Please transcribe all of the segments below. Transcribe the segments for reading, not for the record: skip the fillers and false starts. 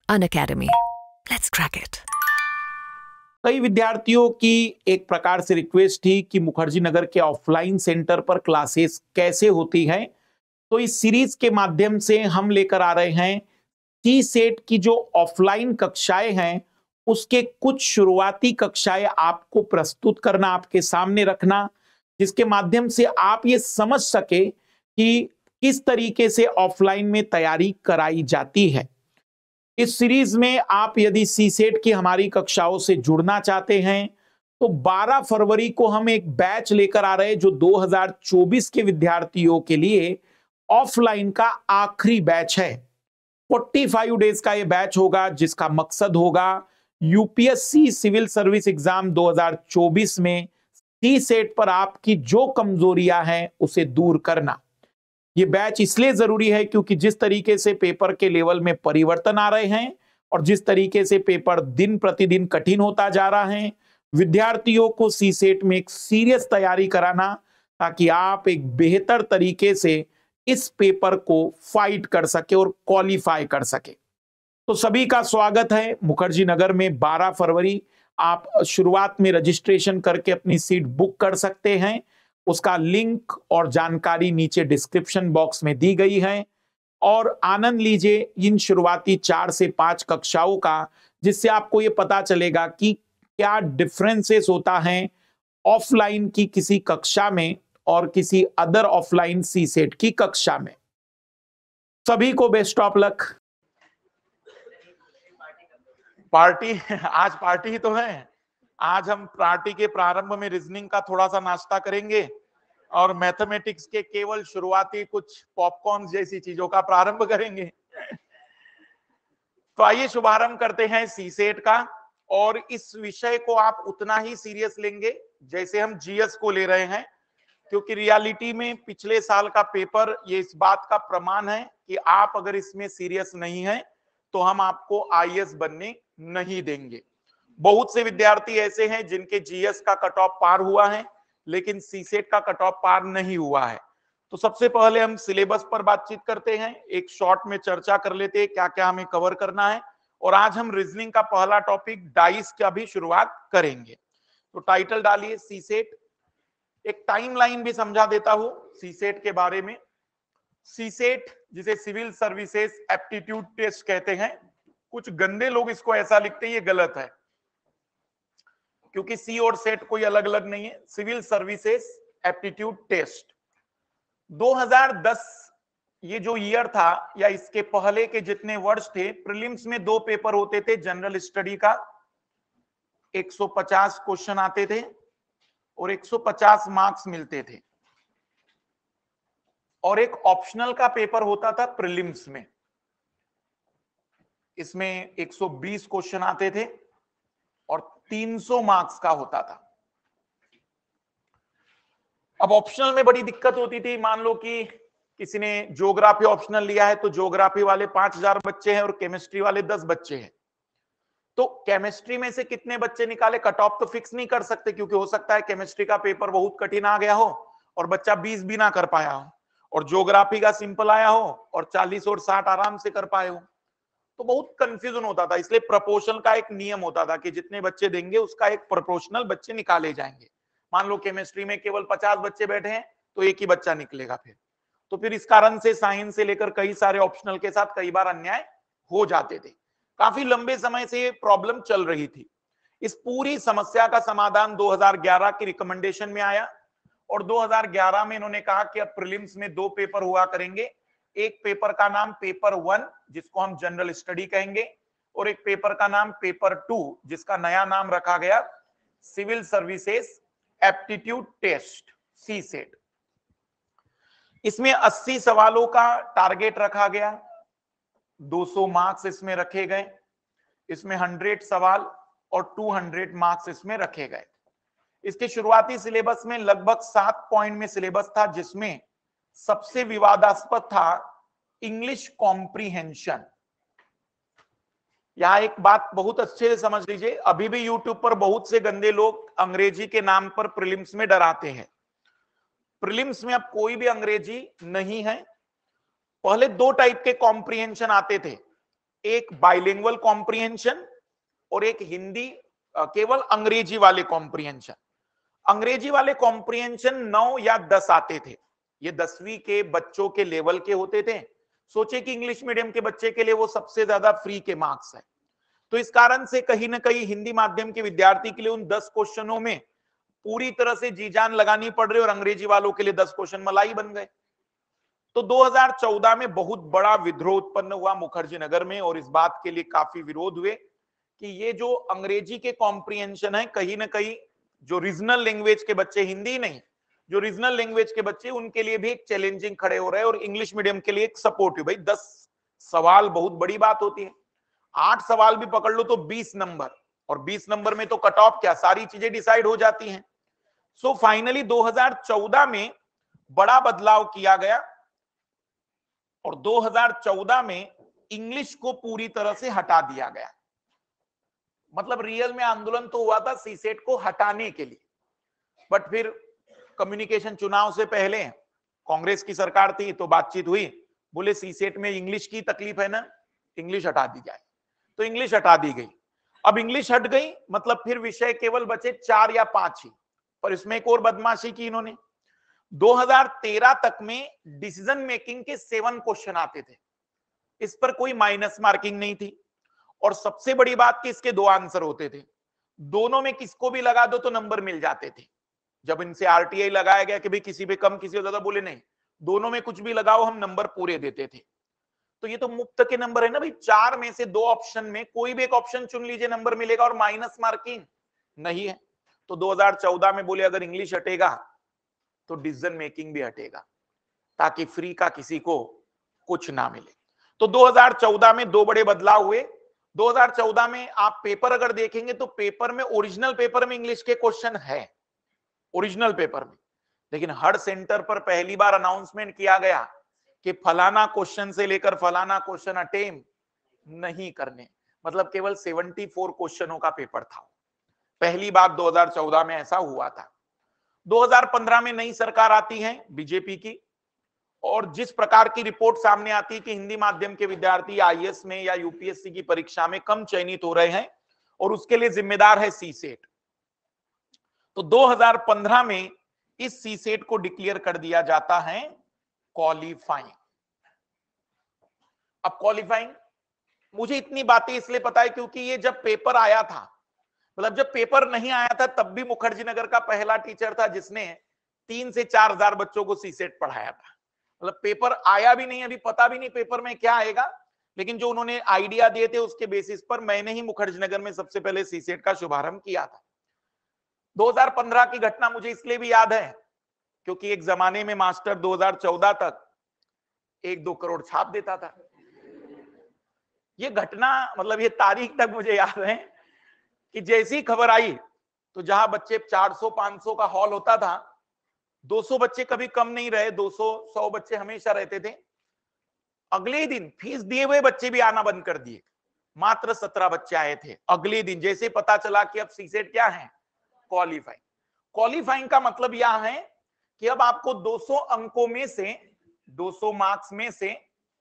Unacademy. Let's crack it. कई विद्यार्थियों की एक प्रकार से रिक्वेस्ट थी कि मुखर्जी नगर के ऑफलाइन सेंटर पर क्लासेस कैसे होती हैं। तो इस सीरीज के माध्यम से हम लेकर आ रहे हैं सी सेट की जो ऑफलाइन कक्षाएं हैं उसके कुछ शुरुआती कक्षाएं आपको प्रस्तुत करना, आपके सामने रखना, जिसके माध्यम से आप ये समझ सके कि किस तरीके से ऑफलाइन में तैयारी कराई जाती है। इस सीरीज में आप यदि सी सेट की हमारी कक्षाओं से जुड़ना चाहते हैं तो 12 फरवरी को हम एक बैच लेकर आ रहे हैं जो 2024 के विद्यार्थियों के लिए ऑफलाइन का आखिरी बैच है। 45 डेज का यह बैच होगा जिसका मकसद होगा यूपीएससी सिविल सर्विस एग्जाम 2024 में सी सेट पर आपकी जो कमजोरियां हैं उसे दूर करना। यह बैच इसलिए जरूरी है क्योंकि जिस तरीके से पेपर के लेवल में परिवर्तन आ रहे हैं और जिस तरीके से पेपर दिन प्रतिदिन कठिन होता जा रहा है, विद्यार्थियों को सी सेट में एक सीरियस तैयारी कराना ताकि आप एक बेहतर तरीके से इस पेपर को फाइट कर सके और क्वालिफाई कर सके। तो सभी का स्वागत है मुखर्जी नगर में। 12 फरवरी आप शुरुआत में रजिस्ट्रेशन करके अपनी सीट बुक कर सकते हैं। उसका लिंक और जानकारी नीचे डिस्क्रिप्शन बॉक्स में दी गई है और आनंद लीजिए इन शुरुआती 4 से 5 कक्षाओं का, जिससे आपको यह पता चलेगा कि क्या डिफरेंसेस होता है ऑफलाइन की किसी कक्षा में और किसी अदर ऑफलाइन सी सेट की कक्षा में। सभी को बेस्ट ऑफ लक। आज पार्टी ही तो है। आज हम पार्टी के प्रारंभ में रीजनिंग का थोड़ा सा नाश्ता करेंगे और मैथमेटिक्स के केवल शुरुआती कुछ पॉपकॉर्न जैसी चीजों का प्रारंभ करेंगे। तो आइए शुभारंभ करते हैं सी सेट का। और इस विषय को आप उतना ही सीरियस लेंगे जैसे हम जीएस को ले रहे हैं, क्योंकि रियलिटी में पिछले साल का पेपर ये इस बात का प्रमाण है कि आप अगर इसमें सीरियस नहीं हैं तो हम आपको आईएएस बनने नहीं देंगे। बहुत से विद्यार्थी ऐसे हैं जिनके जीएस का कट ऑफ पार हुआ है लेकिन सीसेट का कट ऑफ पार नहीं हुआ है। तो सबसे पहले हम सिलेबस पर बातचीत करते हैं, एक शॉर्ट में चर्चा कर लेते हैं क्या क्या हमें कवर करना है। और आज हम रीजनिंग का पहला टॉपिक डाइस का भी शुरुआत करेंगे। तो टाइटल डालिए सीसेट। एक टाइमलाइन भी समझा देता हूं सीसेट के बारे में। सीसेट जिसे सिविल सर्विसेज एप्टीट्यूड टेस्ट कहते हैं, कुछ गंदे लोग इसको ऐसा लिखते हैं, ये गलत है क्योंकि सी और सेट कोई अलग अलग नहीं है। सिविल सर्विसेज एप्टीट्यूड टेस्ट 2010 ये जो ईयर था या इसके पहले के जितने वर्ष थे, प्रीलिम्स में 2 पेपर होते थे। जनरल स्टडी का 150 क्वेश्चन आते थे और 150 मार्क्स मिलते थे, और एक ऑप्शनल का पेपर होता था प्रीलिम्स में। इसमें 120 क्वेश्चन आते थे और 300 मार्क्स का होता था। अब ऑप्शनल में बड़ी दिक्कत होती थी। मान लो कि किसी ने ज्योग्राफी ऑप्शनल लिया है तो ज्योग्राफी वाले 5000 बच्चे हैं और केमिस्ट्री वाले 10 बच्चे हैं। तो केमिस्ट्री में से कितने बच्चे निकाले, कट ऑफ तो फिक्स नहीं कर सकते क्योंकि हो सकता है केमिस्ट्री का पेपर बहुत कठिन आ गया हो और बच्चा 20 भी ना कर पाया हो, और ज्योग्राफी का सिंपल आया हो और 40 और 60 आराम से कर पाए हो। तो बहुत कंफ्यूजन होता था। इसलिए प्रपोर्शनल का एक नियम होता था कि जितने बच्चे देंगे उसका एक प्रोपोर्शनल बच्चे निकाले जाएंगे। मान लो केमिस्ट्री में केवल 50 बच्चे बैठे हैं तो एक ही बच्चा निकलेगा फिर इस कारण से साइंस से लेकर कई सारे ऑप्शनल के साथ कई बार अन्याय हो जाते थे। काफी लंबे समय से ये प्रॉब्लम चल रही थी। इस पूरी समस्या का समाधान 2011 की रिकमेंडेशन में आया और 2011 में इन्होंने कहा कि अब प्रीलिम्स में 2 पेपर हुआ करेंगे। एक पेपर का नाम पेपर 1 जिसको हम जनरल स्टडी कहेंगे, और एक पेपर का नाम पेपर 2 जिसका नया नाम रखा गया civil services aptitude test CSAT. इसमें 80 सवालों का टारगेट रखा गया, 200 मार्क्स इसमें रखे गए। इसमें 100 सवाल और 200 मार्क्स इसमें रखे गए। इसके शुरुआती सिलेबस में लगभग 7 पॉइंट में सिलेबस था, जिसमें सबसे विवादास्पद था इंग्लिश कॉम्प्रिहेंशन। यहां एक बात बहुत अच्छे से समझ लीजिए, अभी भी यूट्यूब पर बहुत से गंदे लोग अंग्रेजी के नाम पर प्रीलिम्स में डराते हैं। प्रीलिम्स में अब कोई भी अंग्रेजी नहीं है। पहले 2 टाइप के कॉम्प्रिहेंशन आते थे। एक बाइलिंगुअल कॉम्प्रिहेंशन और एक हिंदी केवल अंग्रेजी वाले कॉम्प्रिहेंशन। अंग्रेजी वाले कॉम्प्रिहेंशन 9 या 10 आते थे, ये 10वीं के बच्चों के लेवल के होते थे। सोचे कि इंग्लिश मीडियम के बच्चे के लिए वो सबसे ज्यादा फ्री के मार्क्स है, तो इस कारण से कहीं ना कहीं हिंदी माध्यम के विद्यार्थी के लिए उन 10 क्वेश्चनों में पूरी तरह से जी जान लगानी पड़ रही, और अंग्रेजी वालों के लिए 10 क्वेश्चन मलाई बन गए। तो 2014 में बहुत बड़ा विद्रोह उत्पन्न हुआ मुखर्जी नगर में, और इस बात के लिए काफी विरोध हुए कि ये जो अंग्रेजी के कॉम्प्रिहेंशन है, कहीं ना कहीं जो रीजनल लैंग्वेज के बच्चे, हिंदी नहीं, जो रीजनल लैंग्वेज के बच्चे, उनके लिए भी एक चैलेंजिंग खड़े हो रहे हैं, और इंग्लिश मीडियम के लिए एक सपोर्टिव। भाई 10 सवाल बहुत बड़ी बात होती है, 8 सवाल भी पकड़ लो तो 20 नंबर, और 20 नंबर में तो कट ऑफ क्या, सारी चीजें डिसाइड हो जाती हैं। सो फाइनली 2014 में बड़ा बदलाव किया गया, और 2014 में इंग्लिश को पूरी तरह से हटा दिया गया। मतलब रियल में आंदोलन तो हुआ था सीसेट को हटाने के लिए, बट फिर कम्युनिकेशन चुनाव से पहले कांग्रेस की सरकार थी, तो बातचीत हुई, बोले सीसेट में इंग्लिश की तकलीफ है ना, इंग्लिश हटा दी जाए, तो इंग्लिश हटा दी गई। अब इंग्लिश हट गई, मतलब फिर विषय केवल बचे 4 या 5 ही। पर इसमें एक और बदमाशी की इन्होंने, 2013 तक में डिसीजन मेकिंग के 7 क्वेश्चन आते थे, इस पर कोई माइनस मार्किंग नहीं थी, और सबसे बड़ी बात कि इसके 2 आंसर होते थे, दोनों में किसको भी लगा दो तो नंबर मिल जाते थे। जब इनसे आरटीआई लगाया गया कि भाई किसी पे कम किसी पे ज्यादा, बोले नहीं, दोनों में कुछ भी लगाओ हम नंबर पूरे देते थे। तो ये तो मुफ्त के नंबर है ना भाई, 4 में से 2 ऑप्शन में कोई भी एक ऑप्शन चुन लीजिए, नंबर मिलेगा, और माइनस मार्किंग नहीं है। तो 2014 में बोले अगर इंग्लिश हटेगा तो डिसीजन मेकिंग भी हटेगा, ताकि फ्री का किसी को कुछ ना मिले। तो 2014 में 2 बड़े बदलाव हुए। 2014 में आप पेपर अगर देखेंगे तो पेपर में, ओरिजिनल पेपर में इंग्लिश के क्वेश्चन है, ओरिजिनल पेपर में, लेकिन हर सेंटर पर पहली बार अनाउंसमेंट किया गया कि फलाना क्वेश्चन से लेकर फलाना क्वेश्चन अटेम्प्ट नहीं करने, मतलब केवल 74 क्वेश्चनों का पेपर था। पहली बार 2014 में ऐसा हुआ था। 2015 में नई सरकार आती है बीजेपी की, और जिस प्रकार की रिपोर्ट सामने आती है कि हिंदी माध्यम के विद्यार्थी आईएएस में या यूपीएससी की परीक्षा में कम चयनित हो रहे हैं, और उसके लिए जिम्मेदार है सीसेट। तो 2015 में इस सीसेट को डिक्लेयर कर दिया जाता है क्वालिफाइंग। अब क्वालिफाइंग, मुझे इतनी बातें इसलिए पता है क्योंकि ये जब पेपर आया था, मतलब जब पेपर नहीं आया था तब भी मुखर्जी नगर का पहला टीचर था जिसने 3 से 4 हजार बच्चों को सीसेट पढ़ाया था। मतलब पेपर आया भी नहीं, अभी पता भी नहीं पेपर में क्या आएगा, लेकिन जो उन्होंने आइडिया दिए थे उसके बेसिस पर मैंने ही मुखर्जी नगर में सबसे पहले सीसेट का शुभारंभ किया था। 2015 की घटना मुझे इसलिए भी याद है क्योंकि एक जमाने में मास्टर 2014 तक 1-2 करोड़ छाप देता था। ये घटना, मतलब ये तारीख तक मुझे याद है कि जैसी खबर आई तो जहां बच्चे 400-500 का हॉल होता था, 200 बच्चे कभी कम नहीं रहे, 200-100 बच्चे हमेशा रहते थे। अगले दिन फीस दिए हुए बच्चे भी आना बंद कर दिए, मात्र 17 बच्चे आए थे। अगले दिन जैसे पता चला कि अब सीसेट क्या है, क्वालिफाइंग। क्वालिफाइंग का मतलब यह है कि अब आपको 200 अंकों में से, 200 मार्क्स में से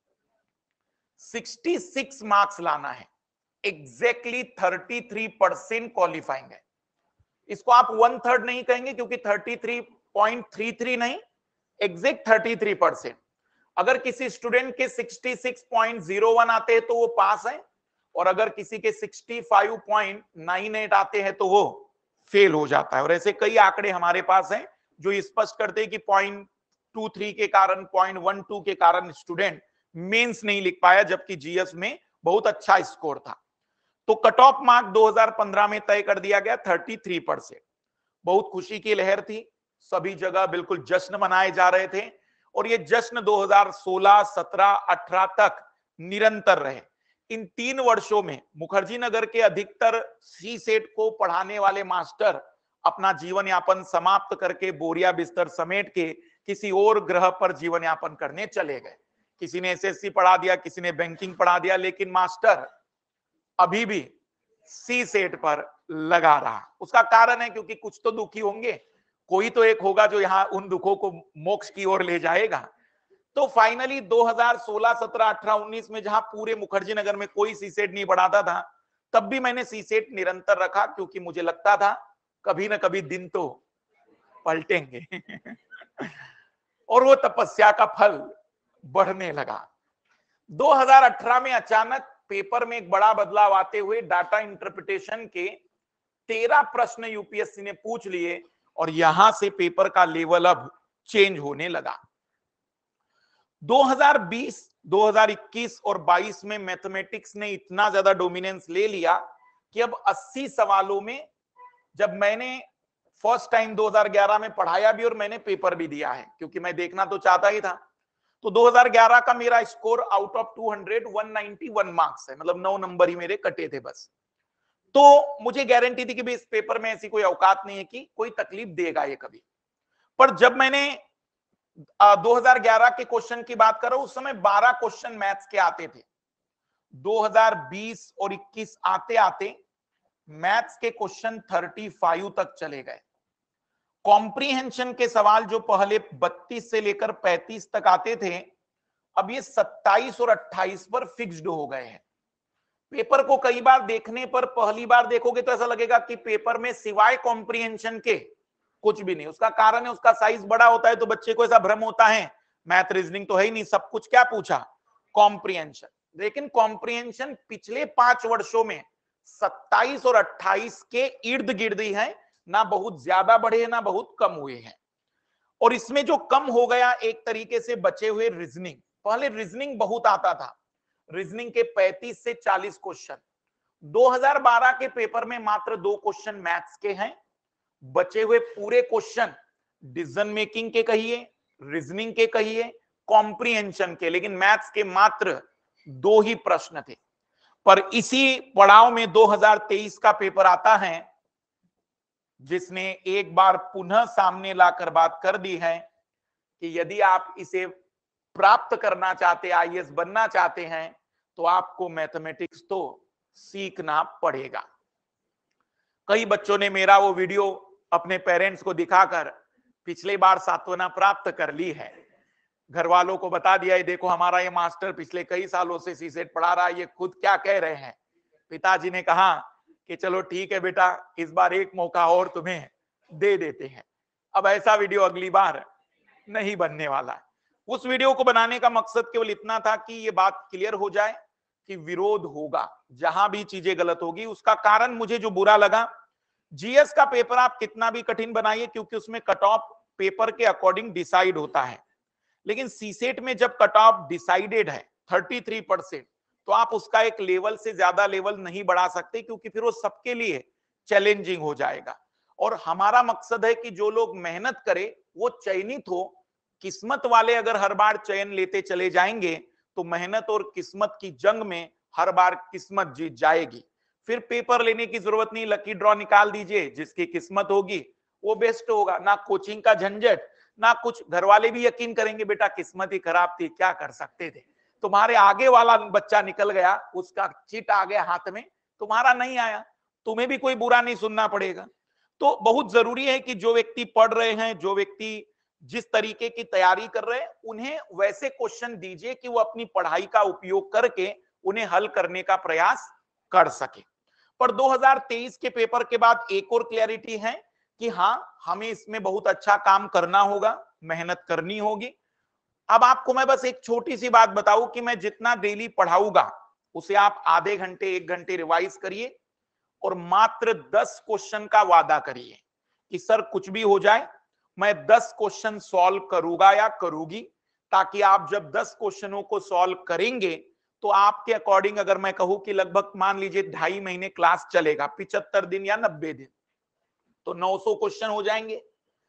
66 मार्क्स लाना है। एग्जैक्टली 33% क्वालिफाइंग है। इसको आप 1/3 नहीं कहेंगे क्योंकि 33.33 नहीं, एग्जैक्ट 33%। अगर किसी स्टूडेंट के 66.01 आते हैं तो वो पास है, और अगर किसी के 65.98 आते हैं तो वो फेल हो जाता है। और ऐसे कई आंकड़े हमारे पास हैं जो स्पष्ट करते हैं कि 0.23 के कारण, 0.12 के कारण स्टूडेंट मेंस नहीं लिख पाया, जबकि जीएस में बहुत अच्छा स्कोर था। तो कट ऑफ मार्क 2015 में तय कर दिया गया 33%। बहुत खुशी की लहर थी, सभी जगह बिल्कुल जश्न मनाए जा रहे थे, और ये जश्न 2016, 17, 18 तक निरंतर रहे। इन 3 वर्षों में मुखर्जी नगर के अधिकतर सीसेट को पढ़ाने वाले मास्टर अपना जीवन यापन समाप्त करके बोरिया बिस्तर समेट के किसी और ग्रह पर जीवन यापन करने चले गए। किसी ने एसएससी पढ़ा दिया, किसी ने बैंकिंग पढ़ा दिया, लेकिन मास्टर अभी भी सीसेट पर लगा रहा। उसका कारण है क्योंकि कुछ तो दुखी होंगे, कोई तो एक होगा जो यहां उन दुखों को मोक्ष की ओर ले जाएगा। तो फाइनली 2016, 17, 18, 19 में जहां पूरे मुखर्जी नगर में कोई सीसेट नहीं पढ़ाता था, तब भी मैंने सीसेट निरंतर रखा, क्योंकि मुझे लगता था कभी ना कभी दिन तो पलटेंगे। और वो तपस्या का फल बढ़ने लगा। 2018 में अचानक पेपर में एक बड़ा बदलाव आते हुए डाटा इंटरप्रिटेशन के 13 प्रश्न यूपीएससी ने पूछ लिए और यहां से पेपर का लेवल अब चेंज होने लगा। 2020, 2021 और 22 में मैथमेटिक्स ने इतना ज्यादा डोमिनेंस ले लिया कि अब 80 सवालों में, जब मैंने फर्स्ट टाइम 2011 में पढ़ाया भी और मैंने पेपर भी दिया है, क्योंकि मैं देखना तो चाहता ही था, तो 2011 का मेरा स्कोर आउट ऑफ 200 191 मार्क्स है, मतलब 9 नंबर ही मेरे कटे थे बस। तो मुझे गारंटी थी कि भाई इस पेपर में ऐसी कोई औकात नहीं है कि कोई तकलीफ देगा ये कभी। पर जब मैंने 2011 के क्वेश्चन की बात कर रहा हूं, उस समय 12 क्वेश्चन मैथ्स के आते थे। 2020 और 21 आते आते मैथ्स के क्वेश्चन 35 तक चले गए। कॉम्प्रीहेंशन के सवाल जो पहले 32 से लेकर 35 तक आते थे, अब ये 27 और 28 पर फिक्स्ड हो गए हैं। पेपर को कई बार देखने पर पहली बार देखोगे तो ऐसा लगेगा कि पेपर में सिवाय कॉम्प्रीहेंशन के कुछ भी नहीं। उसका कारण है उसका साइज बड़ा होता है, तो बच्चे को ऐसा भ्रम होता है मैथ रीजनिंग तो है ही नहीं, सब कुछ क्या पूछा, कॉम्प्रीहेंशन। लेकिन कॉम्प्रीहेंशन पिछले 5 वर्षों में 27 और 28 के इर्द गिर्द ही है, ना बहुत ज्यादा बढ़े ना बहुत कम हुए हैं। और इसमें जो कम हो गया एक तरीके से बचे हुए रीजनिंग, पहले रीजनिंग बहुत आता था, रीजनिंग के 35 से 40 क्वेश्चन। 2012 के पेपर में मात्र 2 क्वेश्चन मैथ्स के हैं, बचे हुए पूरे क्वेश्चन डिसीजन मेकिंग के कहिए, रीजनिंग के कहिए, कॉम्प्रीहेंशन के, लेकिन मैथ्स के मात्र 2 ही प्रश्न थे। पर इसी पड़ाव में 2023 का पेपर आता है, जिसने एक बार पुनः सामने लाकर बात कर दी है कि यदि आप इसे प्राप्त करना चाहते, आईएएस बनना चाहते हैं, तो आपको मैथमेटिक्स तो सीखना पड़ेगा। कई बच्चों ने मेरा वो वीडियो अपने पेरेंट्स को दिखाकर पिछले बार सांत्वना प्राप्त कर ली है, घर वालों को बता दिया है, देखो हमारा ये मास्टर पिछले कई सालों से सीसेट पढ़ा रहा है, ये खुद क्या कह रहे हैं। पिताजी ने कहा कि चलो ठीक है बेटा, इस बार एक मौका और तुम्हें दे देते हैं। अब ऐसा वीडियो अगली बार नहीं बनने वाला है। उस वीडियो को बनाने का मकसद केवल इतना था कि ये बात क्लियर हो जाए कि विरोध होगा, जहां भी चीजें गलत होगी। उसका कारण मुझे जो बुरा लगा, जीएस का पेपर आप कितना भी कठिन बनाइए, क्योंकि उसमें कट ऑफ पेपर के अकॉर्डिंग डिसाइड होता है, लेकिन सीसेट में जब कट ऑफ डिसाइडेड है 33%, तो आप उसका एक लेवल से ज्यादा लेवल नहीं बढ़ा सकते, क्योंकि फिर वो सबके लिए चैलेंजिंग हो जाएगा। और हमारा मकसद है कि जो लोग मेहनत करे वो चयनित हो। किस्मत वाले अगर हर बार चयन लेते चले जाएंगे तो मेहनत और किस्मत की जंग में हर बार किस्मत जीत जाएगी। फिर पेपर लेने की जरूरत नहीं, लकी ड्रॉ निकाल दीजिए, जिसकी किस्मत होगी वो बेस्ट होगा। ना कोचिंग का झंझट ना कुछ, घर वाले भी यकीन करेंगे बेटा किस्मत ही खराब थी, क्या कर सकते थे, तुम्हारे आगे वाला बच्चा निकल गया, उसका चिट आ गया हाथ में, तुम्हारा नहीं आया, तुम्हें भी कोई बुरा नहीं सुनना पड़ेगा। तो बहुत जरूरी है कि जो व्यक्ति पढ़ रहे हैं, जो व्यक्ति जिस तरीके की तैयारी कर रहे हैं, उन्हें वैसे क्वेश्चन दीजिए कि वो अपनी पढ़ाई का उपयोग करके उन्हें हल करने का प्रयास कर सके। पर 2023 के पेपर के बाद एक और क्लैरिटी है कि हाँ, हमें इसमें बहुत अच्छा काम करना होगा, मेहनत करनी होगी। अब आपको मैं बस एक छोटी सी बात बताऊं कि मैं जितना डेली पढ़ाऊंगा उसे आप आधे घंटे 1 घंटे रिवाइज करिए और मात्र 10 क्वेश्चन का वादा करिए कि सर कुछ भी हो जाए मैं 10 क्वेश्चन सॉल्व करूंगा या करूंगी, ताकि आप जब 10 क्वेश्चनों को सॉल्व करेंगे तो आपके अकॉर्डिंग अगर मैं कहूं कि लगभग मान लीजिए 2.5 महीने क्लास चलेगा, 75 दिन या 90 दिन, तो 900 क्वेश्चन हो जाएंगे।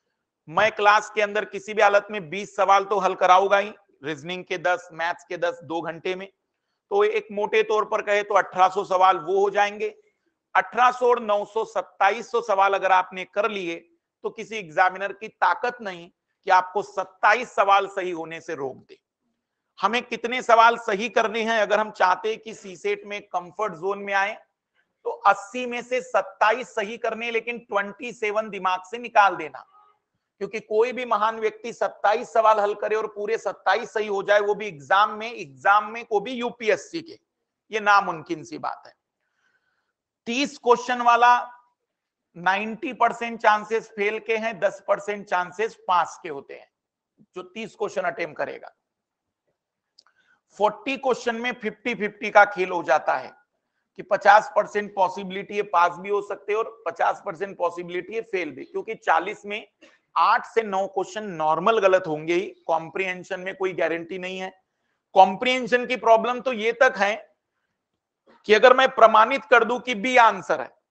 मैं क्लास के अंदर किसी भी हालत में 20 सवाल तो हल कराऊंगा ही, रीजनिंग के 10, मैथ्स के 10, 2 घंटे में। तो एक मोटे तौर पर कहे तो 1800 सवाल वो हो जाएंगे। 1800 और 900 2700 सवाल अगर आपने कर लिए तो किसी एग्जामिनर की ताकत नहीं कि आपको 27 सवाल सही होने से रोक दे। हमें कितने सवाल सही करने हैं, अगर हम चाहते हैं कि सीसेट में कंफर्ट जोन में आए तो 80 में से 27 सही करने, लेकिन 27 दिमाग से निकाल देना, क्योंकि कोई भी महान व्यक्ति 27 सवाल हल करे और पूरे 27 सही हो जाए, वो भी एग्जाम में को भी यूपीएससी के, ये नामुमकिन सी बात है। 30 क्वेश्चन वाला 90% चांसेस फेल के हैं, 10% चांसेस पास के होते हैं जो 30 क्वेश्चन अटेम्प्ट करेगा। 40 क्वेश्चन में 50-50 का खेल हो जाता है कि 50% पॉसिबिलिटी है पास भी हो सकते हैं और 50% पॉसिबिलिटी है फेल भी, क्योंकि 40 में 8 से 9 क्वेश्चन नॉर्मल गलत होंगे ही, कॉम्प्रिहेंशन में कोई गारंटी नहीं है। कॉम्प्रिहेंशन की प्रॉब्लम तो ये तक है कि अगर मैं प्रमाणित कर दूं कि बी आंसर है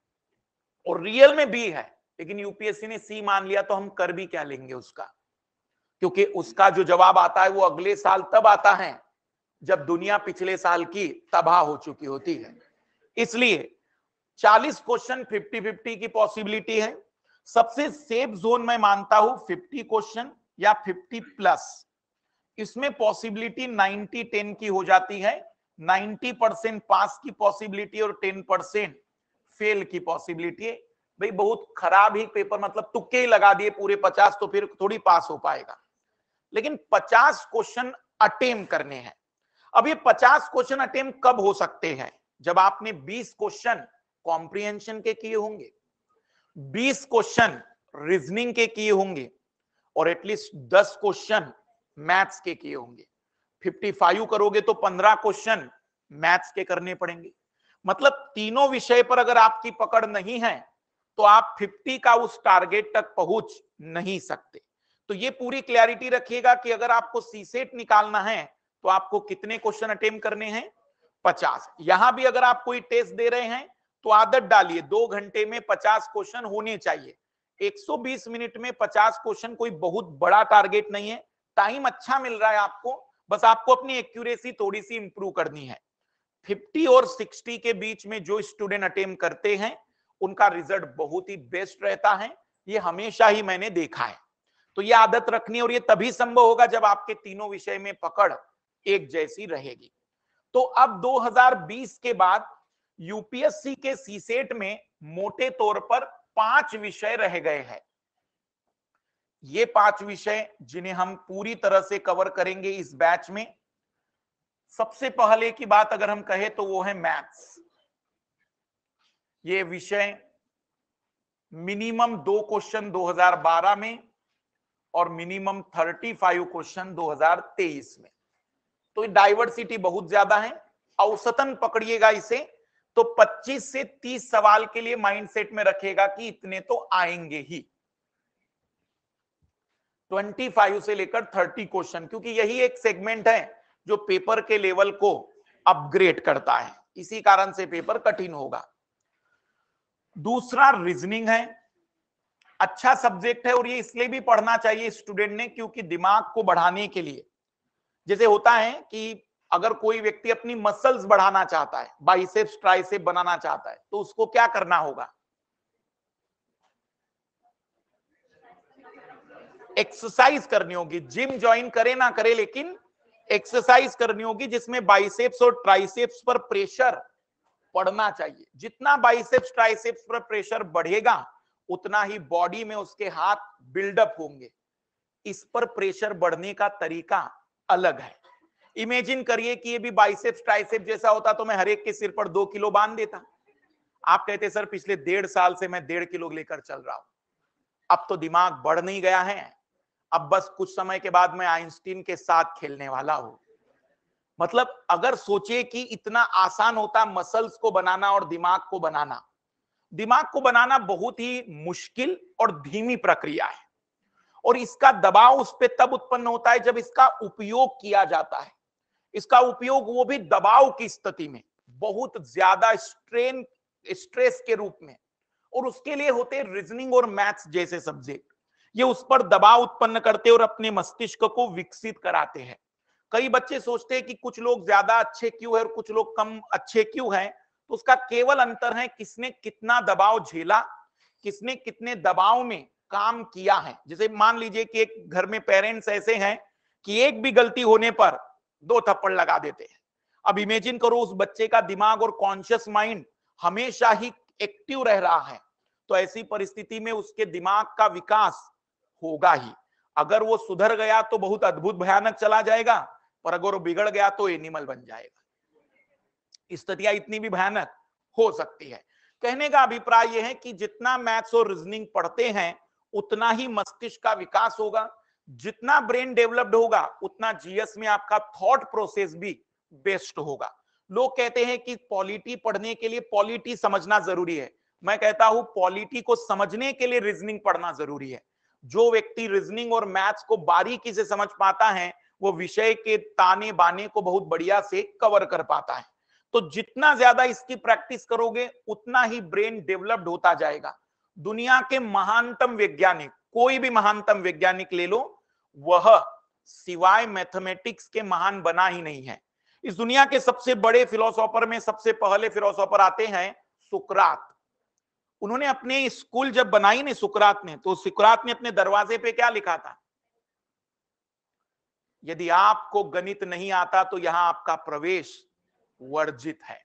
और रियल में बी है, लेकिन यूपीएससी ने सी मान लिया, तो हम कर भी क्या लेंगे उसका, क्योंकि उसका जो जवाब आता है वो अगले साल तब आता है जब दुनिया पिछले साल की तबाह हो चुकी होती है। इसलिए 40 क्वेश्चन 50-50 की पॉसिबिलिटी है। सबसे सेफ जोन मैं मानता हूं 50 क्वेश्चन या 50+, इसमें पॉसिबिलिटी 90-10 की हो जाती है। 90% पास की पॉसिबिलिटी और 10% फेल की पॉसिबिलिटी है। भाई बहुत खराब ही पेपर, मतलब तुक्के ही लगा दिए पूरे 50, तो फिर थोड़ी पास हो पाएगा। लेकिन 50 क्वेश्चन अटेम्प्ट करने हैं। अब ये 50 क्वेश्चन अटेम्प्ट कब हो सकते हैं? जब आपने 20 क्वेश्चन कॉम्प्रिहेंशन के किए होंगे, 20 क्वेश्चन रीजनिंग के किए होंगे और एटलीस्ट 10 क्वेश्चन मैथ्स के किए होंगे। 55 करोगे तो 15 क्वेश्चन मैथ्स के करने पड़ेंगे। मतलब तीनों विषय पर अगर आपकी पकड़ नहीं है तो आप 50 का उस टारगेट तक पहुंच नहीं सकते। तो ये पूरी क्लैरिटी रखिएगा कि अगर आपको सीसेट निकालना है तो आपको कितने क्वेश्चन अटेम्प्ट करने हैं? 50। यहां भी अगर आप कोई टेस्ट दे रहे हैं तो आदत डालिए 2 घंटे में 50 क्वेश्चन होने चाहिए। 120 मिनट में 50 क्वेश्चन कोई बहुत बड़ा टारगेट नहीं है, टाइम अच्छा मिल रहा है आपको, बस आपको अपनी एक्यूरेसी थोड़ी सी इंप्रूव करनी है। 50 और 60 के बीच में जो स्टूडेंट अटेम्प्ट करते हैं उनका रिजल्ट बहुत ही बेस्ट रहता है, ये हमेशा ही मैंने देखा है। तो ये आदत रखनी, और ये तभी संभव होगा जब आपके तीनों विषय में पकड़ एक जैसी रहेगी। तो अब 2020 के बाद यूपीएससी के सीसेट में मोटे तौर पर 5 विषय रह गए हैं। ये 5 विषय जिन्हें हम पूरी तरह से कवर करेंगे इस बैच में। सबसे पहले की बात अगर हम कहें तो वो है मैथ्स। ये विषय मिनिमम 2 क्वेश्चन 2012 में और मिनिमम 35 क्वेश्चन 2023 में, तो डाइवर्सिटी बहुत ज्यादा है। औसतन पकड़िएगा इसे तो 25 से 30 सवाल के लिए माइंडसेट में रखेगा कि इतने तो आएंगे ही। 25 से लेकर 30 क्वेश्चन, क्योंकि यही एक सेगमेंट है जो पेपर के लेवल को अपग्रेड करता है, इसी कारण से पेपर कठिन होगा। दूसरा रीजनिंग है, अच्छा सब्जेक्ट है और ये इसलिए भी पढ़ना चाहिए स्टूडेंट ने क्योंकि दिमाग को बढ़ाने के लिए, जैसे होता है कि अगर कोई व्यक्ति अपनी मसल्स बढ़ाना चाहता है, बाइसेप्स ट्राइसेप बनाना चाहता है, तो उसको क्या करना होगा? एक्सरसाइज करनी होगी। जिम ज्वाइन करे ना करे, लेकिन एक्सरसाइज करनी होगी जिसमें बाइसेप्स और ट्राइसेप्स पर प्रेशर पड़ना चाहिए। जितना बाइसेप्स ट्राइसेप्स पर प्रेशर बढ़ेगा उतना ही बॉडी में उसके हाथ बिल्डअप होंगे। इस पर प्रेशर बढ़ने का तरीका अलग है। इमेजिन करिए कि ये भी बाइसेप्स ट्राइसेप्स जैसा होता तो मैं हर एक के सिर पर 2 किलो बांध देता। आप कहते सर पिछले 1.5 साल से मैं 1.5 किलो लेकर चल रहा हूं, अब तो दिमाग बढ़ नहीं गया है, अब बस कुछ समय के बाद मैं आइंस्टीन के साथ खेलने वाला हूं। मतलब अगर सोचिए कि इतना आसान होता मसल्स को बनाना और दिमाग को बनाना। दिमाग को बनाना बहुत ही मुश्किल और धीमी प्रक्रिया है, और इसका दबाव उस पर तब उत्पन्न होता है जब इसका उपयोग किया जाता है। इसका उपयोग वो भी दबाव की स्थिति में, बहुत ज्यादा स्ट्रेस के रूप में, और उसके लिए होते रीजनिंग और मैथ्स जैसे सब्जेक्ट। ये उस पर दबाव उत्पन्न करते और अपने मस्तिष्क को विकसित कराते हैं। कई बच्चे सोचते हैं कि कुछ लोग ज्यादा अच्छे क्यों है और कुछ लोग कम अच्छे क्यों हैं, तो उसका केवल अंतर है किसने कितना दबाव झेला, किसने कितने दबाव में काम किया है। जैसे मान लीजिए कि एक घर में पेरेंट्स ऐसे हैं कि एक भी गलती होने पर 2 थप्पड़ लगा देते हैं। अब इमेजिन करो उस बच्चे का दिमाग और कॉन्शियस माइंड हमेशा ही एक्टिव रह रहा है, तो ऐसी परिस्थिति में उसके दिमाग का विकास होगा ही। अगर वो सुधर गया तो बहुत अद्भुत भयानक चला जाएगा, और अगर वो बिगड़ गया तो एनिमल बन जाएगा। स्थितियां इतनी भी भयानक हो सकती है। कहने का अभिप्राय यह है कि जितना मैथ्स और रीजनिंग पढ़ते हैं उतना ही मस्तिष्क का विकास होगा, जितना ब्रेन डेवलप्ड होगा उतना जीएस में आपका थॉट प्रोसेस भी बेस्ट होगा। लोग कहते हैं कि पॉलिटी पढ़ने के लिए पॉलिटी समझना जरूरी है। मैं कहता हूं पॉलिटी को समझने के लिए रीजनिंग पढ़ना जरूरी है। जो व्यक्ति रीजनिंग और मैथ्स को बारीकी से समझ पाता है वो विषय के ताने बाने को बहुत बढ़िया से कवर कर पाता है। तो जितना ज्यादा इसकी प्रैक्टिस करोगे उतना ही ब्रेन डेवलप्ड होता जाएगा। दुनिया के महानतम वैज्ञानिक, कोई भी महानतम वैज्ञानिक ले लो, वह सिवाय मैथमेटिक्स के महान बना ही नहीं है। इस दुनिया के सबसे बड़े फिलोसोफर में सबसे पहले फिलोसोफर आते हैं सुकरात। उन्होंने अपने स्कूल जब बनाई ने सुकरात ने, तो सुकरात ने अपने दरवाजे पे क्या लिखा था? यदि आपको गणित नहीं आता तो यहां आपका प्रवेश वर्जित है।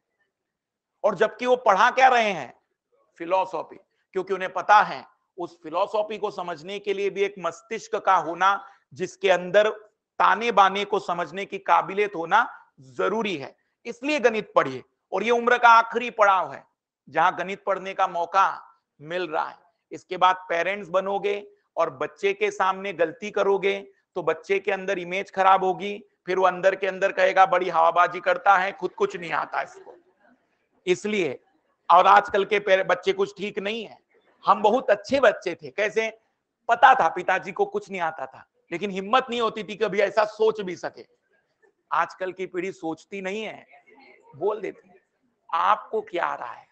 और जबकि वो पढ़ा क्या रहे हैं? फिलॉसफी। क्योंकि उन्हें पता है उस फिलॉसफी को समझने के लिए भी एक मस्तिष्क का होना, जिसके अंदर ताने बाने को समझने की काबिलियत होना जरूरी है। इसलिए गणित पढ़िए। और ये उम्र का आखिरी पड़ाव है जहां गणित पढ़ने का मौका मिल रहा है। इसके बाद पेरेंट्स बनोगे और बच्चे के सामने गलती करोगे तो बच्चे के अंदर इमेज खराब होगी, फिर वो अंदर के अंदर कहेगा बड़ी हवाबाजी करता है, खुद कुछ नहीं आता इसको। इसलिए, और आजकल के बच्चे कुछ ठीक नहीं है। हम बहुत अच्छे बच्चे थे, कैसे? पता था पिताजी को कुछ नहीं आता था, लेकिन हिम्मत नहीं होती थी कभी ऐसा सोच भी सके। आजकल की पीढ़ी सोचती नहीं है, बोल देती है आपको क्या आ रहा है।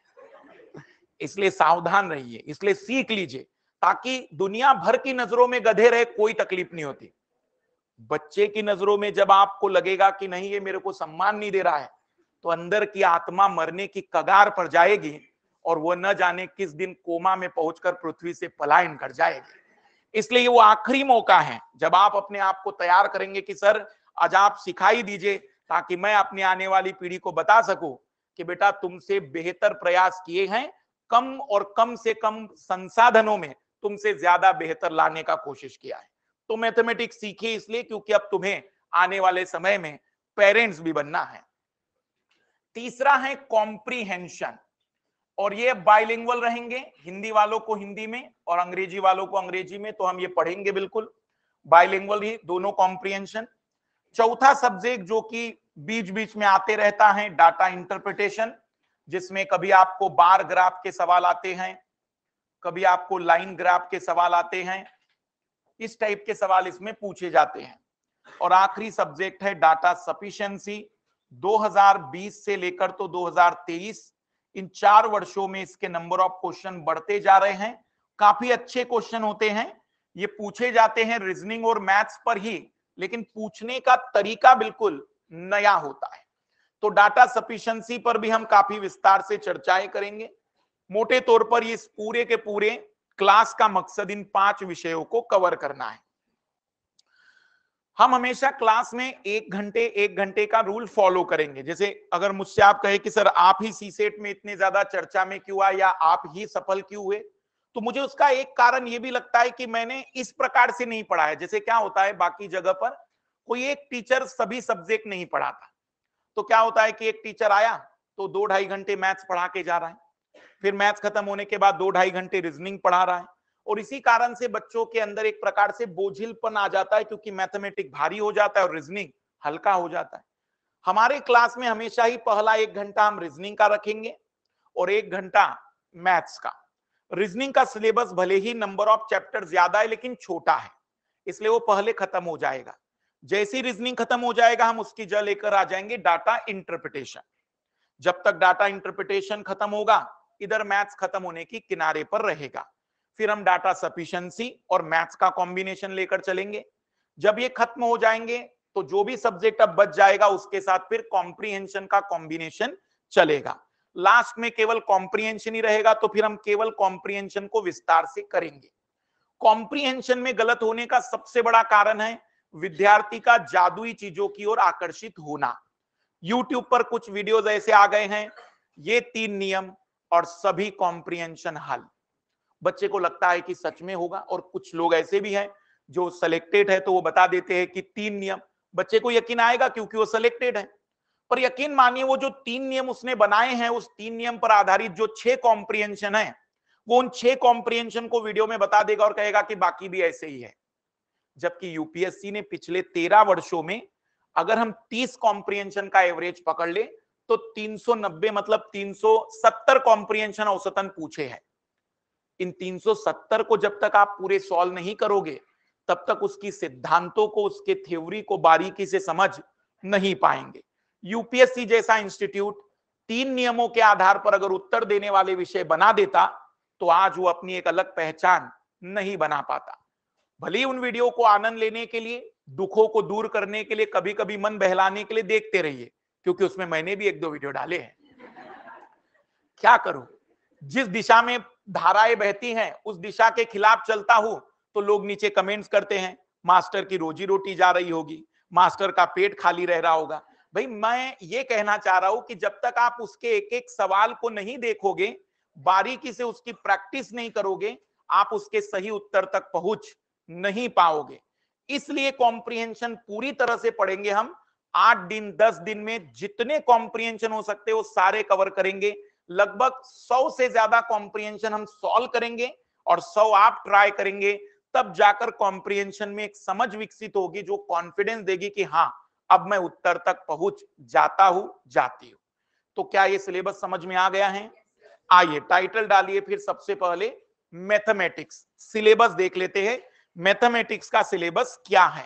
इसलिए सावधान रहिए, इसलिए सीख लीजिए, ताकि दुनिया भर की नजरों में गधे रहे कोई तकलीफ नहीं होती। बच्चे की नजरों में जब आपको लगेगा कि नहीं ये मेरे को सम्मान नहीं दे रहा है, तो अंदर की आत्मा मरने की कगार पर जाएगी और वो न जाने किस दिन कोमा में पहुंचकर पृथ्वी से पलायन कर जाएगी। इसलिए वो आखिरी मौका है जब आप अपने आप को तैयार करेंगे कि सर आज आप सिखाई दीजिए, ताकि मैं अपनी आने वाली पीढ़ी को बता सकूं कि बेटा तुमसे बेहतर प्रयास किए हैं, कम और कम से कम संसाधनों में तुमसे ज्यादा बेहतर लाने का कोशिश किया है। तो मैथमेटिक्स सीखिए इसलिए क्योंकि अब तुम्हें आने वाले समय में पेरेंट्स भी बनना है। तीसरा है कॉम्प्रीहेंशन, और ये बाइलिंगुअल रहेंगे, हिंदी वालों को हिंदी में और अंग्रेजी वालों को अंग्रेजी में, तो हम ये पढ़ेंगे बिल्कुल बाइलिंगुअल ही दोनों कॉम्प्रीहेंशन। चौथा सब्जेक्ट जो कि बीच बीच में आते रहता है, डाटा इंटरप्रिटेशन, जिसमें कभी आपको बार ग्राफ के सवाल आते हैं, कभी आपको लाइन ग्राफ के सवाल आते हैं, इस टाइप के सवाल इसमें पूछे जाते हैं। और आखिरी सब्जेक्ट है डाटा सफिशिएंसी। 2020 से लेकर तो 2023, इन 4 वर्षों में इसके नंबर ऑफ क्वेश्चन बढ़ते जा रहे हैं। काफी अच्छे क्वेश्चन होते हैं, ये पूछे जाते हैं रीजनिंग और मैथ्स पर ही, लेकिन पूछने का तरीका बिल्कुल नया होता है। तो डाटा सफिशिएंसी पर भी हम काफी विस्तार से चर्चाएं करेंगे। मोटे तौर पर इस पूरे के पूरे क्लास का मकसद इन 5 विषयों को कवर करना है। हम हमेशा क्लास में 1 घंटे का रूल फॉलो करेंगे। जैसे अगर मुझसे आप कहे कि सर आप ही सीसेट में इतने ज्यादा चर्चा में क्यों आए या आप ही सफल क्यों हुए, तो मुझे उसका एक कारण ये भी लगता है कि मैंने इस प्रकार से नहीं पढ़ाया। जैसे क्या होता है बाकी जगह पर कोई एक टीचर सभी सब्जेक्ट नहीं पढ़ाता, तो क्या होता है कि एक टीचर आया तो 2-2.5 घंटे मैथ्स पढ़ा के जा रहा है, फिर मैथ्स खत्म होने के बाद 2-2.5 घंटे रीजनिंग पढ़ा रहा है, और इसी कारण से बच्चों के अंदर एक प्रकार से बोझिलपन आ जाता है, क्योंकि मैथमेटिक्स भारी हो जाता है और रीजनिंग हल्का हो जाता है। हमारे क्लास में हमेशा ही पहला 1 घंटा हम रीजनिंग का रखेंगे और 1 घंटा मैथ्स का। रीजनिंग का सिलेबस भले ही नंबर ऑफ चैप्टर ज्यादा है लेकिन छोटा है, इसलिए वो पहले खत्म हो जाएगा। जैसी रीजनिंग खत्म हो जाएगा हम उसकी जगह लेकर आ जाएंगे डाटा इंटरप्रिटेशन। जब तक डाटा इंटरप्रिटेशन खत्म होगा इधर मैथ्स खत्म होने की किनारे पर रहेगा। फिर हम डाटा सफिशिएंसी और मैथ्स का कॉम्बिनेशन लेकर चलेंगे। जब ये खत्म हो जाएंगे तो जो भी सब्जेक्ट अब बच जाएगा उसके साथ फिर कॉम्प्रीहेंशन का कॉम्बिनेशन चलेगा। लास्ट में केवल कॉम्प्रीहेंशन ही रहेगा, तो फिर हम केवल कॉम्प्रीहेंशन को विस्तार से करेंगे। कॉम्प्रीहेंशन में गलत होने का सबसे बड़ा कारण है विद्यार्थी का जादुई चीजों की ओर आकर्षित होना। यूट्यूब पर कुछ वीडियोस ऐसे आ गए हैं, ये 3 नियम और सभी कॉम्प्रीहेंशन हल। बच्चे को लगता है कि सच में होगा, और कुछ लोग ऐसे भी हैं जो सिलेक्टेड है तो वो बता देते हैं कि 3 नियम, बच्चे को यकीन आएगा क्योंकि वो सिलेक्टेड है। पर यकीन मानिए वो जो 3 नियम उसने बनाए हैं, उस 3 नियम पर आधारित जो 6 कॉम्प्रिहेंशन है, वो उन 6 कॉम्प्रिहेंशन को वीडियो में बता देगा और कहेगा कि बाकी भी ऐसे ही है। जबकि यूपीएससी ने पिछले 13 वर्षों में अगर हम 30 कॉम्प्रिहेंशन का एवरेज पकड़ ले तो 390 मतलब 370 कॉम्प्रिहेंशन औसतन पूछे हैं। इन 370 को जब तक आप पूरे सॉल्व नहीं करोगे तब तक उसकी सिद्धांतों को, उसके थ्योरी को बारीकी से समझ नहीं पाएंगे। यूपीएससी जैसा इंस्टीट्यूट 3 नियमों के आधार पर अगर उत्तर देने वाले विषय बना देता तो आज वो अपनी एक अलग पहचान नहीं बना पाता। भले ही उन वीडियो को आनंद लेने के लिए, दुखों को दूर करने के लिए, कभी कभी मन बहलाने के लिए देखते रहिए, क्योंकि उसमें मैंने भी 1-2 वीडियो डाले हैं। क्या करूं, जिस दिशा में धाराएं बहती हैं उस दिशा के खिलाफ चलता हूं तो लोग नीचे कमेंट्स करते हैं, मास्टर की रोजी रोटी जा रही होगी, मास्टर का पेट खाली रह रहा होगा। भाई मैं ये कहना चाह रहा हूं कि जब तक आप उसके एक एक सवाल को नहीं देखोगे, बारीकी से उसकी प्रैक्टिस नहीं करोगे, आप उसके सही उत्तर तक पहुंच नहीं पाओगे। इसलिए कॉम्प्रिहेंशन पूरी तरह से पढ़ेंगे हम। 8 दिन 10 दिन में जितने कॉम्प्रिहेंशन हो सकते वो सारे कवर करेंगे। लगभग 100 से ज्यादा कॉम्प्रिहेंशन हम सॉल्व करेंगे और 100 आप ट्राई करेंगे, तब जाकर कॉम्प्रिहेंशन में एक समझ विकसित होगी जो कॉन्फिडेंस देगी कि हाँ अब मैं उत्तर तक पहुंच जाता हूं, जाती हूं। तो क्या ये सिलेबस समझ में आ गया है? आइए टाइटल डालिए फिर सबसे पहले मैथमेटिक्स सिलेबस देख लेते हैं। मैथमेटिक्स का सिलेबस क्या है?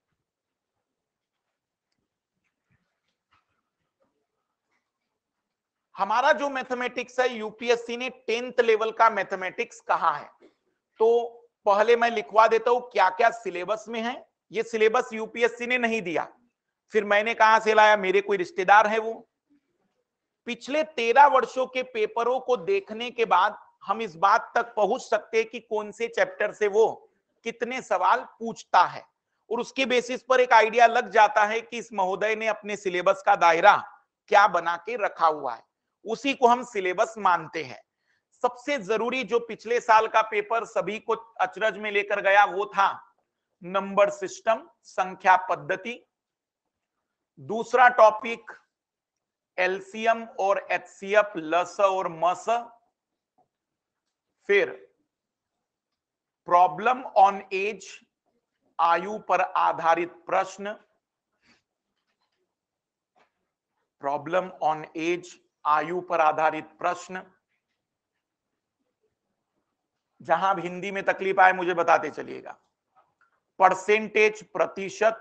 हमारा जो मैथमेटिक्स है, यूपीएससी ने 10th लेवल का मैथमेटिक्स कहा है। तो पहले मैं लिखवा देता हूं क्या क्या सिलेबस में है। ये सिलेबस यूपीएससी ने नहीं दिया, फिर मैंने कहां से लाया? मेरे कोई रिश्तेदार है वो। पिछले 13 वर्षों के पेपरों को देखने के बाद हम इस बात तक पहुंच सकते हैं कि कौन से चैप्टर से वो कितने सवाल पूछता है, और उसके बेसिस पर एक आइडिया लग जाता है कि इस महोदय ने अपने सिलेबस का दायरा क्या बना के रखा हुआ है। उसी को हम सिलेबस मानते हैं। सबसे जरूरी जो पिछले साल का पेपर सभी को अचरज में लेकर गया वो था नंबर सिस्टम, संख्या पद्धति। दूसरा टॉपिक एलसीएम और एचसीएफ, लस और मस। फिर प्रॉब्लम ऑन एज, आयु पर आधारित प्रश्न। प्रॉब्लम ऑन एज, आयु पर आधारित प्रश्न। जहां भी हिंदी में तकलीफ आए मुझे बताते चलिएगा। परसेंटेज, प्रतिशत।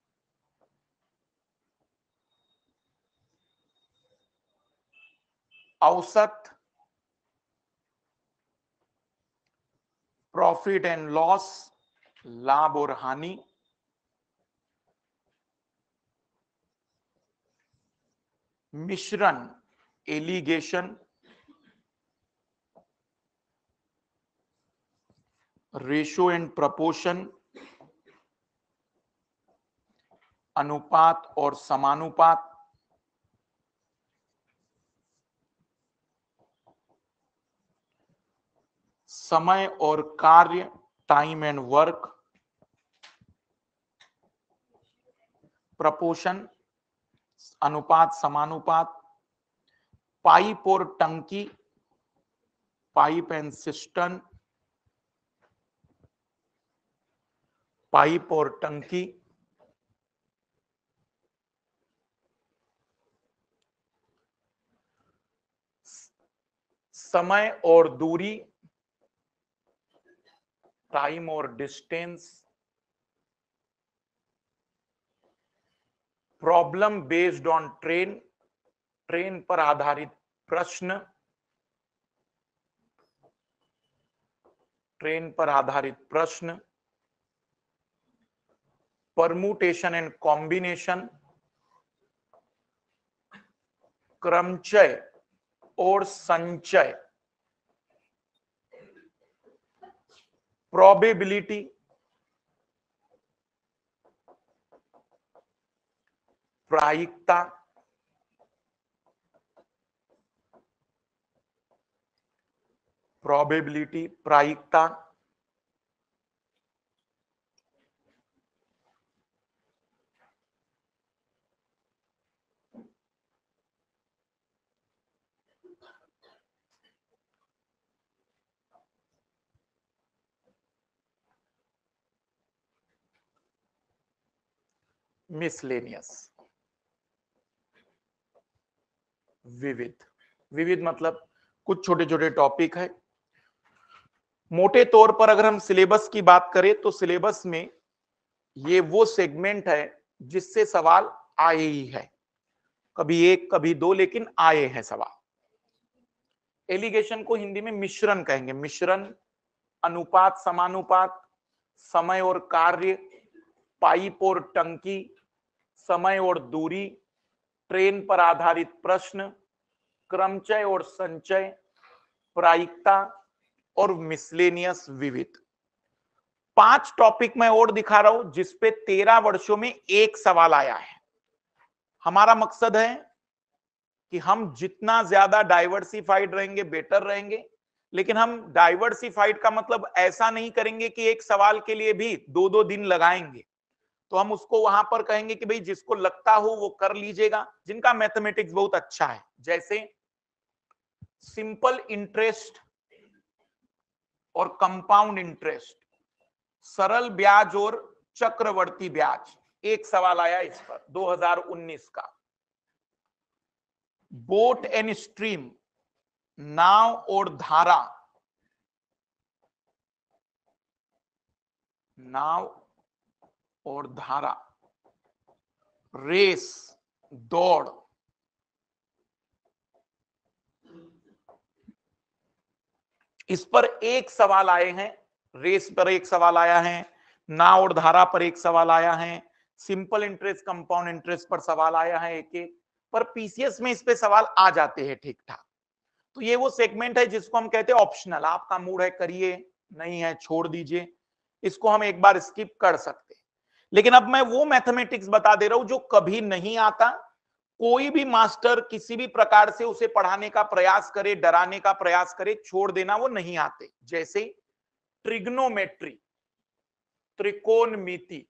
औसत, प्रॉफिट एंड लॉस, लाभ और हानि। मिश्रण, एलिगेशन। रेशो एंड प्रपोर्शन, अनुपात और समानुपात। समय और कार्य, टाइम एंड वर्क। प्रपोर्शन, अनुपात समानुपात। पाइप और टंकी, पाइप एंड सिस्टम। पाइप और टंकी। समय और दूरी, टाइम और distance. Problem based on train, train पर आधारित प्रश्न। ट्रेन पर आधारित प्रश्न। Permutation and combination. क्रमचय और संचय। प्रोबेबिलिटी। प्रायिकता। प्रोबेबिलिटी, प्रायिकता, मिसलेनियस, विविध। विविध मतलब कुछ छोटे छोटे टॉपिक है। मोटे तौर पर अगर हम सिलेबस की बात करें तो सिलेबस में ये वो सेगमेंट है जिससे सवाल आए ही है, कभी एक कभी दो, लेकिन आए हैं सवाल। एलिगेशन को हिंदी में मिश्रण कहेंगे। मिश्रण, अनुपात समानुपात, समय और कार्य, पाइप और टंकी, समय और दूरी, ट्रेन पर आधारित प्रश्न, क्रमचय और संचय, प्रायिकता और मिसलेनियस विविध। 5 टॉपिक मैं और दिखा रहा हूं जिसपे 13 वर्षों में एक सवाल आया है। हमारा मकसद है कि हम जितना ज्यादा डाइवर्सिफाइड रहेंगे बेटर रहेंगे, लेकिन हम डाइवर्सिफाइड का मतलब ऐसा नहीं करेंगे कि एक सवाल के लिए भी 2-2 दिन लगाएंगे। तो हम उसको वहां पर कहेंगे कि भाई जिसको लगता हो वो कर लीजिएगा, जिनका मैथमेटिक्स बहुत अच्छा है, जैसे सिंपल इंटरेस्ट और कंपाउंड इंटरेस्ट, सरल ब्याज और चक्रवर्ती ब्याज, एक सवाल आया इस पर 2019 का। बोट एंड स्ट्रीम, नाव और धारा, नाव और धारा, रेस, दौड़, इस पर एक सवाल आए हैं। रेस पर एक सवाल आया है, नाव और धारा पर एक सवाल आया है, सिंपल इंटरेस्ट कंपाउंड इंटरेस्ट पर सवाल आया है एक एक, पर पीसीएस में इस पे सवाल आ जाते हैं ठीक ठाक। तो ये वो सेगमेंट है जिसको हम कहते हैं ऑप्शनल, आपका मूड है करिए, नहीं है छोड़ दीजिए, इसको हम एक बार स्किप कर सकते हैं। लेकिन अब मैं वो मैथमेटिक्स बता दे रहा हूं जो कभी नहीं आता, कोई भी मास्टर किसी भी प्रकार से उसे पढ़ाने का प्रयास करे, डराने का प्रयास करे, छोड़ देना वो नहीं आते। जैसे ट्रिग्नोमेट्री, त्रिकोणमिति,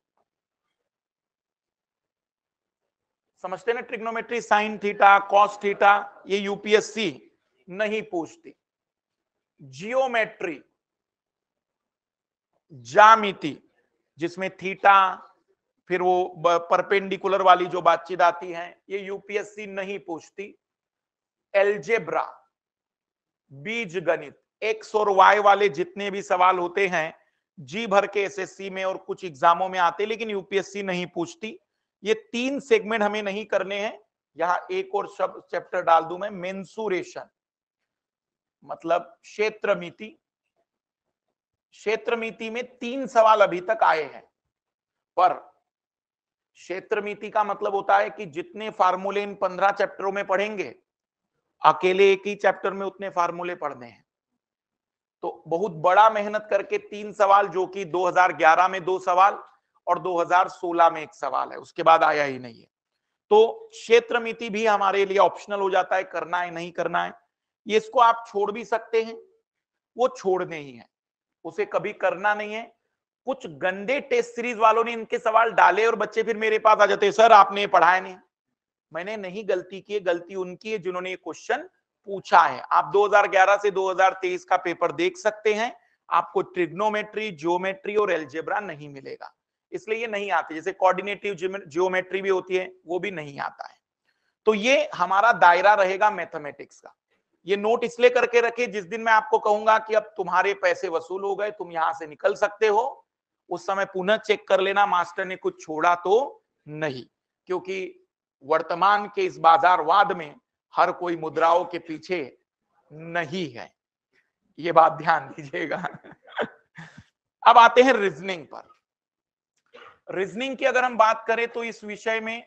समझते ना trigonometry, sine theta, cos theta, ये यूपीएससी नहीं पूछती। जियोमेट्री, ज्यामिति, जिसमें थीटा फिर वो परपेंडिकुलर वाली जो बातचीत आती है, ये यूपीएससी नहीं पूछती। एल्जेब्रा, बीज गणित, एक्स और वाई वाले जितने भी सवाल होते हैं जी भर के एसएससी में और कुछ एग्जामों में आते, लेकिन यूपीएससी नहीं पूछती। ये 3 सेगमेंट हमें नहीं करने हैं। यहां एक और शब्द चैप्टर डाल दूं मैं, मेंसुरेशन, मतलब क्षेत्रमिति। क्षेत्रमिति में 3 सवाल अभी तक आए हैं, पर क्षेत्रमिति का मतलब होता है कि जितने फार्मूले इन 15 चैप्टरों में पढ़ेंगे, अकेले एक ही चैप्टर में उतने फार्मूले पढ़ने हैं। तो बहुत बड़ा मेहनत करके 3 सवाल, जो कि 2011 में 2 सवाल और 2016 में 1 सवाल है, उसके बाद आया ही नहीं है। तो क्षेत्रमिति भी हमारे लिए ऑप्शनल हो जाता है, करना है नहीं करना है। ये इसको आप छोड़ भी सकते हैं, वो छोड़ने ही है, उसे कभी करना नहीं है। कुछ गंदे टेस्ट सीरीज वालों ने इनके सवाल डाले और बच्चे फिर मेरे पास आ जाते हैं, सर आपने पढ़ाया नहीं। मैंने नहीं गलती की है, गलती उनकी है जिन्होंने ये क्वेश्चन पूछा है। आप 2011 से 2023 का पेपर देख सकते हैं, आपको ट्रिग्नोमेट्री, ज्योमेट्री और एल्जेब्रा नहीं मिलेगा, इसलिए ये नहीं आते। जैसे कोऑर्डिनेटिव ज्योमेट्री भी होती है, वो भी नहीं आता है। तो ये हमारा दायरा रहेगा मैथमेटिक्स का। ये नोट इसलिए करके रखे, जिस दिन मैं आपको कहूंगा कि अब तुम्हारे पैसे वसूल हो गए, तुम यहां से निकल सकते हो, उस समय पुनः चेक कर लेना मास्टर ने कुछ छोड़ा तो नहीं, क्योंकि वर्तमान के इस बाजारवाद में हर कोई मुद्राओं के पीछे नहीं है, ये बात ध्यान दीजिएगा। अब आते हैं रीजनिंग पर। रीजनिंग की अगर हम बात करें तो इस विषय में,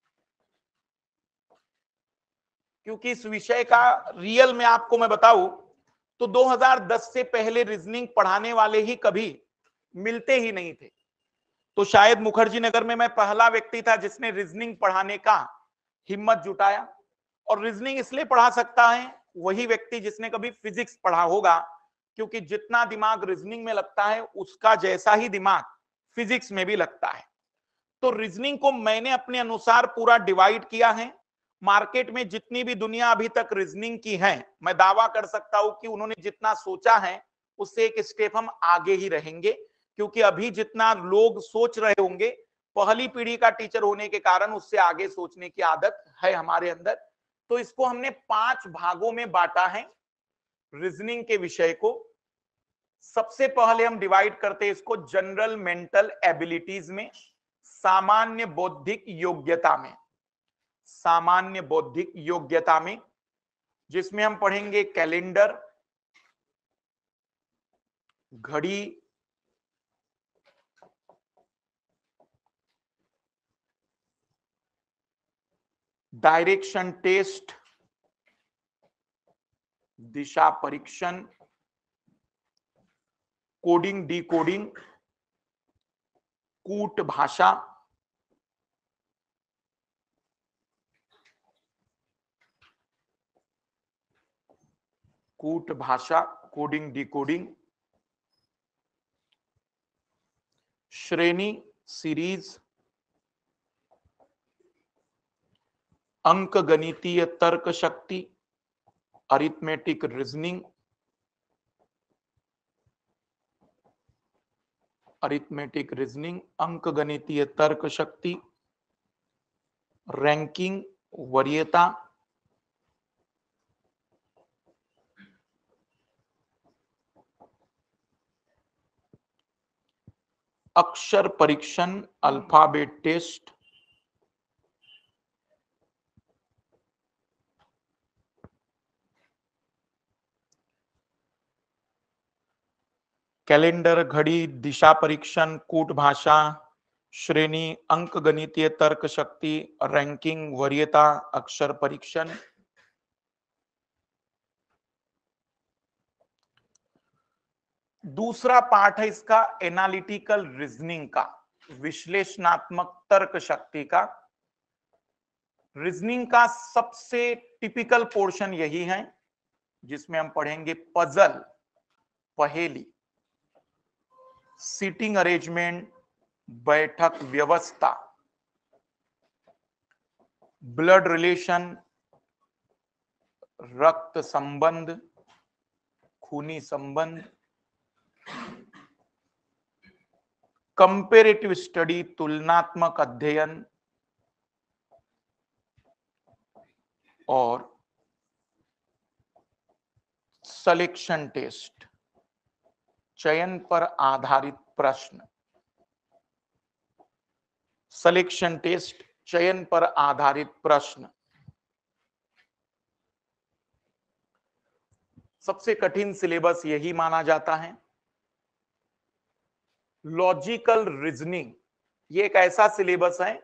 क्योंकि इस विषय का रियल में आपको मैं बताऊं तो 2010 से पहले रीजनिंग पढ़ाने वाले ही कभी मिलते ही नहीं थे। तो शायद मुखर्जी नगर में मैं पहला व्यक्ति था जिसने रीजनिंग पढ़ाने का हिम्मत जुटाया। और रीजनिंग इसलिए पढ़ा सकता है वही व्यक्ति जिसने कभी फिजिक्स पढ़ा होगा, क्योंकि जितना दिमाग रीजनिंग में लगता है उसका जैसा ही दिमाग फिजिक्स में भी लगता है। तो रीजनिंग को मैंने अपने अनुसार पूरा डिवाइड किया है। मार्केट में जितनी भी दुनिया अभी तक रीजनिंग की है, मैं दावा कर सकता हूं कि उन्होंने जितना सोचा है उससे एक स्टेप हम आगे ही रहेंगे, क्योंकि अभी जितना लोग सोच रहे होंगे, पहली पीढ़ी का टीचर होने के कारण उससे आगे सोचने की आदत है हमारे अंदर। तो इसको हमने 5 भागों में बांटा है रीजनिंग के विषय को। सबसे पहले हम डिवाइड करते हैं इसको जनरल मेंटल एबिलिटीज में, सामान्य बौद्धिक योग्यता में, सामान्य बौद्धिक योग्यता में, जिसमें हम पढ़ेंगे कैलेंडर, घड़ी, डायरेक्शन टेस्ट, दिशा परीक्षण, कोडिंग डिकोडिंग, कूट भाषा, कूट भाषा, कोडिंग डिकोडिंग, श्रेणी सीरीज, अंक गणितीय तर्क शक्ति, अरिथमेटिक रीजनिंग, अरिथमेटिक रीजनिंग, अंक गणितीय तर्क शक्ति, रैंकिंग वरीयता, अक्षर परीक्षण, अल्फाबेट टेस्ट, कैलेंडर, घड़ी, दिशा परीक्षण, कूट भाषा, श्रेणी, अंक गणितीय तर्क शक्ति, रैंकिंग वरीयता, अक्षर परीक्षण। दूसरा पार्ट है इसका एनालिटिकल रीजनिंग का, विश्लेषणात्मक तर्क शक्ति का। रीजनिंग का सबसे टिपिकल पोर्शन यही है, जिसमें हम पढ़ेंगे पजल, पहेली, सीटिंग अरेंजमेंट, बैठक व्यवस्था, ब्लड रिलेशन, रक्त संबंध, खूनी संबंध, कंपेरेटिव स्टडी, तुलनात्मक अध्ययन, और सिलेक्शन टेस्ट, चयन पर आधारित प्रश्न। सिलेक्शन टेस्ट, चयन पर आधारित प्रश्न। सबसे कठिन सिलेबस यही माना जाता है। लॉजिकल रीजनिंग, ये एक ऐसा सिलेबस है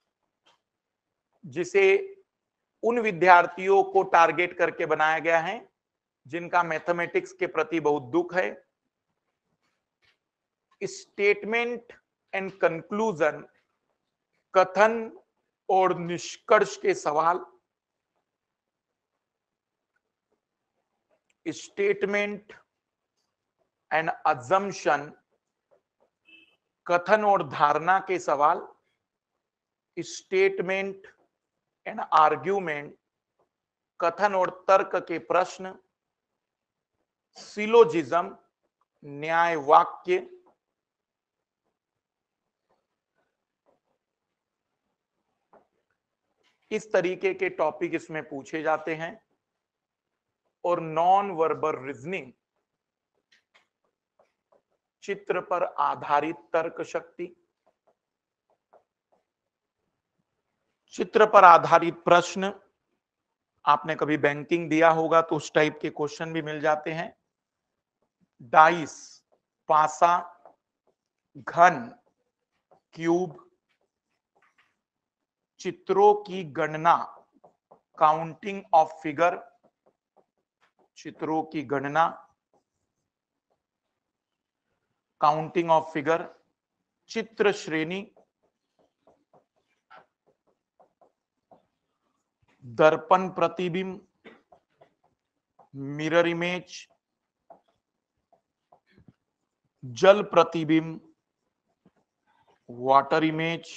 जिसे उन विद्यार्थियों को टारगेट करके बनाया गया है जिनका मैथमेटिक्स के प्रति बहुत दुख है। स्टेटमेंट एंड कंक्लूजन, कथन और निष्कर्ष के सवाल, स्टेटमेंट एंड अजम्पशन, कथन और धारणा के सवाल, स्टेटमेंट एंड आर्ग्यूमेंट, कथन और तर्क के प्रश्न, सिलोजिज्म, न्याय वाक्य, इस तरीके के टॉपिक इसमें पूछे जाते हैं। और नॉन वर्बल रीजनिंग, चित्र पर आधारित तर्क शक्ति, चित्र पर आधारित प्रश्न। आपने कभी बैंकिंग दिया होगा तो उस टाइप के क्वेश्चन भी मिल जाते हैं। डाइस, पासा, घन, क्यूब, चित्रों की गणना, काउंटिंग ऑफ फिगर, चित्रों की गणना, काउंटिंग ऑफ फिगर, चित्र श्रेणी, दर्पण प्रतिबिंब, मिरर इमेज, जल प्रतिबिंब, water image,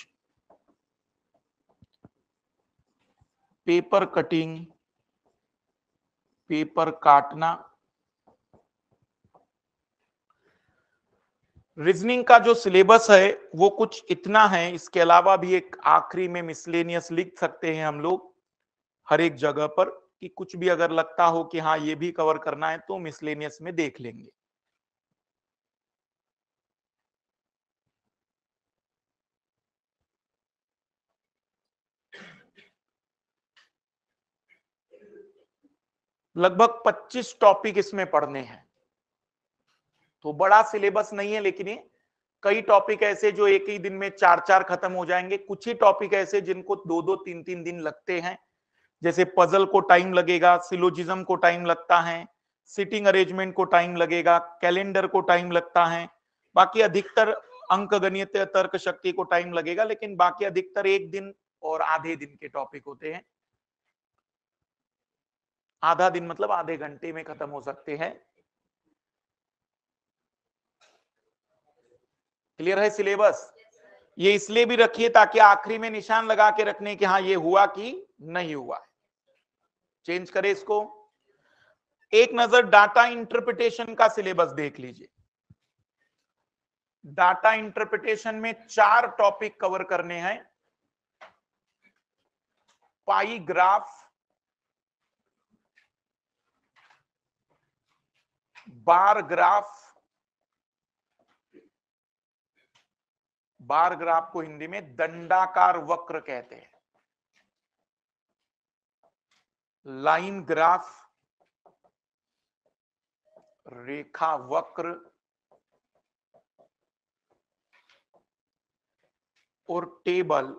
paper cutting, paper काटना। रीजनिंग का जो सिलेबस है वो कुछ इतना है, इसके अलावा भी एक आखिरी में मिसलेनियस लिख सकते हैं हम लोग हर एक जगह पर, कि कुछ भी अगर लगता हो कि हाँ ये भी कवर करना है तो मिसलेनियस में देख लेंगे। लगभग 25 टॉपिक इसमें पढ़ने हैं, तो बड़ा सिलेबस नहीं है, लेकिन ये कई टॉपिक ऐसे जो एक ही दिन में 4-4 खत्म हो जाएंगे, कुछ ही टॉपिक ऐसे जिनको 2-2 3-3 दिन लगते हैं। जैसे पजल को टाइम लगेगा, सिलोजिज्म को टाइम लगता है, सिटिंग अरेंजमेंट को टाइम लगेगा, कैलेंडर को टाइम लगता है, बाकी अधिकतर अंक गणितीय तर्क शक्ति को टाइम लगेगा, लेकिन बाकी अधिकतर एक दिन और आधे दिन के टॉपिक होते हैं। आधा दिन मतलब आधे घंटे में खत्म हो सकते हैं। क्लियर है सिलेबस? ये इसलिए भी रखिए ताकि आखिरी में निशान लगा के रखने कि हाँ ये हुआ कि नहीं हुआ। चेंज करें इसको। एक नजर डाटा इंटरप्रिटेशन का सिलेबस देख लीजिए। डाटा इंटरप्रिटेशन में 4 टॉपिक कवर करने हैं। Pie graph, bar graph, bar graph को हिंदी में दंडाकार वक्र कहते हैं, लाइन ग्राफ, रेखा वक्र और टेबल,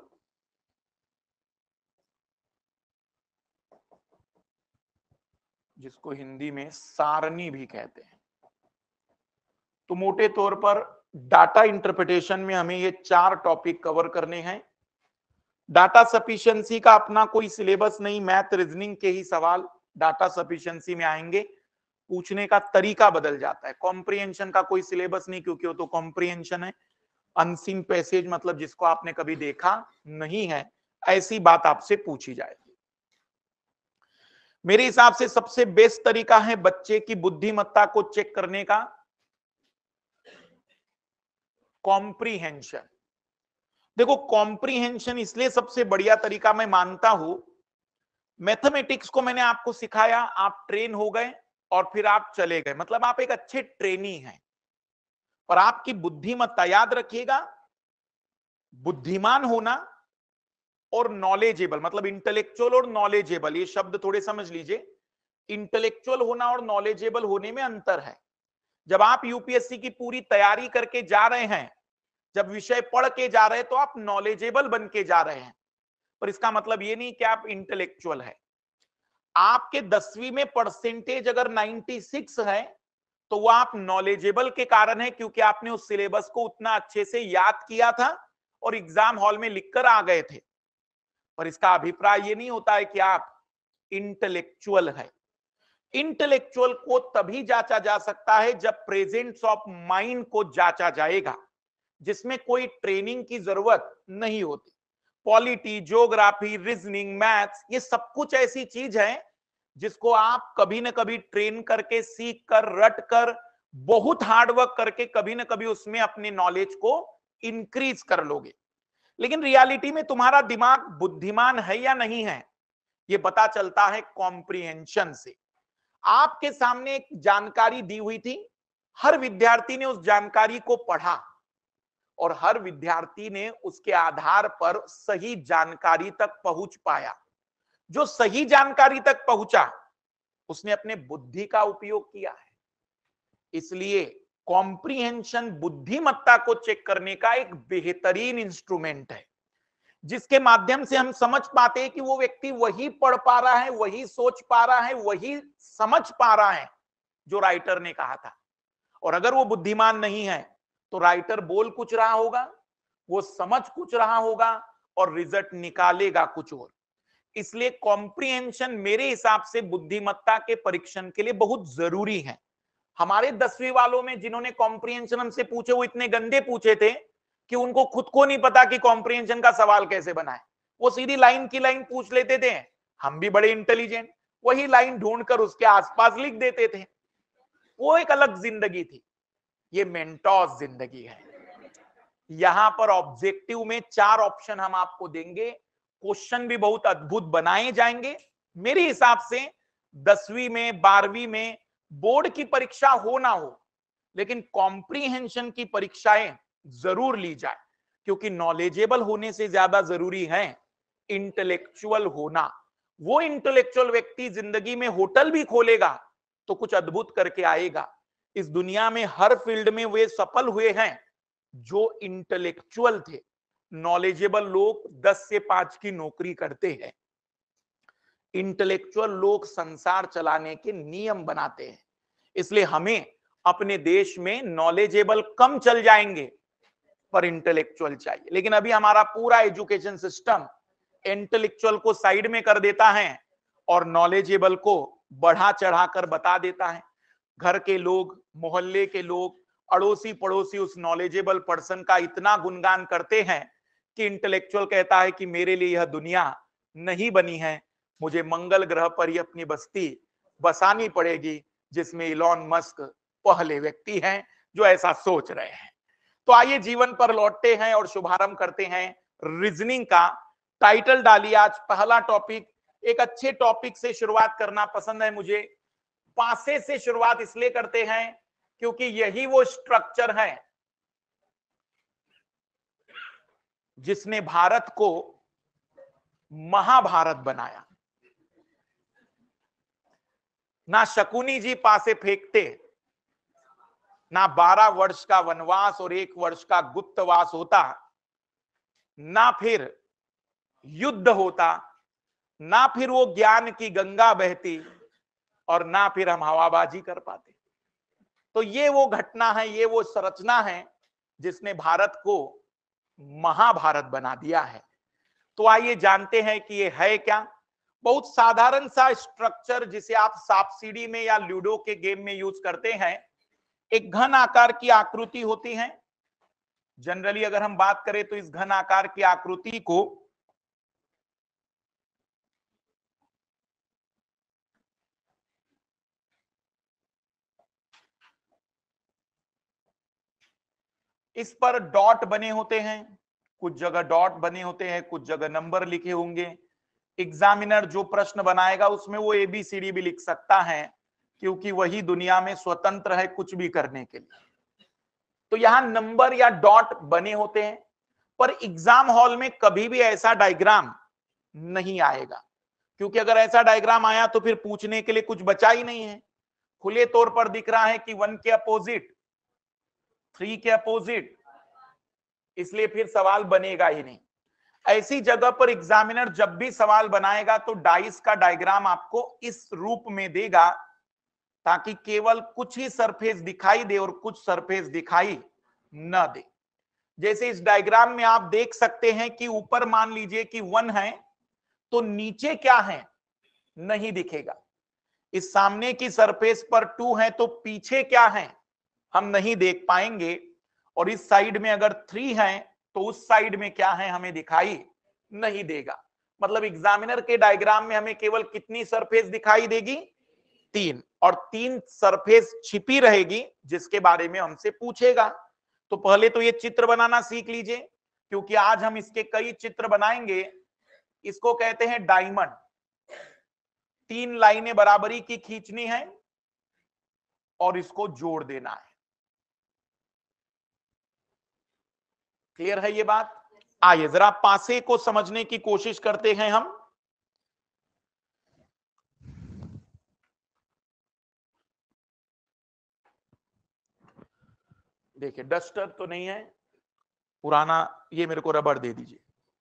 जिसको हिंदी में सारणी भी कहते हैं। तो मोटे तौर पर डाटा इंटरप्रिटेशन में हमें ये 4 टॉपिक कवर करने हैं। डाटा सफिशिएंसी का अपना कोई सिलेबस नहीं, मैथ रीजनिंग के ही सवाल डाटा सफिशिएंसी में आएंगे, पूछने का तरीका बदल जाता है। कॉम्प्रिहेंशन का कोई सिलेबस नहीं, क्योंकि वो तो कॉम्प्रिहेंशन है, अनसीन पैसेज मतलब जिसको आपने कभी देखा नहीं है, ऐसी बात आपसे पूछी जाएगी। मेरे हिसाब से सबसे बेस्ट तरीका है बच्चे की बुद्धिमत्ता को चेक करने का, कॉम्प्रिहेंशन। देखो कॉम्प्रिहेंशन इसलिए सबसे बढ़िया तरीका मैं मानता हूं, मैथमेटिक्स को मैंने आपको सिखाया, आप ट्रेन हो गए और फिर आप चले गए, मतलब आप एक अच्छे ट्रेनी हैं, और आपकी बुद्धिमत्ता, याद रखिएगा, बुद्धिमान होना और नॉलेजेबल, मतलब इंटेलेक्चुअल और नॉलेजेबल, ये शब्द थोड़े समझ लीजिए। इंटेलेक्चुअल होना और नॉलेजेबल होने में अंतर है। जब आप यूपीएससी की पूरी तैयारी करके जा रहे हैं, जब विषय पढ़ के जा रहे हैं, तो आप नॉलेजेबल बन के जा रहे हैं, पर इसका मतलब ये नहीं कि आप इंटेलेक्चुअल है। आपके 10वीं में परसेंटेज अगर 96 है तो वो आप नॉलेजेबल के कारण है, क्योंकि आपने उस सिलेबस को उतना अच्छे से याद किया था और एग्जाम हॉल में लिखकर आ गए थे। पर इसका अभिप्राय ये नहीं होता है कि आप इंटेलेक्चुअल है। इंटेलेक्चुअल को तभी जांचा जा सकता है जब प्रेजेंस ऑफ माइंड को जांचा जाएगा, जिसमें कोई ट्रेनिंग की जरूरत नहीं होती। पॉलिटी, ज्योग्राफी, रीजनिंग, मैथ्स, ये सब कुछ ऐसी चीज है जिसको आप कभी ना कभी ट्रेन करके, सीख कर, रट कर, बहुत हार्डवर्क करके कभी ना कभी उसमें अपने नॉलेज को इंक्रीज कर लोगे। लेकिन रियलिटी में तुम्हारा दिमाग बुद्धिमान है या नहीं है, ये पता चलता है कॉम्प्रिहेंशन से। आपके सामने एक जानकारी दी हुई थी, हर विद्यार्थी ने उस जानकारी को पढ़ा और हर विद्यार्थी ने उसके आधार पर सही जानकारी तक पहुंच पाया। जो सही जानकारी तक पहुंचा उसने अपने बुद्धि का उपयोग किया है। इसलिए कॉम्प्रिहेंशन बुद्धिमत्ता को चेक करने का एक बेहतरीन इंस्ट्रूमेंट है, जिसके माध्यम से हम समझ पाते हैं कि वो व्यक्ति वही पढ़ पा रहा है, वही सोच पा रहा है, वही समझ पा रहा है जो राइटर ने कहा था। और अगर वो बुद्धिमान नहीं है तो राइटर बोल कुछ रहा होगा, वो समझ कुछ रहा होगा और रिजल्ट निकालेगा कुछ और। इसलिए कॉम्प्रिहेंशन मेरे हिसाब से बुद्धिमत्ता के परीक्षण के लिए बहुत जरूरी है। हमारे 10वीं वालों में जिन्होंने कॉम्प्रिहेंशन हमसे पूछे वो इतने गंदे पूछे थे कि उनको खुद को नहीं पता कि कॉम्प्रिहेंशन का सवाल कैसे बनाए। वो सीधी लाइन की लाइन पूछ लेते थे। हम भी बड़े इंटेलिजेंट, वही लाइन ढूंढकर उसके आसपास लिख देते थे। वो एक अलग जिंदगी थी। ये मेंटोस जिंदगी है। यहां पर ऑब्जेक्टिव में 4 ऑप्शन हम आपको देंगे। क्वेश्चन भी बहुत अद्भुत बनाए जाएंगे। मेरे हिसाब से 10वीं में 12वीं में बोर्ड की परीक्षा हो ना हो, लेकिन कॉम्प्रिहेंशन की परीक्षाएं जरूर ली जाए, क्योंकि नॉलेजेबल होने से ज्यादा जरूरी है इंटेलेक्चुअल होना। वो इंटेलेक्चुअल व्यक्ति जिंदगी में होटल भी खोलेगा तो कुछ अद्भुत करके आएगा। इस दुनिया में हर फील्ड में वे सफल हुए हैं जो इंटेलेक्चुअल थे। नॉलेजेबल लोग 10 से 5 की नौकरी करते हैं। इंटेलेक्चुअल लोग संसार चलाने के नियम बनाते हैं। इसलिए हमें अपने देश में नॉलेजेबल कम चल जाएंगे पर इंटेलेक्चुअल चाहिए। लेकिन अभी हमारा पूरा एजुकेशन सिस्टम इंटेलेक्चुअल को साइड में कर देता है और नॉलेजेबल को बढ़ा चढ़ाकर बता देता है। घर के लोग, मोहल्ले के लोग, अड़ोसी पड़ोसी उस नॉलेजेबल पर्सन का इतना गुणगान करते हैं कि इंटेलेक्चुअल कहता है कि मेरे लिए यह दुनिया नहीं बनी है, मुझे मंगल ग्रह पर ही अपनी बस्ती बसानी पड़ेगी, जिसमें इलॉन मस्क पहले व्यक्ति हैं जो ऐसा सोच रहे हैं। तो आइए जीवन पर लौटते हैं और शुभारंभ करते हैं रीजनिंग का। टाइटल डालिए आज पहला टॉपिक। एक अच्छे टॉपिक से शुरुआत करना पसंद है मुझे। पासे से शुरुआत इसलिए करते हैं क्योंकि यही वो स्ट्रक्चर है जिसने भारत को महाभारत बनाया। ना शकुनी जी पासे फेंकते, ना 12 वर्ष का वनवास और 1 वर्ष का गुप्तवास होता, ना फिर युद्ध होता, ना फिर वो ज्ञान की गंगा बहती, और ना फिर हम हवाबाजी कर पाते। तो ये वो घटना है, ये वो संरचना है जिसने भारत को महाभारत बना दिया है। तो आइए जानते हैं कि ये है क्या। बहुत साधारण सा स्ट्रक्चर जिसे आप सांप सीढ़ी में या लूडो के गेम में यूज करते हैं। एक घन आकार की आकृति होती है। जनरली अगर हम बात करें तो इस घन आकार की आकृति को इस पर डॉट बने होते हैं, कुछ जगह डॉट बने होते हैं, कुछ जगह नंबर लिखे होंगे। एग्जामिनर जो प्रश्न बनाएगा उसमें वो ABCD भी लिख सकता है, क्योंकि वही दुनिया में स्वतंत्र है कुछ भी करने के लिए। तो यहां नंबर या डॉट बने होते हैं, पर एग्जाम हॉल में कभी भी ऐसा डायग्राम नहीं आएगा, क्योंकि अगर ऐसा डायग्राम आया तो फिर पूछने के लिए कुछ बचा ही नहीं है। खुले तौर पर दिख रहा है कि 1 के अपोजिट 3 के अपोजिट, इसलिए फिर सवाल बनेगा ही नहीं। ऐसी जगह पर एग्जामिनर जब भी सवाल बनाएगा तो डाइस का डायग्राम आपको इस रूप में देगा, ताकि केवल कुछ ही सरफेस दिखाई दे और कुछ सरफेस दिखाई न दे। जैसे इस डायग्राम में आप देख सकते हैं कि ऊपर मान लीजिए कि 1 है, तो नीचे क्या है नहीं दिखेगा। इस सामने की सरफेस पर 2 है तो पीछे क्या है हम नहीं देख पाएंगे, और इस साइड में अगर 3 है तो उस साइड में क्या है हमें दिखाई नहीं देगा। मतलब एग्जामिनर के डायग्राम में हमें केवल कितनी सरफेस दिखाई देगी? 3, और 3 सरफेस छिपी रहेगी जिसके बारे में हमसे पूछेगा। तो पहले तो ये चित्र बनाना सीख लीजिए, क्योंकि आज हम इसके कई चित्र बनाएंगे। इसको कहते हैं डायमंड। 3 लाइनें बराबरी की खींचनी है और इसको जोड़ देना है। क्लियर है ये बात? आइए जरा पासे को समझने की कोशिश करते हैं हम। देखिए डस्टर तो नहीं है, पुराना ये मेरे को रबड़ दे दीजिए।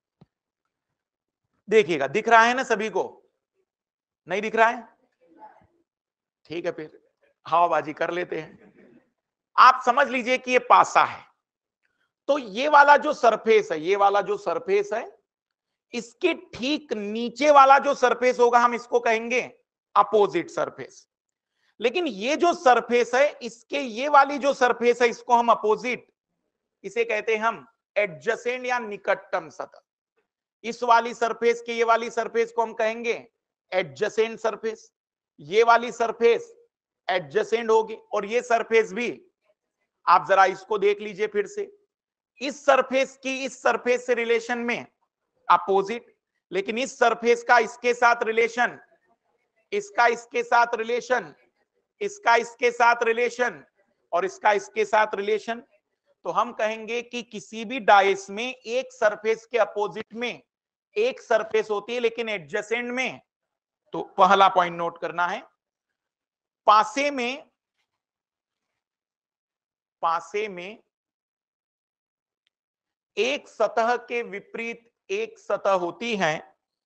देखिएगा, दिख रहा है ना सभी को? नहीं दिख रहा है? ठीक है, फिर हवाबाजी कर लेते हैं। आप समझ लीजिए कि ये पासा है, तो ये वाला जो सरफेस है, ये वाला जो सरफेस है, इसके ठीक नीचे वाला जो सरफेस होगा हम इसको कहेंगे अपोजिट सरफेस। लेकिन ये जो सरफेस है, इसके ये वाली जो सरफेस है, इसको हम अपोजिट, इसे कहते हैं हम एडजेसेंट या निकटतम सतह। इस वाली सरफेस के ये वाली सरफेस को हम कहेंगे एडजेसेंट सरफेस, ये वाली सरफेस एडजेसेंट होगी, और ये सरफेस भी आप जरा इसको देख लीजिए फिर से, इस सरफेस की इस सरफेस से रिलेशन में अपोजिट, लेकिन इस सरफेस का इसके साथ रिलेशन, इसका इसके साथ रिलेशन, इसका इसके साथ रिलेशन, और इसका इसके साथ रिलेशन। तो हम कहेंगे कि किसी भी डाइस में एक सरफेस के अपोजिट में एक सरफेस होती है, लेकिन एडजेसेंट में, तो पहला पॉइंट नोट करना है, पासे में एक सतह के विपरीत एक सतह होती है,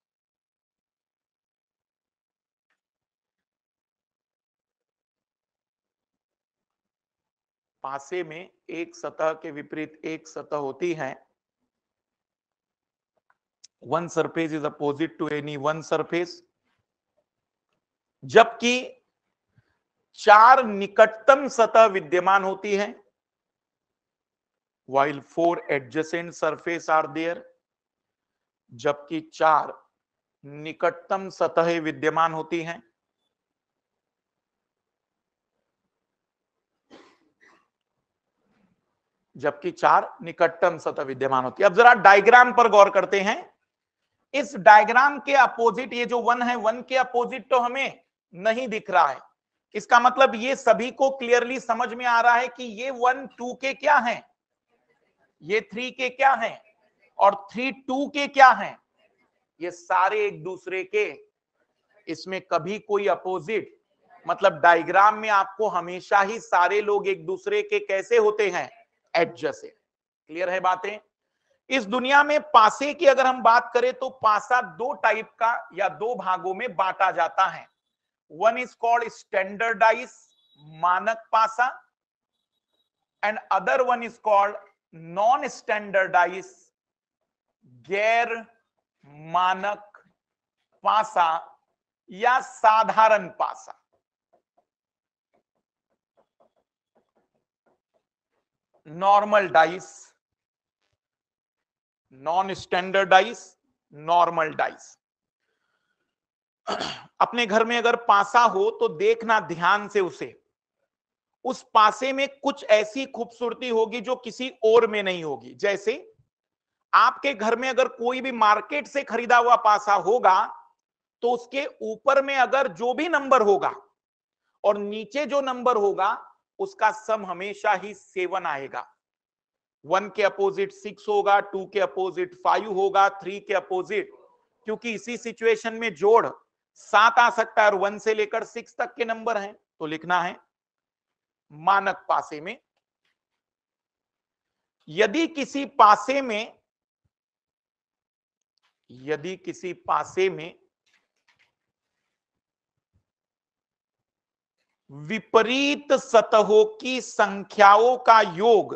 पासे में एक सतह के विपरीत एक सतह होती है, one surface is opposite to any one surface, जबकि चार निकटतम सतह विद्यमान होती है, while four adjacent surface are there, जबकि चार निकटतम सतहें विद्यमान होती हैं। जबकि चार निकटतम सतह विद्यमान होती है। अब जरा डायग्राम पर गौर करते हैं। इस डायग्राम के अपोजिट ये जो वन है, वन के अपोजिट तो हमें नहीं दिख रहा है, इसका मतलब ये सभी को क्लियरली समझ में आ रहा है कि ये 1 2 के क्या हैं, ये 3 के क्या हैं, और 3 2 के क्या हैं, ये सारे एक दूसरे के, इसमें कभी कोई अपोजिट, मतलब डायग्राम में आपको हमेशा ही सारे लोग एक दूसरे के कैसे होते हैं, एडजेसेंट। क्लियर है बातें। इस दुनिया में पासे की अगर हम बात करें तो पासा दो टाइप का या दो भागों में बांटा जाता है। वन इज कॉल्ड स्टैंडर्डाइज, मानक पासा, and other one is called non standardize, गैर मानक पासा या साधारण पासा। Normal dice, non standardize, normal dice. अपने घर में अगर पासा हो तो देखना ध्यान से उसे, उस पासे में कुछ ऐसी खूबसूरती होगी जो किसी और में नहीं होगी। जैसे आपके घर में अगर कोई भी मार्केट से खरीदा हुआ पासा होगा तो उसके ऊपर में अगर जो भी नंबर होगा और नीचे जो नंबर होगा उसका सम हमेशा ही 7 आएगा। 1 के अपोजिट 6 होगा, 2 के अपोजिट 5 होगा, 3 के अपोजिट, क्योंकि इसी सिचुएशन में जोड़ 7 आ सकता है और 1 से लेकर 6 तक के नंबर हैं। तो लिखना है मानक पासे में, यदि किसी पासे में विपरीत सतहों की संख्याओं का योग,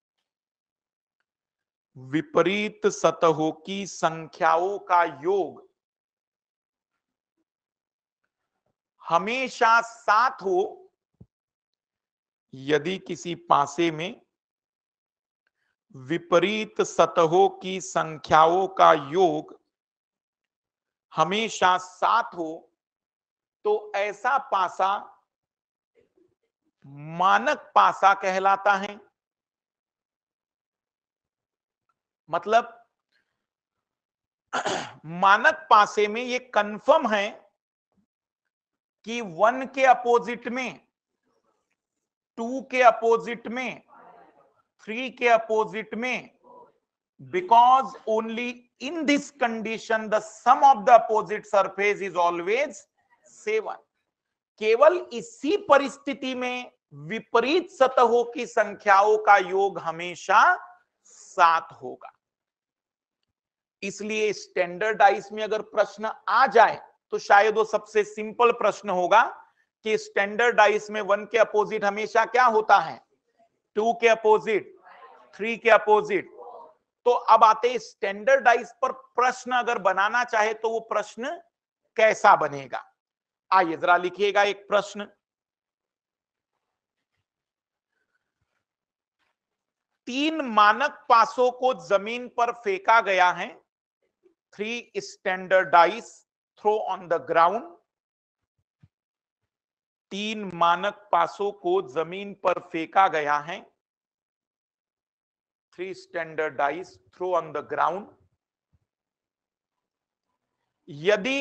विपरीत सतहों की संख्याओं का योग हमेशा 7 हो, यदि किसी पासे में विपरीत सतहों की संख्याओं का योग हमेशा 7 हो, तो ऐसा पासा मानक पासा कहलाता है। मतलब मानक पासे में ये कंफर्म है कि 1 के अपोजिट में, 2 के अपोजिट में, 3 के अपोजिट में, because only in this condition the sum of the opposite surface is always 7। केवल इसी परिस्थिति में विपरीत सतहों की संख्याओं का योग हमेशा 7 होगा। इसलिए स्टैंडर्डाइज में अगर प्रश्न आ जाए तो शायद वो सबसे सिंपल प्रश्न होगा कि स्टैंडर्डाइज में 1 के अपोजिट हमेशा क्या होता है, 2 के अपोजिट, 3 के अपोजिट। तो अब आते स्टैंडर्डाइज पर प्रश्न अगर बनाना चाहे तो वो प्रश्न कैसा बनेगा। आइए जरा लिखिएगा एक प्रश्न। 3 मानक पासों को जमीन पर फेंका गया है। 3 standardize throw on the ground. 3 मानक पासों को जमीन पर फेंका गया है। 3 standardize throw on the ground. यदि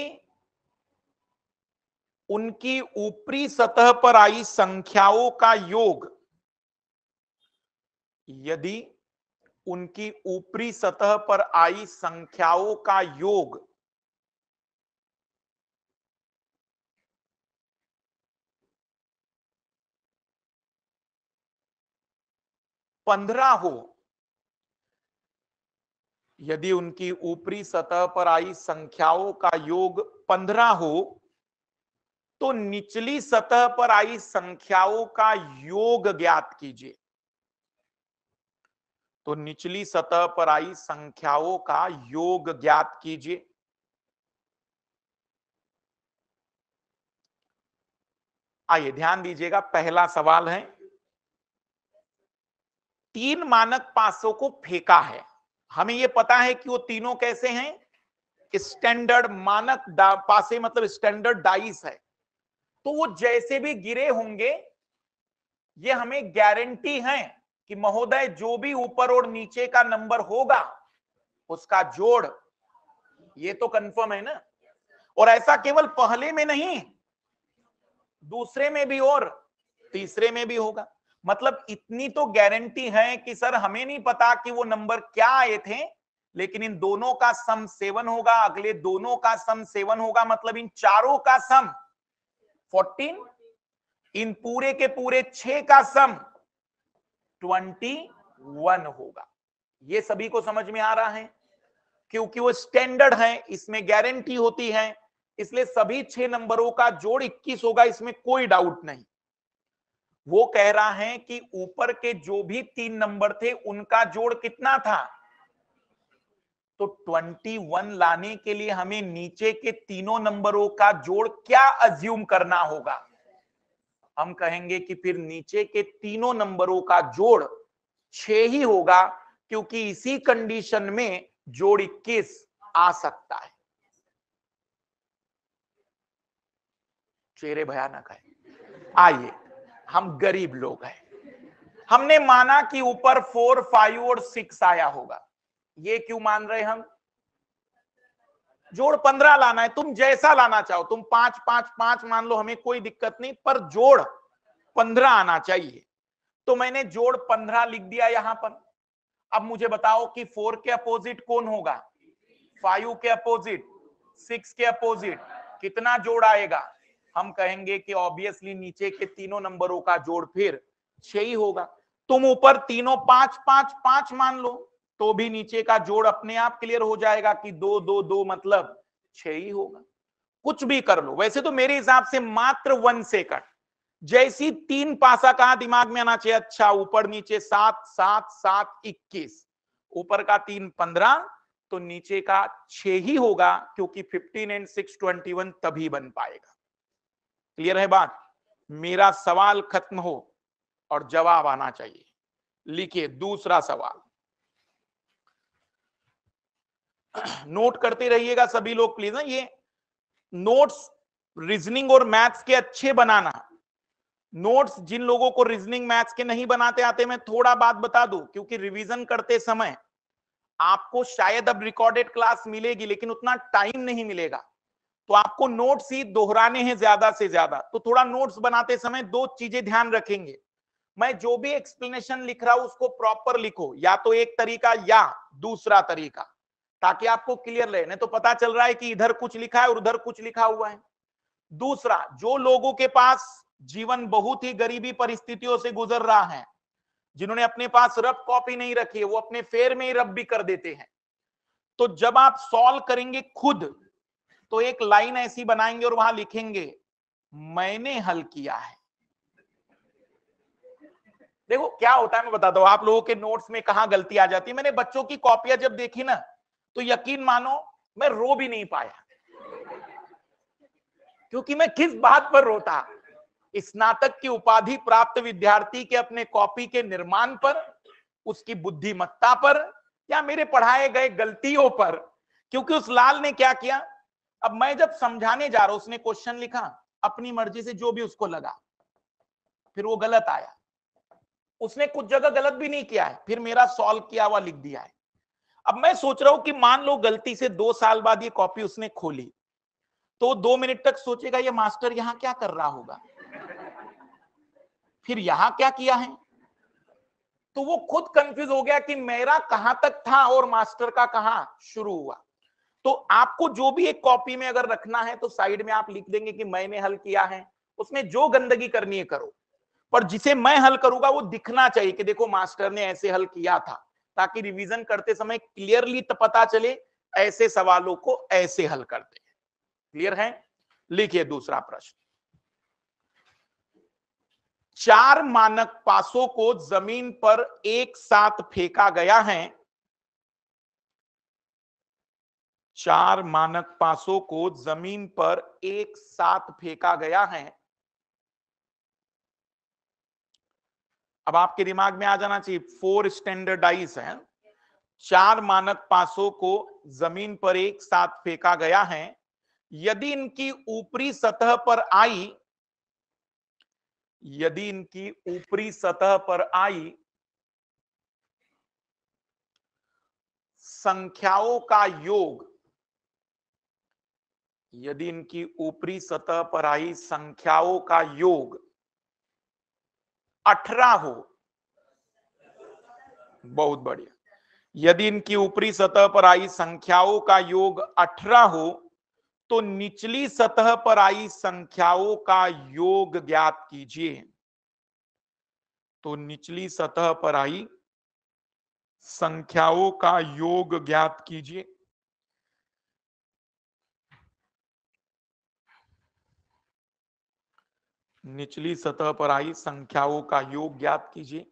उनकी ऊपरी सतह पर आई संख्याओं का योग, यदि उनकी ऊपरी सतह पर आई संख्याओं का योग 15 हो, यदि उनकी ऊपरी सतह पर आई संख्याओं का योग 15 हो, तो निचली सतह पर आई संख्याओं का योग ज्ञात कीजिए। तो निचली सतह पर आई संख्याओं का योग ज्ञात कीजिए। आइए ध्यान दीजिएगा, पहला सवाल है, 3 मानक पासों को फेंका है। हमें यह पता है कि वो तीनों कैसे हैं, स्टैंडर्ड मानक पासे, मतलब स्टैंडर्ड डाइस है। तो वो जैसे भी गिरे होंगे, ये हमें गारंटी है कि महोदय जो भी ऊपर और नीचे का नंबर होगा उसका जोड़, ये तो कंफर्म है ना। और ऐसा केवल पहले में नहीं, दूसरे में भी और तीसरे में भी होगा। मतलब इतनी तो गारंटी है कि सर हमें नहीं पता कि वो नंबर क्या आए थे, लेकिन इन दोनों का सम 7 होगा, अगले दोनों का सम 7 होगा, मतलब इन चारों का सम 14, इन पूरे के पूरे 6 का सम 21 होगा। ये सभी को समझ में आ रहा है, क्योंकि वो स्टैंडर्ड है, इसमें गारंटी होती है, इसलिए सभी 6 नंबरों का जोड़ 21 होगा, इसमें कोई डाउट नहीं। वो कह रहा है कि ऊपर के जो भी 3 नंबर थे उनका जोड़ कितना था, तो 21 लाने के लिए हमें नीचे के तीनों नंबरों का जोड़ क्या अज्यूम करना होगा। हम कहेंगे कि फिर नीचे के तीनों नंबरों का जोड़ 6 ही होगा, क्योंकि इसी कंडीशन में जोड़ 21 आ सकता है। चेहरे भयानक है। आइए, हम गरीब लोग हैं, हमने माना कि ऊपर 4, 5 और 6 आया होगा। ये क्यों मान रहे हम, जोड़ 15 लाना है, तुम जैसा लाना चाहो, तुम 5, 5, 5 मान लो, हमें कोई दिक्कत नहीं, पर जोड़ 15 आना चाहिए। तो मैंने जोड़ 15 लिख दिया यहां पर। अब मुझे बताओ कि 4 के अपोजिट कौन होगा, 5 के अपोजिट, 6 के अपोजिट, कितना जोड़ आएगा। हम कहेंगे कि ऑब्वियसली नीचे के तीनों नंबरों का जोड़ फिर 6 ही होगा। तुम ऊपर तीनों 5, 5, 5 मान लो, तो भी नीचे का जोड़ अपने आप क्लियर हो जाएगा कि 2, 2, 2 मतलब 6 ही होगा। कुछ भी कर लो, वैसे तो मेरे हिसाब से मात्र 1 सेकंड, जैसी 3 पासा कहा दिमाग में आना चाहिए, अच्छा ऊपर नीचे 7, 7, 7, 21, ऊपर का 3 15, तो नीचे का 6 ही होगा, क्योंकि 15 एंड 6 21 तभी बन पाएगा। क्लियर है बात। मेरा सवाल खत्म हो और जवाब आना चाहिए। लिखिए दूसरा सवाल, नोट करते रहिएगा सभी लोग प्लीज। ये नोट्स रीजनिंग और मैथ्स के अच्छे बनाना। नोट्स जिन लोगों को रीजनिंग मैथ्स के नहीं बनाते आते, मैं थोड़ा बात बता दूं, क्योंकि रिवीजन करते समय आपको शायद अब रिकॉर्डेड क्लास मिलेगी, लेकिन उतना टाइम नहीं मिलेगा, तो आपको नोट्स ही दोहराने हैं ज्यादा से ज्यादा। तो थोड़ा नोट्स बनाते समय 2 चीजें ध्यान रखेंगे। मैं जो भी एक्सप्लेनेशन लिख रहा हूं उसको प्रॉपर लिखो, या तो एक तरीका या दूसरा तरीका, ताकि आपको क्लियर रहे। नहीं तो पता चल रहा है कि इधर कुछ लिखा है और उधर कुछ लिखा हुआ है। दूसरा, जो लोगों के पास जीवन बहुत ही गरीबी परिस्थितियों से गुजर रहा है, जिन्होंने अपने पास रफ कॉपी नहीं रखी है, वो अपने फेर में ही रफ भी कर देते हैं। तो जब आप सॉल्व करेंगे खुद, तो एक लाइन ऐसी बनाएंगे और वहां लिखेंगे मैंने हल किया है। देखो क्या होता है, मैं बताता हूं आप लोगों के नोट्स में कहां गलती आ जाती है। मैंने बच्चों की कॉपियां जब देखी ना, तो यकीन मानो मैं रो भी नहीं पाया। क्योंकि मैं किस बात पर रोता, स्नातक की उपाधि प्राप्त विद्यार्थी के अपने कॉपी के निर्माण पर, उसकी बुद्धिमत्ता पर या मेरे पढ़ाए गए गलतियों पर? क्योंकि उस लाल ने क्या किया, अब मैं जब समझाने जा रहा हूं, उसने क्वेश्चन लिखा अपनी मर्जी से जो भी उसको लगा, फिर वो गलत आया। उसने कुछ जगह गलत भी नहीं किया है, फिर मेरा सॉल्व किया हुआ लिख दिया है। अब मैं सोच रहा हूं कि मान लो गलती से 2 साल बाद ये कॉपी उसने खोली, तो 2 मिनट तक सोचेगा ये मास्टर यहां क्या कर रहा होगा, फिर यहां क्या किया है। तो वो खुद कंफ्यूज हो गया कि मेरा कहां तक था और मास्टर का कहां शुरू हुआ। तो आपको जो भी एक कॉपी में अगर रखना है तो साइड में आप लिख देंगे कि मैंने हल किया है, उसमें जो गंदगी करनी है करो, पर जिसे मैं हल करूंगा वो दिखना चाहिए कि देखो मास्टर ने ऐसे हल किया था, ताकि रिवीजन करते समय क्लियरली तो पता चले ऐसे सवालों को ऐसे हल करते हैं। क्लियर है? लिखिए दूसरा प्रश्न। 4 मानक पासों को जमीन पर एक साथ फेंका गया है। 4 मानक पासों को जमीन पर एक साथ फेंका गया है। अब आपके दिमाग में आ जाना चाहिए 4 स्टैंडर्डाइज है। 4 मानक पासों को जमीन पर एक साथ फेंका गया है। यदि इनकी ऊपरी सतह पर आई, यदि इनकी ऊपरी सतह पर आई संख्याओं का योग, यदि इनकी ऊपरी सतह पर आई संख्याओं का योग 18 हो, बहुत बढ़िया, यदि इनकी ऊपरी सतह पर आई संख्याओं का योग 18 हो तो निचली सतह पर आई संख्याओं का योग ज्ञात कीजिए। तो निचली सतह पर आई संख्याओं का योग ज्ञात कीजिए। निचली सतह पर आई संख्याओं का योग ज्ञात कीजिए।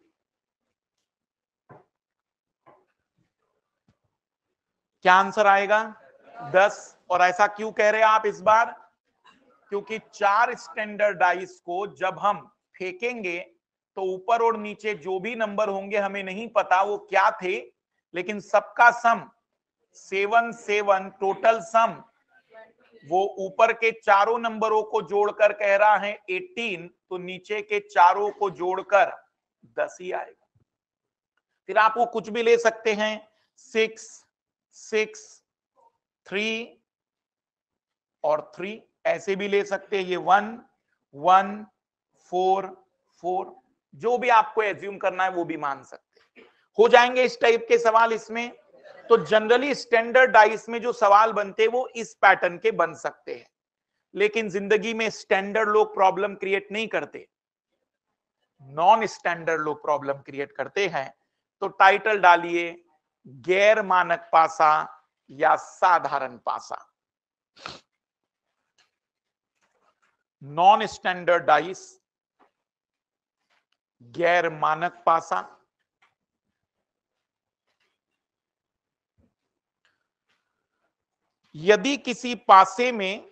क्या आंसर आएगा? 10। और ऐसा क्यों कह रहे हैं आप इस बार? क्योंकि 4 स्टैंडर्डाइज को जब हम फेंकेंगे तो ऊपर और नीचे जो भी नंबर होंगे हमें नहीं पता वो क्या थे, लेकिन सबका सम 7 7 टोटल सम, वो ऊपर के चारों नंबरों को जोड़कर कह रहा है 18, तो नीचे के चारों को जोड़कर 10 ही आएगा। फिर आप वो कुछ भी ले सकते हैं, 6 6 3 और 3 ऐसे भी ले सकते हैं, ये 1 1 4 4, जो भी आपको एज्यूम करना है वो भी मान सकते हैं। हो जाएंगे इस टाइप के सवाल इसमें। तो जनरली स्टैंडर्डाइज में जो सवाल बनते हैं वो इस पैटर्न के बन सकते हैं, लेकिन जिंदगी में स्टैंडर्ड लोग प्रॉब्लम क्रिएट नहीं करते, नॉन स्टैंडर्ड लोग प्रॉब्लम क्रिएट करते हैं। तो टाइटल डालिए गैर मानक पासा या साधारण पासा। नॉन स्टैंडर्डाइज, गैर मानक पासा। यदि किसी पासे में,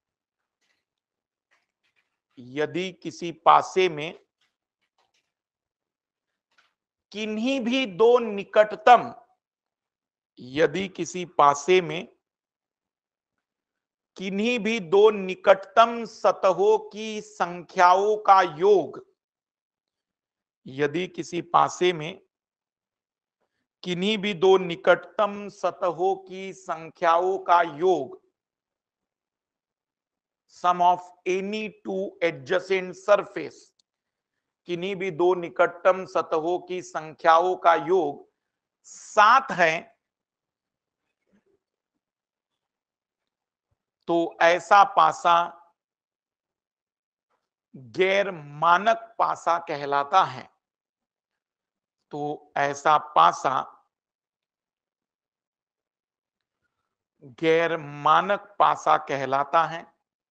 यदि किसी पासे में किन्हीं भी दो निकटतम, यदि किसी पासे में किन्हीं भी दो निकटतम सतहों की संख्याओं का योग, यदि किसी पासे में किन्हीं भी दो निकटतम सतहों की संख्याओं का योग, sum of any two adjacent surface, किन्हीं भी दो निकटतम सतहों की संख्याओं का योग 7 है, तो ऐसा पासा गैर मानक पासा कहलाता है। तो ऐसा पासा गैर मानक पासा कहलाता है।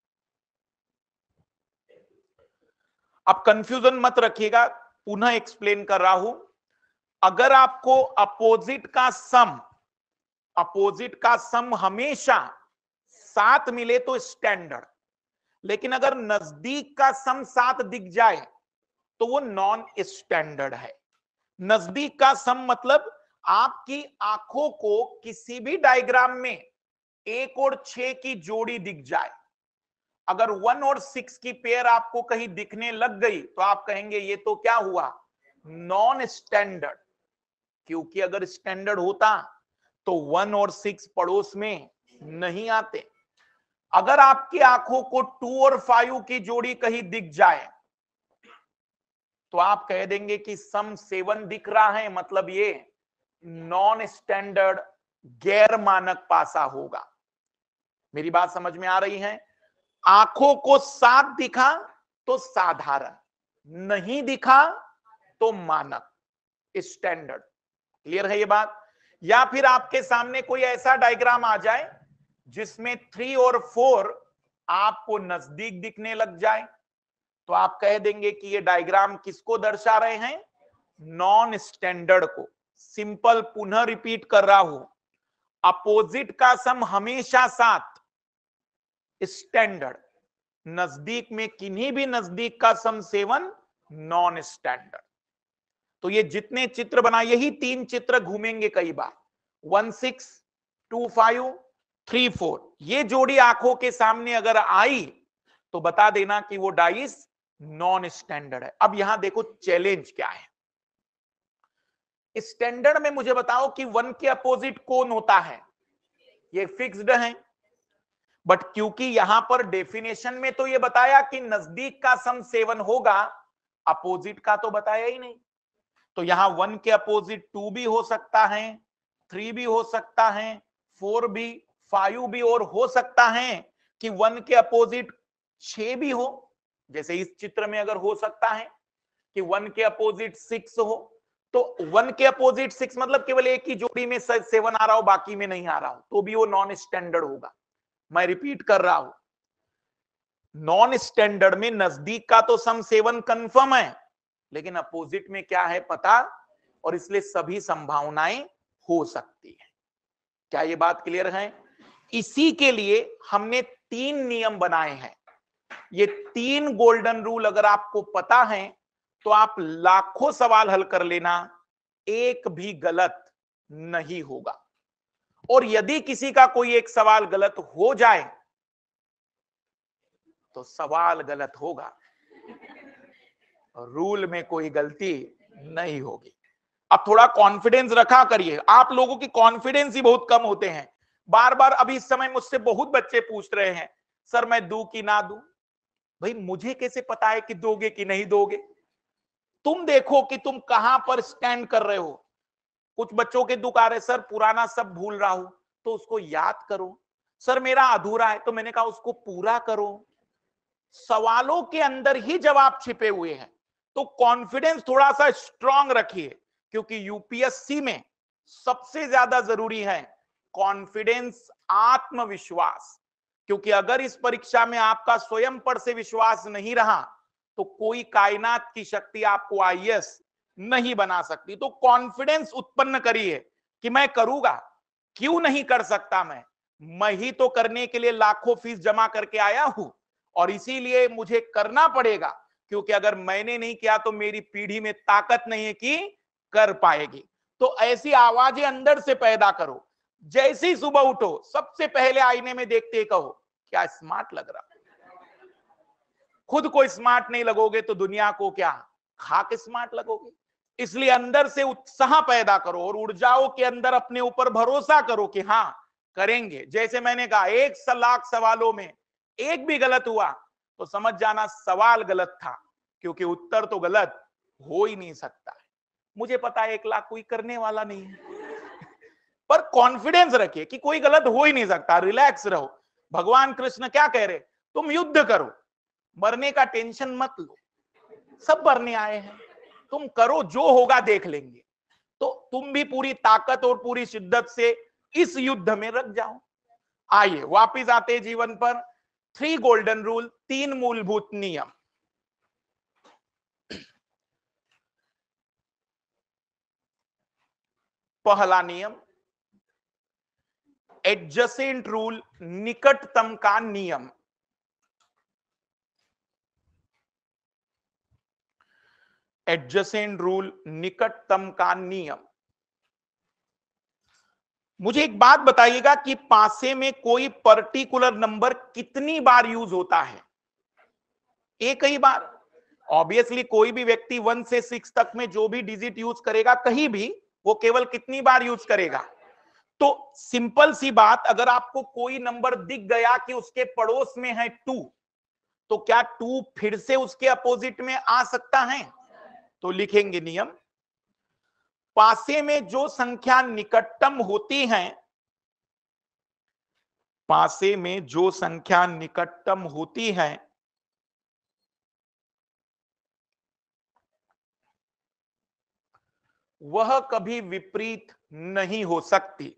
अब कंफ्यूजन मत रखिएगा, पुनः एक्सप्लेन कर रहा हूं। अगर आपको अपोजिट का सम हमेशा 7 मिले तो स्टैंडर्ड, लेकिन अगर नजदीक का सम 7 दिख जाए तो वो नॉन स्टैंडर्ड है। नजदीक का सम मतलब आपकी आंखों को किसी भी डायग्राम में 1 और 6 की जोड़ी दिख जाए, अगर 1 और 6 की पेयर आपको कहीं दिखने लग गई तो आप कहेंगे ये तो क्या हुआ, नॉन स्टैंडर्ड। क्योंकि अगर स्टैंडर्ड होता तो 1 और 6 पड़ोस में नहीं आते। अगर आपकी आंखों को 2 और 5 की जोड़ी कहीं दिख जाए तो आप कह देंगे कि सम 7 दिख रहा है, मतलब ये नॉन स्टैंडर्ड, गैर मानक पासा होगा। मेरी बात समझ में आ रही है? आंखों को 7 दिखा तो साधारण, नहीं दिखा तो मानक, स्टैंडर्ड। क्लियर है ये बात? या फिर आपके सामने कोई ऐसा डायग्राम आ जाए जिसमें 3 और 4 आपको नजदीक दिखने लग जाए तो आप कह देंगे कि ये डायग्राम किसको दर्शा रहे हैं, नॉन स्टैंडर्ड को। सिंपल, पुनः रिपीट कर रहा हूं, अपोजिट का सम हमेशा 7, स्टैंडर्ड। नजदीक में किन्हीं भी नजदीक का सम 7, नॉन स्टैंडर्ड। तो ये जितने चित्र बना, यही 3 चित्र घूमेंगे कई बार, 1 6 2 5 3 4। ये जोड़ी आंखों के सामने अगर आई तो बता देना कि वो डाइस नॉन स्टैंडर्ड है। अब यहां देखो चैलेंज क्या है। स्टैंडर्ड में मुझे बताओ कि 1 के अपोजिट कौन होता है, ये फिक्स्ड है। बट क्योंकि यहां पर डेफिनेशन में तो ये बताया कि नजदीक का सम 7 होगा, अपोजिट का तो बताया ही नहीं। तो यहां 1 के अपोजिट 2 भी हो सकता है, 3 भी हो सकता है, 4 भी, 5 भी, और हो सकता है कि 1 के अपोजिट 6 भी हो, जैसे इस चित्र में अगर हो सकता है कि 1 के अपोजिट 6 हो, तो 1 के अपोजिट 6 मतलब केवल एक ही जोड़ी में 7 आ रहा हो, बाकी में नहीं आ रहा हो, तो भी वो नॉन स्टैंडर्ड होगा। मैं रिपीट कर रहा हूं, नॉन स्टैंडर्ड में नजदीक का तो सम 7 कंफर्म है, लेकिन अपोजिट में क्या है पता, और इसलिए सभी संभावनाएं हो सकती है। क्या ये बात क्लियर है? इसी के लिए हमने 3 नियम बनाए हैं। ये 3 गोल्डन रूल अगर आपको पता है तो आप लाखों सवाल हल कर लेना, एक भी गलत नहीं होगा। और यदि किसी का कोई एक सवाल गलत हो जाए तो सवाल गलत होगा, रूल में कोई गलती नहीं होगी। अब थोड़ा कॉन्फिडेंस रखा करिए, आप लोगों की कॉन्फिडेंस ही बहुत कम होते हैं। बार बार अभी इस समय मुझसे बहुत बच्चे पूछ रहे हैं, सर मैं दूं कि ना दूं। भाई मुझे कैसे पता है कि दोगे कि नहीं दोगे? तुम देखो कि तुम कहां पर स्टैंड कर रहे हो। कुछ बच्चों के दुख आ रहे, सर पुराना सब भूल रहा हूं, तो उसको याद करो। सर मेरा अधूरा है, तो मैंने कहा उसको पूरा करो। सवालों के अंदर ही जवाब छिपे हुए हैं, तो कॉन्फिडेंस थोड़ा सा स्ट्रांग रखिए, क्योंकि यूपीएससी में सबसे ज्यादा जरूरी है कॉन्फिडेंस, आत्मविश्वास। क्योंकि अगर इस परीक्षा में आपका स्वयं पर से विश्वास नहीं रहा तो कोई कायनात की शक्ति आपको आईएएस नहीं बना सकती। तो कॉन्फिडेंस उत्पन्न करिए कि मैं करूंगा, क्यों नहीं कर सकता, मैं ही तो करने के लिए लाखों फीस जमा करके आया हूं, और इसीलिए मुझे करना पड़ेगा, क्योंकि अगर मैंने नहीं किया तो मेरी पीढ़ी में ताकत नहीं है कि कर पाएगी। तो ऐसी आवाजें अंदर से पैदा करो। जैसे ही सुबह उठो सबसे पहले आईने में देखते कहो क्या स्मार्ट लग रहा। खुद को स्मार्ट नहीं लगोगे तो दुनिया को क्या खाक स्मार्ट लगोगे। इसलिए अंदर से उत्साह पैदा करो और ऊर्जाओं के अंदर अपने ऊपर भरोसा करो कि हाँ करेंगे। जैसे मैंने कहा 1 लाख सवालों में एक भी गलत हुआ तो समझ जाना सवाल गलत था, क्योंकि उत्तर तो गलत हो ही नहीं सकता है। मुझे पता है 1 लाख कोई करने वाला नहीं है, पर कॉन्फिडेंस रखिए कि कोई गलत हो ही नहीं सकता, रिलैक्स रहो। भगवान कृष्ण क्या कह रहे, तुम युद्ध करो, मरने का टेंशन मत लो, सब मरने आए हैं, तुम करो, जो होगा देख लेंगे। तो तुम भी पूरी ताकत और पूरी शिद्दत से इस युद्ध में रख जाओ। आइए वापिस आते जीवन पर। 3 गोल्डन रूल, 3 मूलभूत नियम। पहला नियम एडजेसेंट रूल, निकटतम का नियम। एडजेसेंट रूल, निकटतम का नियम। मुझे एक बात बताइएगा कि पासे में कोई पर्टिकुलर नंबर कितनी बार यूज होता है? एक ही बार। ऑब्वियसली कोई भी व्यक्ति 1 से 6 तक में जो भी डिजिट यूज करेगा कहीं भी, वो केवल कितनी बार यूज करेगा? तो सिंपल सी बात, अगर आपको कोई नंबर दिख गया कि उसके पड़ोस में है 2, तो क्या 2 फिर से उसके अपोजिट में आ सकता है? तो लिखेंगे नियम, पासे में जो संख्या निकटतम होती है, पासे में जो संख्या निकटतम होती है, वह कभी विपरीत नहीं हो सकती।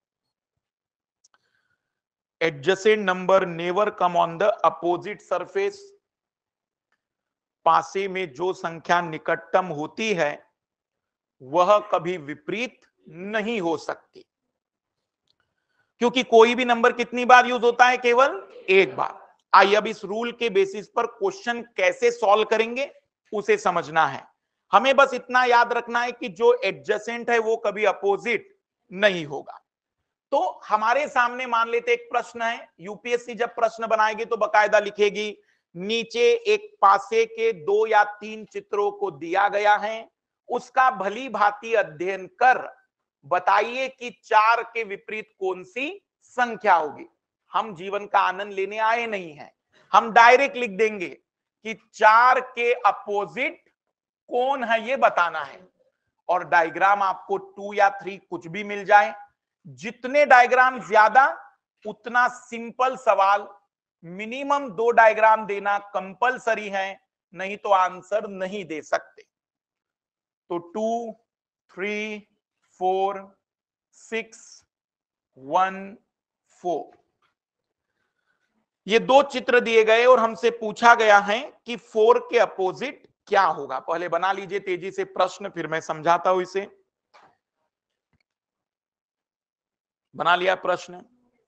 Adjacent number never come on the opposite surface. पासे में जो संख्या निकटतम होती है वह कभी विपरीत नहीं हो सकती, क्योंकि कोई भी नंबर कितनी बार यूज होता है? केवल एक बार। आइए अब इस रूल के बेसिस पर क्वेश्चन कैसे सॉल्व करेंगे उसे समझना है। हमें बस इतना याद रखना है कि जो एडजेसेंट है वो कभी अपोजिट नहीं होगा। तो हमारे सामने मान लेते एक प्रश्न है, यूपीएससी जब प्रश्न बनाएगी तो बकायदा लिखेगी, नीचे एक पासे के 2 या 3 चित्रों को दिया गया है, उसका भली भांति अध्ययन कर बताइए कि 4 के विपरीत कौन सी संख्या होगी। हम जीवन का आनंद लेने आए नहीं हैं, हम डायरेक्ट लिख देंगे कि 4 के अपोजिट कौन है ये बताना है। और डायग्राम आपको 2 या 3 कुछ भी मिल जाए, जितने डायग्राम ज्यादा उतना सिंपल सवाल, मिनिमम 2 डायग्राम देना कंपलसरी है, नहीं तो आंसर नहीं दे सकते। तो 2, 3, 4, 6, 1, 4 ये 2 चित्र दिए गए और हमसे पूछा गया है कि 4 के अपोजिट क्या होगा। पहले बना लीजिए तेजी से प्रश्न, फिर मैं समझाता हूं इसे। बना लिया प्रश्न?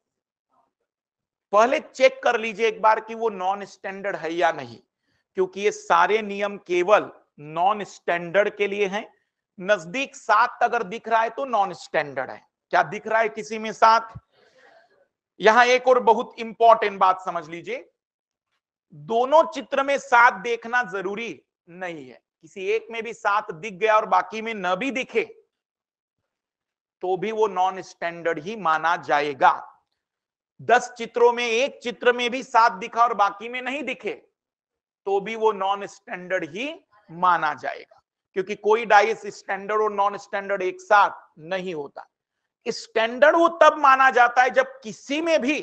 पहले चेक कर लीजिए एक बार कि वो नॉन स्टैंडर्ड है या नहीं, क्योंकि ये सारे नियम केवल नॉन स्टैंडर्ड के लिए हैं। नजदीक 7 अगर दिख रहा है तो नॉन स्टैंडर्ड है। क्या दिख रहा है किसी में 7? यहां एक और बहुत इंपॉर्टेंट बात समझ लीजिए, दोनों चित्र में 7 देखना जरूरी नहीं है। किसी एक में भी 7 दिख गया और बाकी में न भी दिखे तो भी वो नॉन स्टैंडर्ड ही माना जाएगा। 10 चित्रों में एक चित्र में भी 7 दिखा और बाकी में नहीं दिखे तो भी वो नॉन स्टैंडर्ड ही माना जाएगा, क्योंकि कोई डाइस स्टैंडर्ड और नॉन स्टैंडर्ड एक साथ नहीं होता। स्टैंडर्ड वो तब माना जाता है जब किसी में भी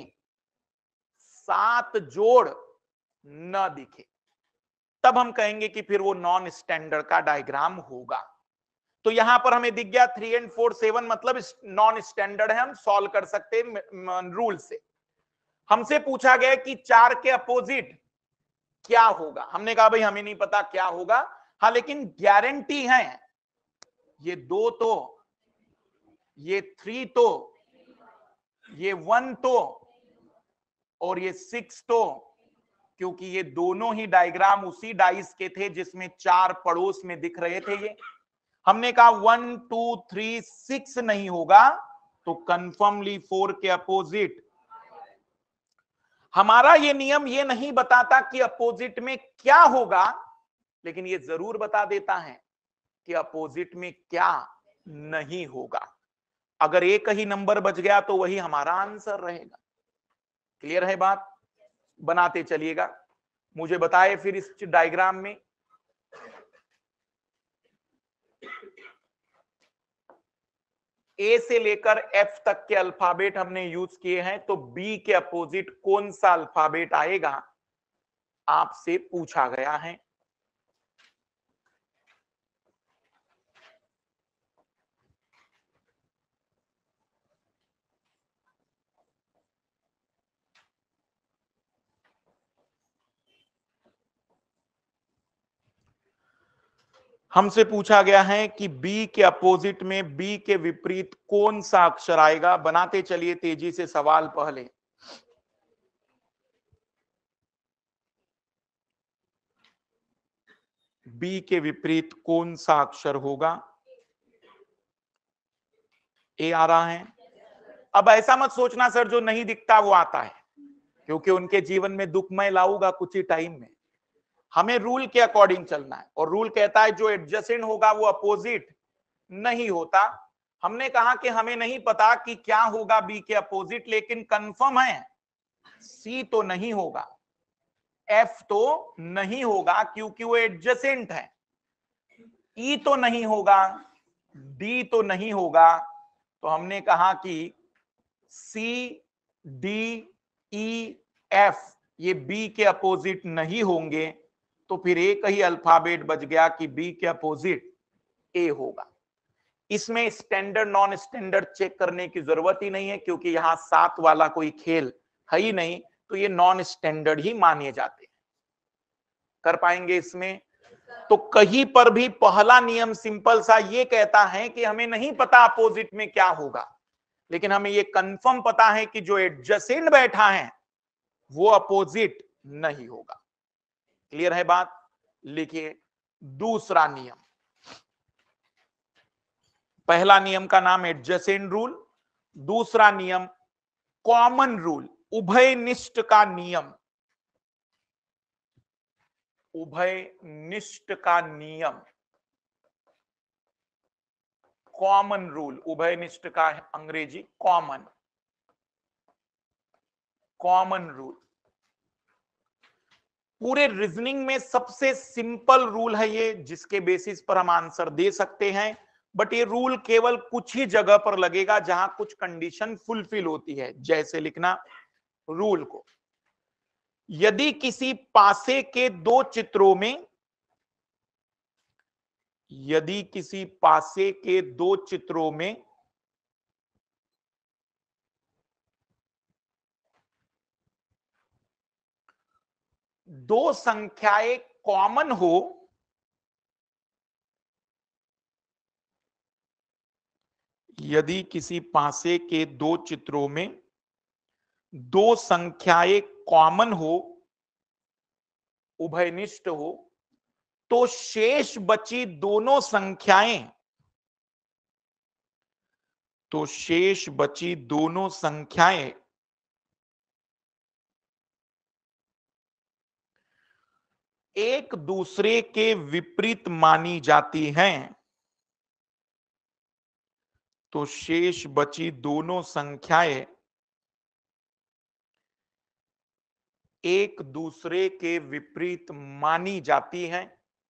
7 जोड़ न दिखे, तब हम कहेंगे कि फिर वो नॉन स्टैंडर्ड का डायग्राम होगा। तो यहां पर हमें दिख गया 3 and 4 7 मतलब नॉन स्टैंडर्ड है, हम सॉल्व कर सकते हैं रूल से। हमसे पूछा गया कि 4 के अपोजिट क्या होगा, हमने कहा भाई हमें नहीं पता क्या होगा, हाँ लेकिन गारंटी है ये 2 तो, ये 3 तो, ये 1 तो, और ये 6 तो, क्योंकि ये दोनों ही डायग्राम उसी डाइस के थे जिसमें 4 पड़ोस में दिख रहे थे। ये हमने कहा 1 2 3 6 नहीं होगा, तो कंफर्मली 4 के अपोजिट। हमारा ये नियम ये नहीं बताता कि अपोजिट में क्या होगा, लेकिन ये जरूर बता देता है कि अपोजिट में क्या नहीं होगा। अगर एक ही नंबर बच गया तो वही हमारा आंसर रहेगा। क्लियर है बात? बनाते चलिएगा, मुझे बताए फिर इस डायग्राम में। ए से लेकर एफ तक के अल्फाबेट हमने यूज किए हैं, तो बी के अपोजिट कौन सा अल्फाबेट आएगा आपसे पूछा गया है। हमसे पूछा गया है कि बी के अपोजिट में बी के विपरीत कौन सा अक्षर आएगा। बनाते चलिए तेजी से सवाल। पहले बी के विपरीत कौन सा अक्षर होगा? ए आ रहा है। अब ऐसा मत सोचना सर जो नहीं दिखता वो आता है, क्योंकि उनके जीवन में दुख मैं लाऊंगा कुछ ही टाइम में। हमें रूल के अकॉर्डिंग चलना है, और रूल कहता है जो एडजेसेंट होगा वो अपोजिट नहीं होता। हमने कहा कि हमें नहीं पता कि क्या होगा बी के अपोजिट, लेकिन कंफर्म है सी तो नहीं होगा, एफ तो नहीं होगा क्योंकि वो एडजेसेंट है, ई तो नहीं होगा, डी तो नहीं होगा। तो हमने कहा कि सी डी ई एफ ये बी के अपोजिट नहीं होंगे, तो फिर एक ही अल्फाबेट बच गया कि बी के अपोजिट ए होगा। इसमें स्टैंडर्ड नॉन स्टैंडर्ड चेक करने की जरूरत ही नहीं है, क्योंकि यहां 7 वाला कोई खेल है ही नहीं, तो ये नॉन स्टैंडर्ड ही माने जाते हैं। कर पाएंगे इसमें? तो कहीं पर भी पहला नियम सिंपल सा ये कहता है कि हमें नहीं पता अपोजिट में क्या होगा, लेकिन हमें ये कंफर्म पता है कि जो एडजेसेंट बैठा है वो अपोजिट नहीं होगा। क्लियर है बात? लिखिए दूसरा नियम। पहला नियम का नाम एडजेसेंट रूल, दूसरा नियम कॉमन रूल, उभयनिष्ठ का नियम। उभयनिष्ठ का नियम, कॉमन रूल। उभयनिष्ठ का अंग्रेजी कॉमन, कॉमन रूल। पूरे रीजनिंग में सबसे सिंपल रूल है ये, जिसके बेसिस पर हम आंसर दे सकते हैं, बट ये रूल केवल कुछ ही जगह पर लगेगा जहां कुछ कंडीशन फुलफिल होती है। जैसे लिखना रूल को, यदि किसी पासे के दो चित्रों में, यदि किसी पासे के दो चित्रों में दो संख्याएं कॉमन हो, यदि किसी पासे के दो चित्रों में दो संख्याएं कॉमन हो, उभयनिष्ठ हो, तो शेष बची दोनों संख्याएं, तो शेष बची दोनों संख्याएं एक दूसरे के विपरीत मानी जाती हैं। तो शेष बची दोनों संख्याएं एक दूसरे के विपरीत मानी जाती हैं।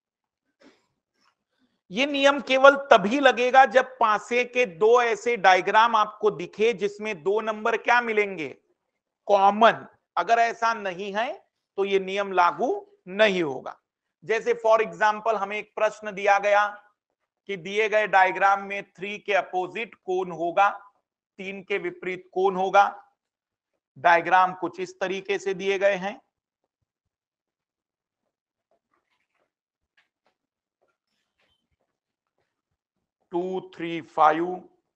यह नियम केवल तभी लगेगा जब पासे के दो ऐसे डायग्राम आपको दिखे जिसमें दो नंबर क्या मिलेंगे? कॉमन। अगर ऐसा नहीं है तो यह नियम लागू नहीं होगा। जैसे फॉर एग्जांपल हमें एक प्रश्न दिया गया कि दिए गए डायग्राम में 3 के अपोजिट कौन होगा, 3 के विपरीत कौन होगा। डायग्राम कुछ इस तरीके से दिए गए हैं। टू 3 5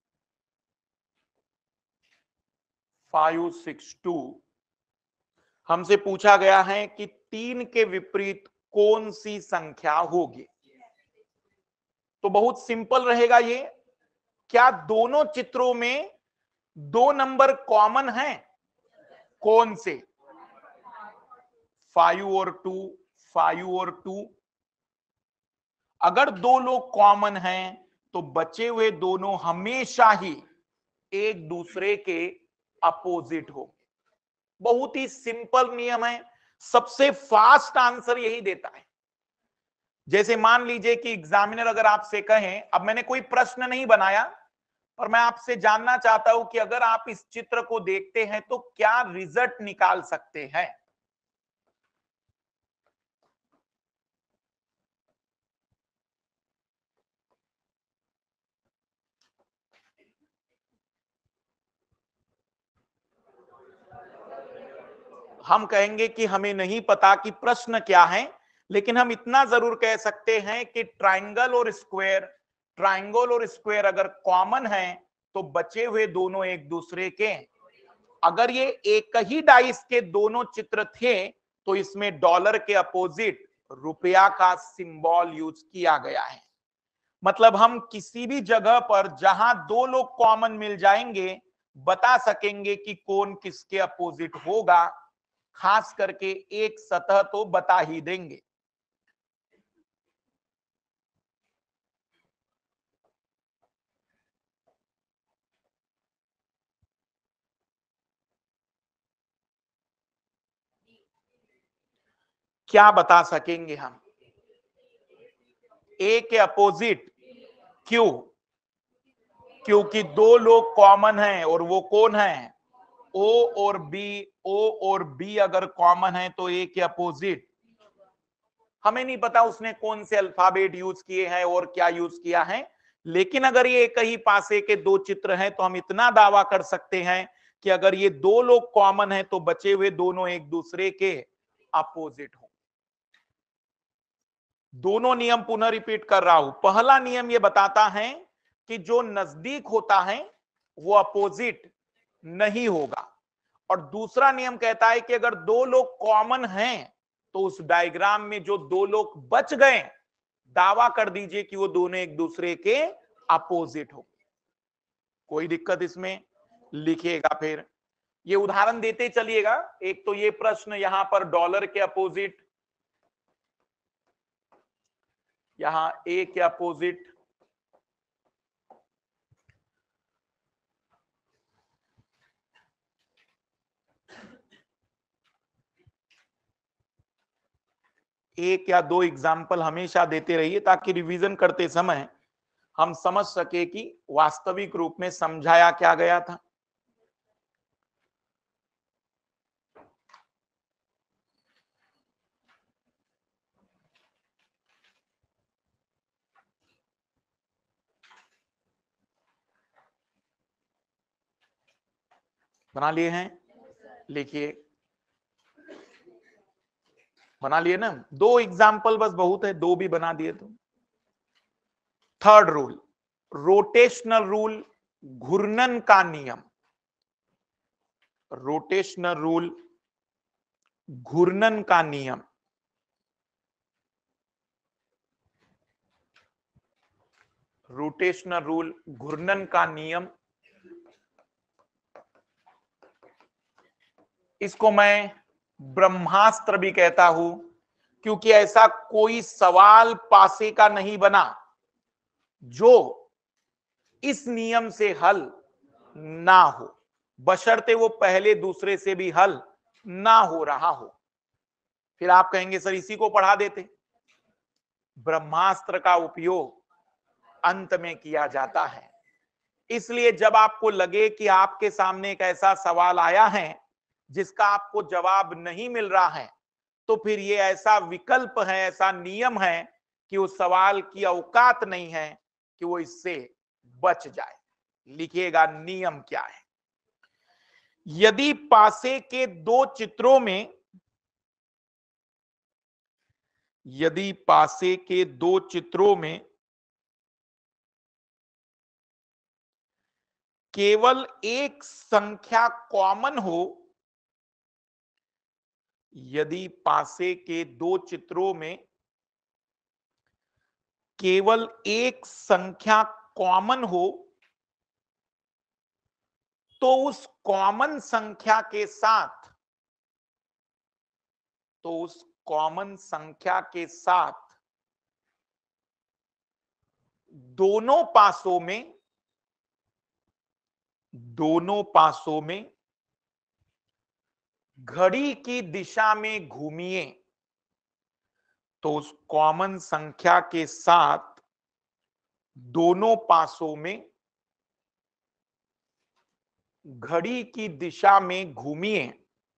5 6 2। हमसे पूछा गया है कि 3 के विपरीत कौन सी संख्या होगी। तो बहुत सिंपल रहेगा ये। क्या दोनों चित्रों में दो नंबर कॉमन हैं? कौन से? 5 और 2, 5 और 2। अगर दो लोग कॉमन हैं तो बचे हुए दोनों हमेशा ही एक दूसरे के अपोजिट होंगे। बहुत ही सिंपल नियम है, सबसे फास्ट आंसर यही देता है। जैसे मान लीजिए कि एग्जामिनर अगर आपसे कहें, अब मैंने कोई प्रश्न नहीं बनाया और मैं आपसे जानना चाहता हूं कि अगर आप इस चित्र को देखते हैं तो क्या रिजल्ट निकाल सकते हैं। हम कहेंगे कि हमें नहीं पता कि प्रश्न क्या है, लेकिन हम इतना जरूर कह सकते हैं कि ट्राइंगल और स्क्वायर, ट्राइंगल और स्क्वायर अगर कॉमन है तो बचे हुए दोनों एक दूसरे के, अगर ये एक ही डाइस के दोनों चित्र थे तो इसमें डॉलर के अपोजिट रुपया का सिंबल यूज किया गया है। मतलब हम किसी भी जगह पर जहां दो लोग कॉमन मिल जाएंगे बता सकेंगे कि कौन किसके अपोजिट होगा, खास करके एक सतह तो बता ही देंगे। क्या बता सकेंगे हम? ए के अपोजिट। क्यों? क्योंकि दो लोग कॉमन हैं और वो कौन है? ओ और बी। ओ और बी अगर कॉमन है तो ए के अपोजिट। हमें नहीं पता उसने कौन से अल्फाबेट यूज किए हैं और क्या यूज किया है, लेकिन अगर ये एक ही पासे के दो चित्र हैं तो हम इतना दावा कर सकते हैं कि अगर ये दो लोग कॉमन हैं तो बचे हुए दोनों एक दूसरे के अपोजिट हो। दोनों नियम पुनः रिपीट कर रहा हूं। पहला नियम ये बताता है कि जो नजदीक होता है वो अपोजिट नहीं होगा, और दूसरा नियम कहता है कि अगर दो लोग कॉमन हैं तो उस डायग्राम में जो दो लोग बच गए दावा कर दीजिए कि वो दोनों एक दूसरे के अपोजिट हो। कोई दिक्कत इसमें? लिखिएगा फिर, ये उदाहरण देते चलिएगा। एक तो ये प्रश्न यहां पर डॉलर के अपोजिट, यहां ए के अपोजिट, एक या दो एग्जाम्पल हमेशा देते रहिए ताकि रिवीजन करते समय हम समझ सके कि वास्तविक रूप में समझाया क्या गया था। बना लिए हैं? लिखिए। बना लिए ना? दो एग्जाम्पल बस बहुत है, दो भी बना दिए तो। थर्ड रूल, रोटेशनल रूल, घूर्णन का नियम। रोटेशनल रूल, घूर्णन का नियम। रोटेशनल रूल, घूर्णन का नियम। इसको मैं ब्रह्मास्त्र भी कहता हूं, क्योंकि ऐसा कोई सवाल पासे का नहीं बना जो इस नियम से हल ना हो, बशर्ते वो पहले दूसरे से भी हल ना हो रहा हो। फिर आप कहेंगे सर इसी को पढ़ा देते। ब्रह्मास्त्र का उपयोग अंत में किया जाता है, इसलिए जब आपको लगे कि आपके सामने एक ऐसा सवाल आया है जिसका आपको जवाब नहीं मिल रहा है, तो फिर ये ऐसा विकल्प है, ऐसा नियम है कि उस सवाल की औकात नहीं है कि वो इससे बच जाए। लिखिएगा नियम क्या है। यदि पासे के दो चित्रों में, यदि पासे के दो चित्रों में केवल एक संख्या कॉमन हो, यदि पासे के दो चित्रों में केवल एक संख्या कॉमन हो, तो उस कॉमन संख्या के साथ, तो उस कॉमन संख्या के साथ दोनों पासों में, दोनों पासों में घड़ी की दिशा में घूमिए। तो उस कॉमन संख्या के साथ दोनों पासों में घड़ी की दिशा में घूमिए।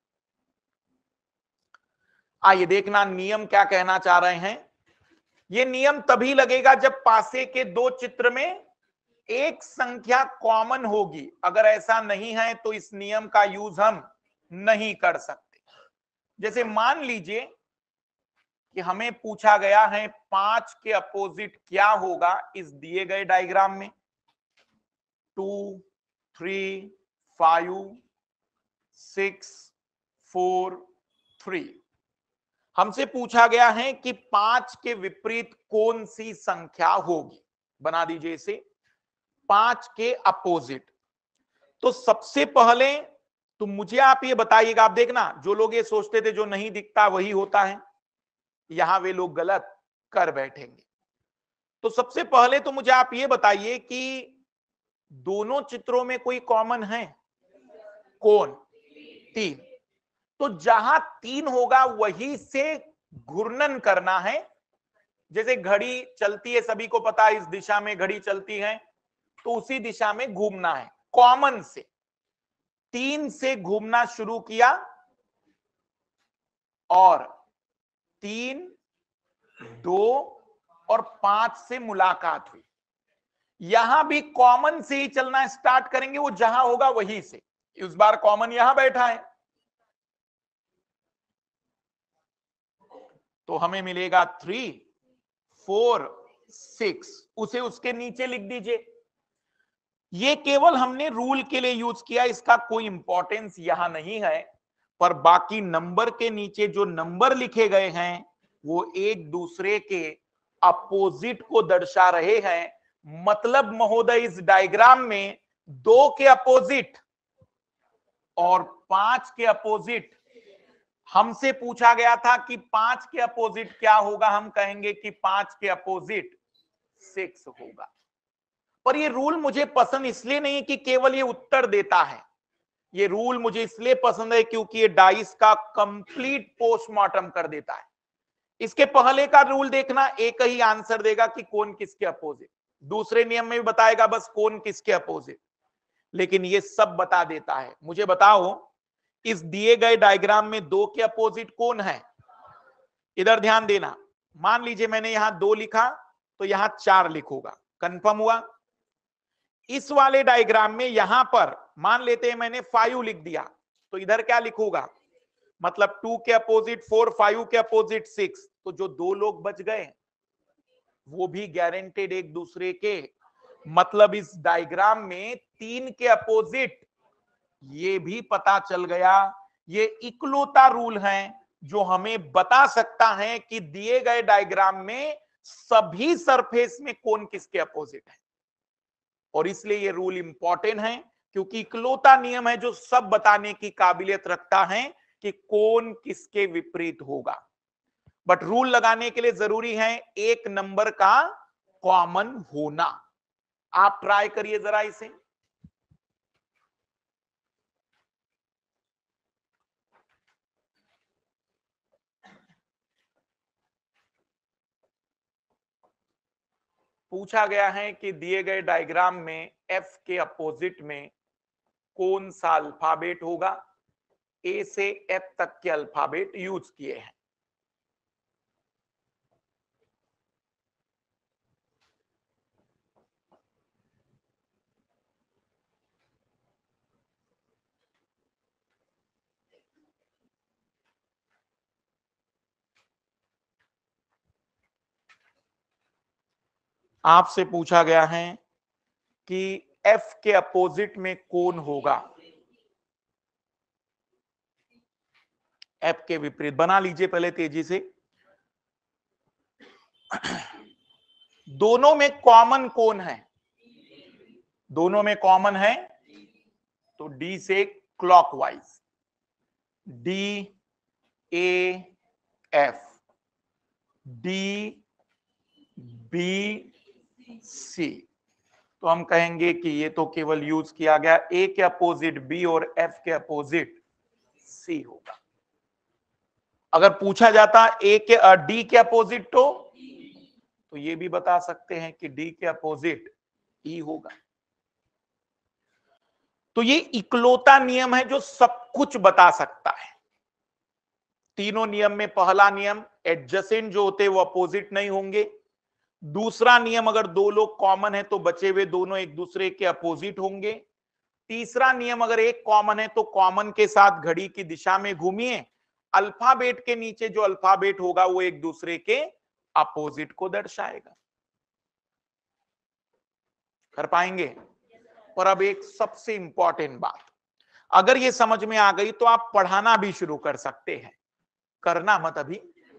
आइए देखना नियम क्या कहना चाह रहे हैं। यह नियम तभी लगेगा जब पासे के दो चित्र में एक संख्या कॉमन होगी। अगर ऐसा नहीं है तो इस नियम का यूज हम नहीं कर सकते। जैसे मान लीजिए कि हमें पूछा गया है 5 के अपोजिट क्या होगा इस दिए गए डायग्राम में। 2, 3, 5, 6, 4, 3। हमसे पूछा गया है कि 5 के विपरीत कौन सी संख्या होगी। बना दीजिए इसे 5 के अपोजिट। तो सबसे पहले तो मुझे आप ये बताइएगा, आप देखना जो लोग ये सोचते थे जो नहीं दिखता वही होता है, यहां वे लोग गलत कर बैठेंगे। तो सबसे पहले तो मुझे आप ये बताइए कि दोनों चित्रों में कोई कॉमन है? कौन? 3। तो जहां 3 होगा वही से घूर्णन करना है। जैसे घड़ी चलती है, सभी को पता है इस दिशा में घड़ी चलती है, तो उसी दिशा में घूमना है। कॉमन से 3 से घूमना शुरू किया और 3, 2 और 5 से मुलाकात हुई। यहां भी कॉमन से ही चलना स्टार्ट करेंगे, वो जहां होगा वहीं से। इस बार कॉमन यहां बैठा है तो हमें मिलेगा 3, 4, 6। उसे उसके नीचे लिख दीजिए। ये केवल हमने रूल के लिए यूज किया, इसका कोई इंपॉर्टेंस यहां नहीं है। पर बाकी नंबर के नीचे जो नंबर लिखे गए हैं वो एक दूसरे के अपोजिट को दर्शा रहे हैं। मतलब महोदय इस डायग्राम में 2 के अपोजिट और 5 के अपोजिट, हमसे पूछा गया था कि 5 के अपोजिट क्या होगा, हम कहेंगे कि 5 के अपोजिट 6 होगा। पर ये रूल मुझे पसंद इसलिए नहीं कि केवल ये उत्तर देता है, ये रूल मुझे इसलिए पसंद है क्योंकि ये डाइस का कंप्लीट पोस्टमार्टम कर देता है। इसके पहले का रूल देखना, एक ही आंसर देगा कि कौन किसके अपोजिट। दूसरे नियम में भी बताएगा बस कौन किसके अपोजिट, लेकिन ये सब बता देता है। मुझे बताओ इस दिए गए डायग्राम में 2 के अपोजिट कौन है? इधर ध्यान देना। मान लीजिए मैंने यहां 2 लिखा तो यहां 4 लिखूंगा। कंफर्म हुआ? इस वाले डायग्राम में यहां पर मान लेते हैं मैंने 5 लिख दिया, तो इधर क्या लिखूंगा? मतलब 2 के अपोजिट 4, 5 के अपोजिट 6। तो जो 2 लोग बच गए वो भी गारंटेड एक दूसरे के। मतलब इस डायग्राम में 3 के अपोजिट, ये भी पता चल गया। ये इकलौता रूल है जो हमें बता सकता है कि दिए गए डायग्राम में सभी सरफेस में कौन किसके अपोजिट है। और इसलिए ये रूल इंपॉर्टेंट है क्योंकि इकलौता नियम है जो सब बताने की काबिलियत रखता है कि कौन किसके विपरीत होगा। बट रूल लगाने के लिए जरूरी है एक नंबर का कॉमन होना। आप ट्राई करिए जरा इसे। पूछा गया है कि दिए गए डायग्राम में एफ के अपोजिट में कौन सा अल्फाबेट होगा। ए से एफ तक के अल्फाबेट यूज किए हैं। आपसे पूछा गया है कि एफ के अपोजिट में कौन होगा। एफ के विपरीत बना लीजिए पहले तेजी से। दोनों में कॉमन कौन है? दोनों में कॉमन है तो डी से clockwise, D A F, D B C. तो हम कहेंगे कि ये तो केवल यूज किया गया, ए के अपोजिट बी और एफ के अपोजिट सी होगा। अगर पूछा जाता ए के डी के अपोजिट तो ये भी बता सकते हैं कि डी के अपोजिट ई होगा। तो ये इकलौता नियम है जो सब कुछ बता सकता है। तीनों नियम में पहला नियम एडजेसेंट जो होते हैं वो अपोजिट नहीं होंगे। दूसरा नियम अगर 2 लोग कॉमन है तो बचे हुए दोनों एक दूसरे के अपोजिट होंगे। तीसरा नियम अगर एक कॉमन है तो कॉमन के साथ घड़ी की दिशा में घूमिए, अल्फाबेट के नीचे जो अल्फाबेट होगा वो एक दूसरे के अपोजिट को दर्शाएगा। कर पाएंगे? पर अब एक सबसे इंपॉर्टेंट बात, अगर ये समझ में आ गई तो आप पढ़ाना भी शुरू कर सकते हैं, करना मत अभी।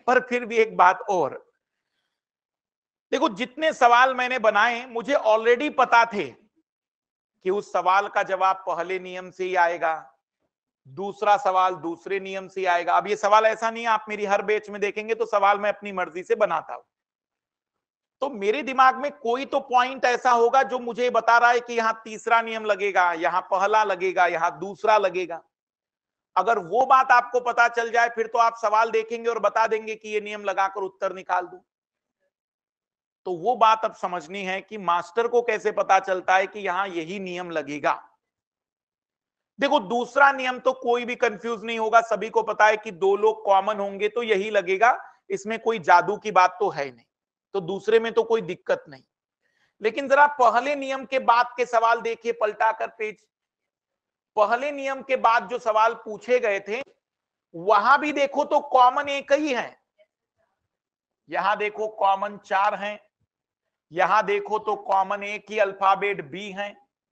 पर फिर भी एक बात और, देखो जितने सवाल मैंने बनाए मुझे ऑलरेडी पता थे कि उस सवाल का जवाब पहले नियम से ही आएगा, दूसरा सवाल दूसरे नियम से ही आएगा। अब ये सवाल ऐसा नहीं है, आप मेरी हर बैच में देखेंगे तो सवाल मैं अपनी मर्जी से बनाता हूं, तो मेरे दिमाग में कोई तो पॉइंट ऐसा होगा जो मुझे बता रहा है कि यहां तीसरा नियम लगेगा, यहां पहला लगेगा, यहां दूसरा लगेगा। अगर वो बात आपको पता चल जाए फिर तो आप सवाल देखेंगे और बता देंगे कि ये नियम लगाकर उत्तर निकाल दो। तो वो बात अब समझनी है कि मास्टर को कैसे पता चलता है कि यहां यही नियम लगेगा। देखो दूसरा नियम तो कोई भी कंफ्यूज नहीं होगा, सभी को पता है कि दो लोग कॉमन होंगे तो यही लगेगा, इसमें कोई जादू की बात तो है नहीं, तो दूसरे में तो कोई दिक्कत नहीं। लेकिन जरा पहले नियम के बाद के सवाल देखिए, पलटाकर पेज। पहले नियम के बाद जो सवाल पूछे गए थे वहां भी देखो तो कॉमन एक ही है, यहां देखो कॉमन 4 हैं, यहां देखो तो कॉमन एक ही अल्फाबेट बी है,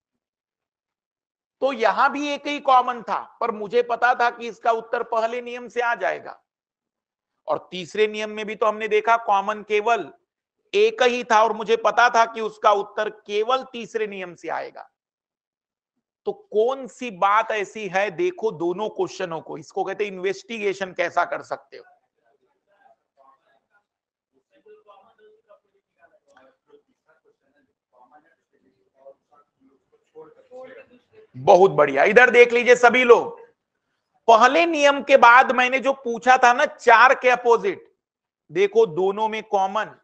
तो यहां भी एक ही कॉमन था, पर मुझे पता था कि इसका उत्तर पहले नियम से आ जाएगा। और तीसरे नियम में भी तो हमने देखा कॉमन केवल एक ही था और मुझे पता था कि उसका उत्तर केवल तीसरे नियम से आएगा। तो कौन सी बात ऐसी है, देखो दोनों क्वेश्चनों को, इसको कहते हैं इन्वेस्टिगेशन कैसा कर सकते हो। बहुत बढ़िया, इधर देख लीजिए सभी लोग, पहले नियम के बाद मैंने जो पूछा था ना 4 के अपोजिट, देखो दोनों में कॉमन,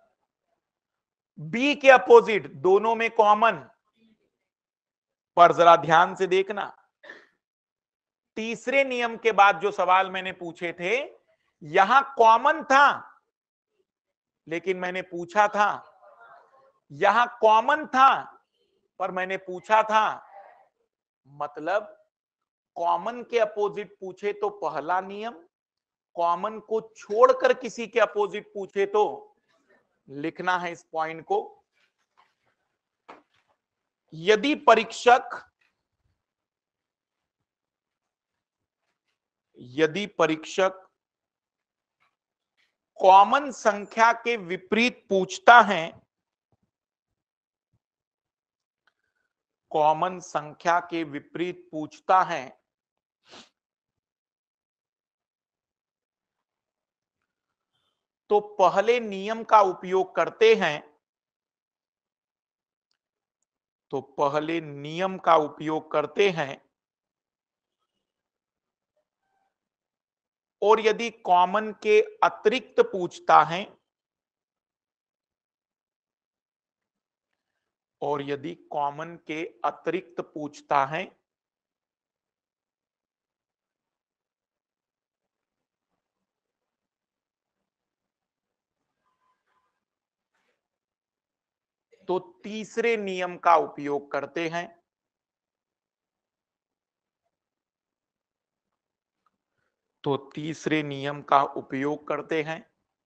बी के अपोजिट दोनों में कॉमन, पर जरा ध्यान से देखना, तीसरे नियम के बाद जो सवाल मैंने पूछे थे यहां कॉमन था, लेकिन मैंने पूछा था, यहां कॉमन था पर मैंने पूछा था, मतलब कॉमन के अपोजिट पूछे तो पहला नियम, कॉमन को छोड़कर किसी के अपोजिट पूछे तो लिखना है इस पॉइंट को। यदि परीक्षक कॉमन संख्या के विपरीत पूछता है, कॉमन संख्या के विपरीत पूछता है, तो पहले नियम का उपयोग करते हैं, तो पहले नियम का उपयोग करते हैं, और यदि कॉमन के अतिरिक्त पूछता है, और यदि कॉमन के अतिरिक्त पूछता है तो तीसरे नियम का उपयोग करते हैं। तो तीसरे नियम का उपयोग करते हैं,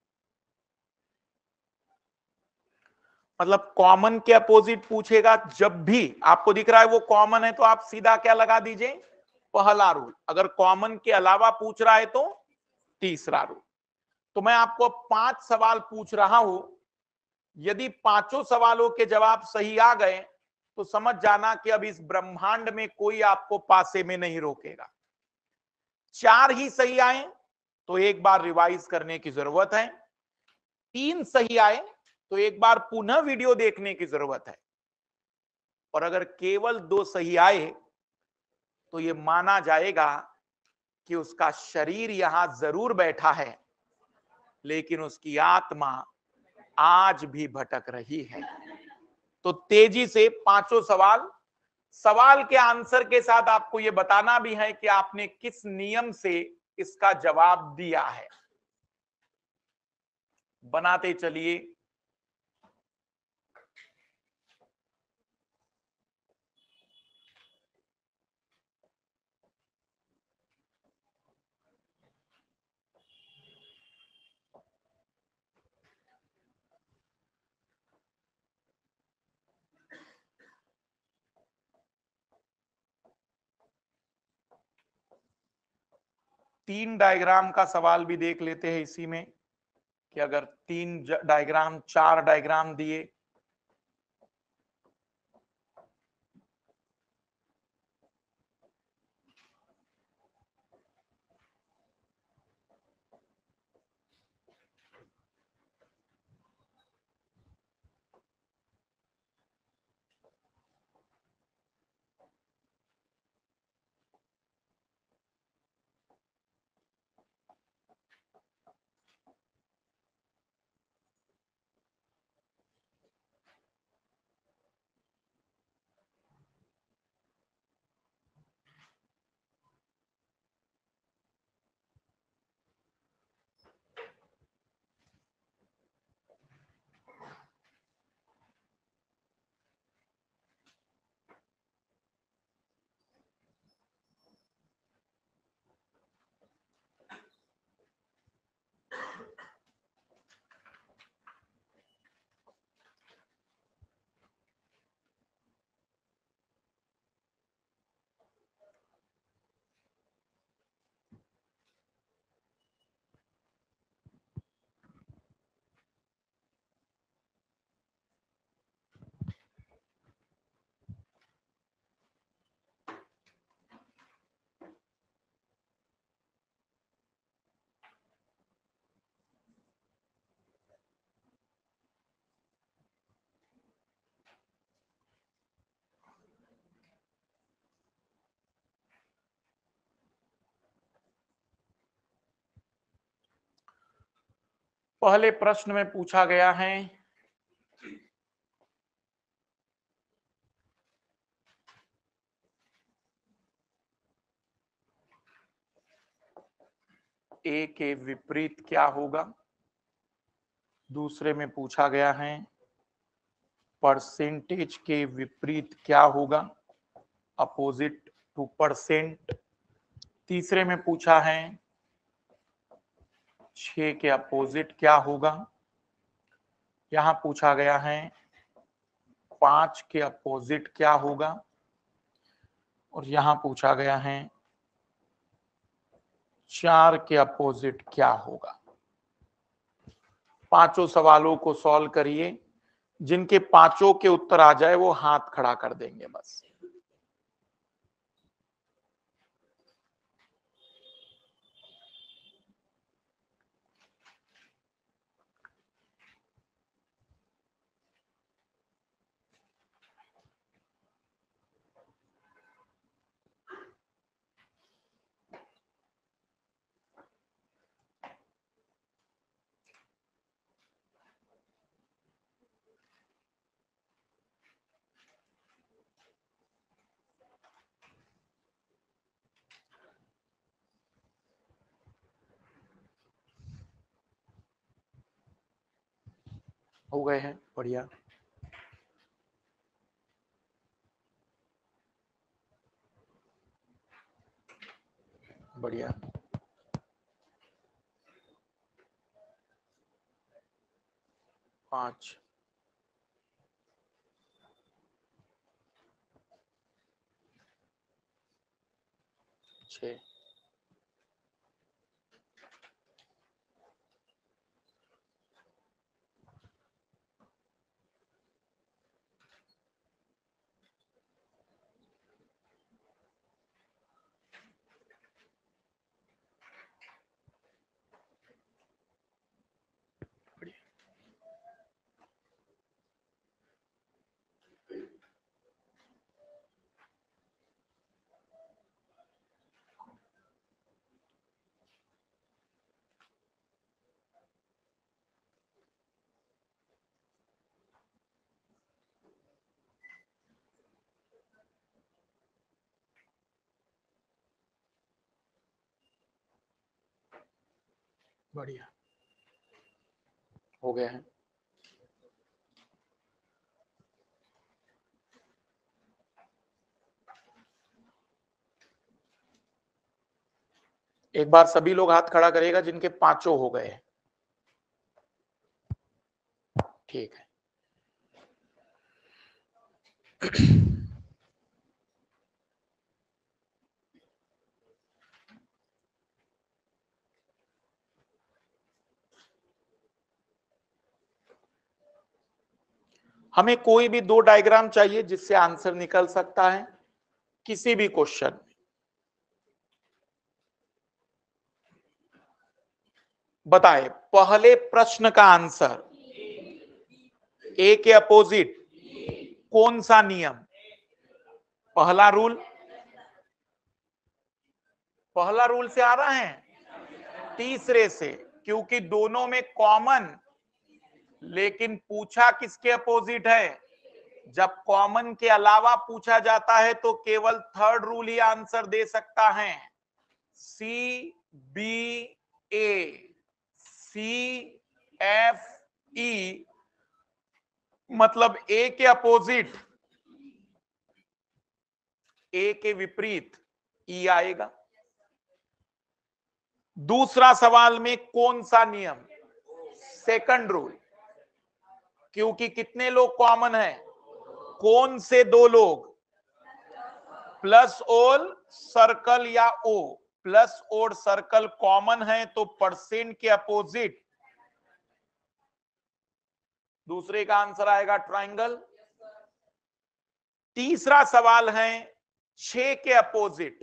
मतलब कॉमन के अपोजिट पूछेगा, जब भी आपको दिख रहा है वो कॉमन है तो आप सीधा क्या लगा दीजिए, पहला रूल। अगर कॉमन के अलावा पूछ रहा है तो तीसरा रूल। तो मैं आपको 5 सवाल पूछ रहा हूं, यदि पांचों सवालों के जवाब सही आ गए तो समझ जाना कि अब इस ब्रह्मांड में कोई आपको पासे में नहीं रोकेगा। 4 ही सही आए तो एक बार रिवाइज करने की जरूरत है, 3 सही आए तो एक बार पुनः वीडियो देखने की जरूरत है, और अगर केवल 2 सही आए तो यह माना जाएगा कि उसका शरीर यहां जरूर बैठा है लेकिन उसकी आत्मा आज भी भटक रही है। तो तेजी से पांचों सवाल के आंसर के साथ आपको यह बताना भी है कि आपने किस नियम से इसका जवाब दिया है। बनाते चलिए। तीन डायग्राम का सवाल भी देख लेते हैं इसी में। कि अगर 3 डायग्राम 4 डायग्राम दिए पहले प्रश्न में पूछा गया है ए के विपरीत क्या होगा। दूसरे में पूछा गया है परसेंटेज के विपरीत क्या होगा, अपोजिट टू परसेंट। तीसरे में पूछा है 6 के अपोजिट क्या होगा। यहां पूछा गया है 5 के अपोजिट क्या होगा और यहां पूछा गया है 4 के अपोजिट क्या होगा। पांचों सवालों को सॉल्व करिए, जिनके पांचों के उत्तर आ जाए वो हाथ खड़ा कर देंगे बस। हो गए हैं, बढ़िया। बढ़िया। पांच, 6, बढ़िया। हो गए हैं। एक बार सभी लोग हाथ खड़ा करेगा जिनके पांचों हो गए। ठीक है। हमें कोई भी दो डायग्राम चाहिए जिससे आंसर निकल सकता है किसी भी क्वेश्चन में। बताए पहले प्रश्न का आंसर ए के अपोजिट कौन सा नियम? पहला रूल से आ रहा है, तीसरे से, क्योंकि दोनों में कॉमन, लेकिन पूछा किसके अपोजिट है? जब कॉमन के अलावा पूछा जाता है तो केवल थर्ड रूल ही आंसर दे सकता है। सी बी ए, सी एफ ई, मतलब ए के अपोजिट, ए के विपरीत ई आएगा। दूसरा सवाल में कौन सा नियम? सेकंड रूल, क्योंकि कितने लोग कॉमन है? कौन से दो लोग? प्लस और सर्कल या ओ, प्लस और सर्कल कॉमन है तो परसेंट के अपोजिट दूसरे का आंसर आएगा ट्रायंगल। तीसरा सवाल है 6 के अपोजिट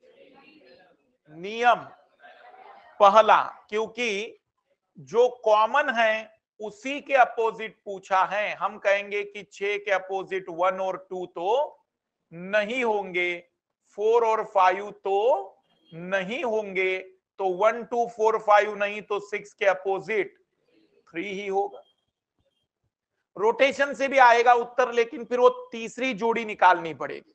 नियम पहला, क्योंकि जो कॉमन है उसी के अपोजिट पूछा है। हम कहेंगे कि 6 के अपोजिट 1 और 2 तो नहीं होंगे, 4 और 5 तो नहीं होंगे, तो 1 2 4 5 नहीं तो 6 के अपोजिट 3 ही होगा। रोटेशन से भी आएगा उत्तर, लेकिन फिर वो तीसरी जोड़ी निकालनी पड़ेगी।